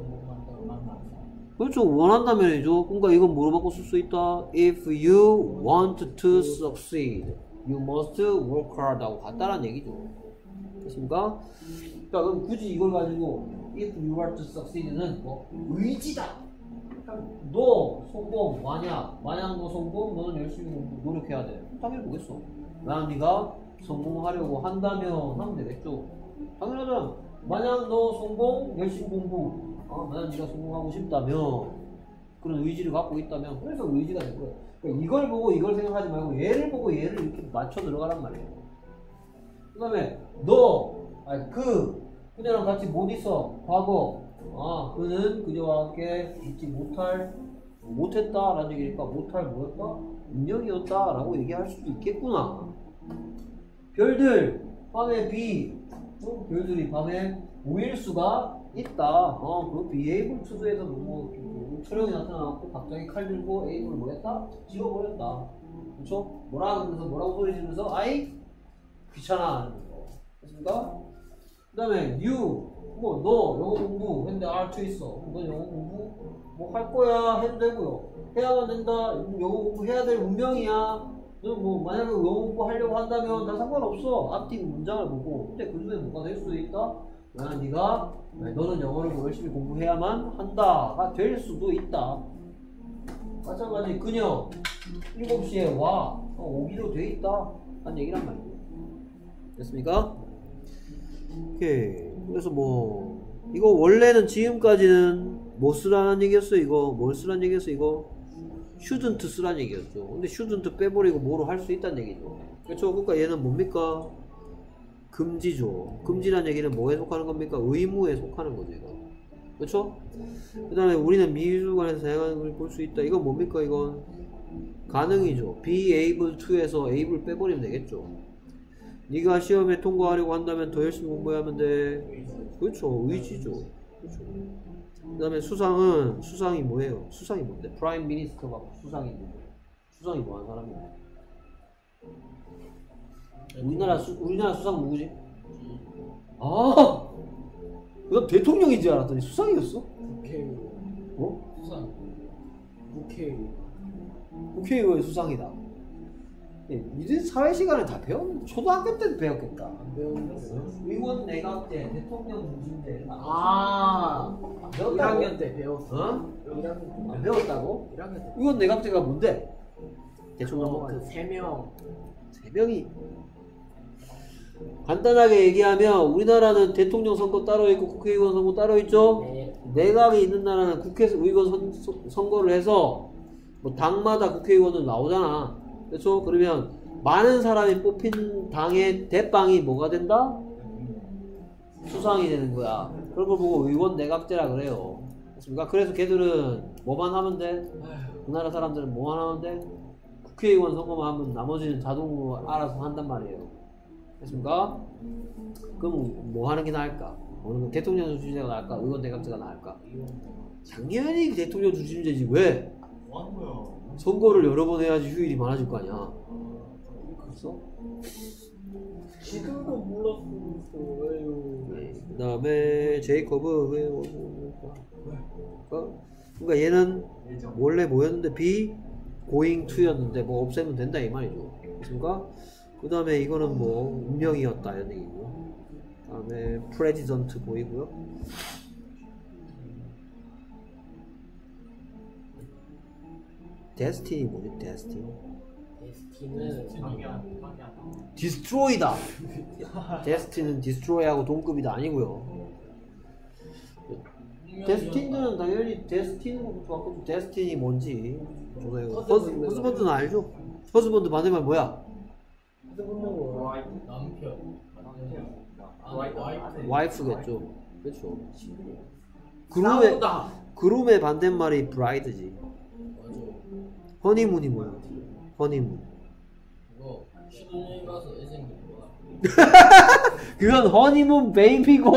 그렇죠. 원한다면이죠. 그러니까 이건 뭐로 바꿔 쓸 수 있다? If you want to succeed you must work hard 하고 같다라는 얘기죠. 됐습니까? 자, 그럼 굳이 이걸 가지고 if you are to succeed는 뭐 의지다. 너 성공 만약 만약 너 성공 너는 열심히 노력해야 돼. 당연히 뭐겠어. 만약 네가 성공하려고 한다면 하면 되겠죠. 당연하잖아. 만약 너 성공 열심히 공부. 어, 만약 네가 성공하고 싶다면 그런 의지를 갖고 있다면 그래서 의지가 될 거야. 그러니까 이걸 보고 이걸 생각하지 말고 얘를 보고 얘를 이렇게 맞춰 들어가란 말이에요. 그 다음에 너 아니 그 그녀랑 같이 못 있어. 과거. 아 그는 그녀와 함께 있지 못할 못했다라는 얘기니까 못할 뭐였다? 운명이었다 라고 얘기할 수도 있겠구나. 별들 밤에 비 어? 별들이 밤에 보일 수가 있다. 어, 그 be able to에서 뭐, 뭐 초령이 나타나고 갑자기 칼 들고 able을 뭐 했다? 지워버렸다. 그쵸? 뭐라 그러면서 뭐라고 소리 지르면서 아이 귀찮아 하는 거. 됐습니까? 그 다음에 you 뭐 너 영어 공부 했는데 알투 있어. 너 영어 공부 뭐 할 거야 해도 되고요. 해야만 된다. 영어 공부 해야 될 운명이야. 너 뭐 만약에 영어 공부 하려고 한다면 다 상관없어. 앞뒤 문장을 보고 근데 그 중에 뭐가 될 수도 있다. 만약 네가 너는 영어를 열심히 공부해야만 한다가 될 수도 있다. 마찬가지 그녀 일곱 시에 와 어, 오기로 돼 있다 하는 얘기란 말이에요. 됐습니까? 오케이. 그래서 뭐 이거 원래는 지금까지는 뭐 쓰라는 얘기였어. 이거 뭘 쓰라는 얘기였어. 이거 shouldn't 쓰라는 얘기였죠. 근데 shouldn't 빼버리고 뭐로 할 수 있다는 얘기죠. 그렇죠? 그러니까 얘는 뭡니까? 금지죠. 금지란 얘기는 뭐에 속하는 겁니까? 의무에 속하는 거죠, 이거. 그렇죠? 그 다음에 우리는 미술관에서 다양한 걸 볼 수 있다. 이건 뭡니까? 이건 가능이죠. be able to에서 able 빼버리면 되겠죠. 네가 시험에 통과하려고 한다면 더 열심히 공부해야 하면 돼. 그렇죠. 의지죠. 그렇죠. 그 다음에 수상은 수상이 뭐예요? 수상이 뭔데? 프라임 미니스터가 수상이 뭔데? 수상이 뭐 하는 사람이야? 우리나라 수, 우리나라 수상 누구지? 아! 나 대통령인 줄 알았더니 수상이었어? 국회의원. 어? 수상. 국회의원. 국회의원 수상이다. 예, 이제 사회 시간에 다 배웠는데 초등학교 때도 배웠겠다. 안 배웠어요? 의원 내각제, 대통령 중심제. 아, 배웠다고? 일 학년 때 배웠어. 어? 일 학년 때. 안 배웠다고? 일 학년 때. 의원 내각제가 뭔데? 대충 넘어가. 그세 명. 세 명이. 간단하게 얘기하면 우리나라는 대통령 선거 따로 있고 국회의원 선거 따로 있죠. 네. 내각이 있는 나라는 국회의원 선, 선- 선거를 해서 뭐 당마다 국회의원은 나오잖아. 그렇죠? 그러면 많은 사람이 뽑힌 당의 대빵이 뭐가 된다? 수상이 되는 거야. 그런 걸 보고 의원 내각제라 그래요. 그렇습니까? 그래서 걔들은 뭐만 하면 돼? 그 나라 사람들은 뭐만 하면 돼? 국회의원 선거만 하면 나머지는 자동으로 알아서 한단 말이에요. 됐습니까? 그럼 뭐 하는 게 나을까? 어느 거 대통령 중심제가 나을까? 의원 내각제가 나을까? 당연히 대통령 중심제지. 왜? 뭐 하는 거야? 선거를 여러 번 해야지 휴일이 많아질 거 아니야. 그랬어? 지금도 몰랐어요. 네. 그 다음에 제이커브 왜 어? 그러니까 얘는 원래 뭐였는데 be going to였는데 뭐 없애면 된다 이 말이죠. 그렇습니까? 그 다음에 이거는 뭐 운명이었다 이런 얘기고. 그 다음에 president 보이고요. destiny 뭐지? destiny 데스티는 방향, 방향. destroy다. destiny는 destroy하고 동급이다 아니고요. 데스틴은 당연히 데스틴부터 바꿔도 데스틴이 뭔지 조사해요. 허즈번드는 알죠? 허즈번드 반대말 뭐야? 남편. 아니 와이프. 와이프겠죠. 그렇죠. 그rum의 싸우다. 그rum의 반대말이 브라이드지. 맞아. 허니문이 뭐야? 허니문. 그거 신혼여행 가서 애 생긴 거야. 그건 허니문 베이비고.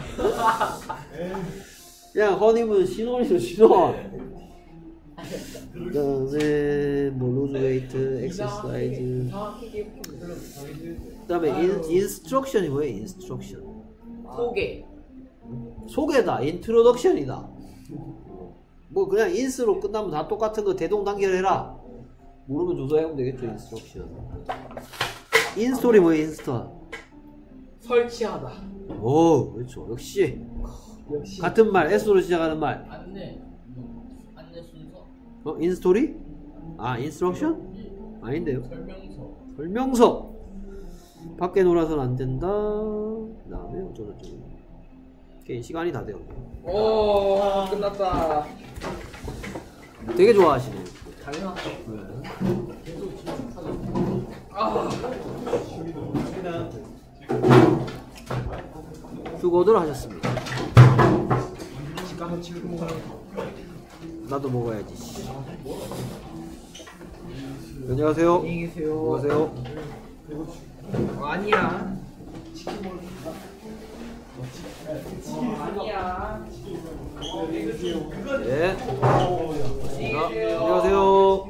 그냥 허니문 신혼이죠 신혼. 그다음에 뭐 로즈 웨이트, 엑서사이즈. 그다음에 인, 인스트럭션이 뭐예요? 인스트럭션. 소개. 소개다. 인트로덕션이다. 뭐 그냥 인스로 끝나면 다 똑같은 거 대동단결해라. 모르면 조사해보면 되겠죠. 인스트럭션. 인스토리 뭐예요? 인스타. 설치하다. 오 그렇죠. 역시 역시. 같은 말 S로 시작하는 말. 안내. 안내 순서. 어? 인스토리? 아 인스트럭션? 예. 아닌데요. 설명서. 설명서. 밖에 놀아서는 안 된다. 그 다음에 어쩌고저쩌고. 오케이 시간이 다 되었네. 오, 끝났다. 되게 좋아하시네. 당연하죠. 계속 집중하자. 아, 수고들 하셨습니다. 시간은 지금 먹어야 나도 먹어야지. 안녕하세요. 안녕히 계세요. 안녕하세요. 어, 아니야. 어, 아니야. 네. 안녕하세요.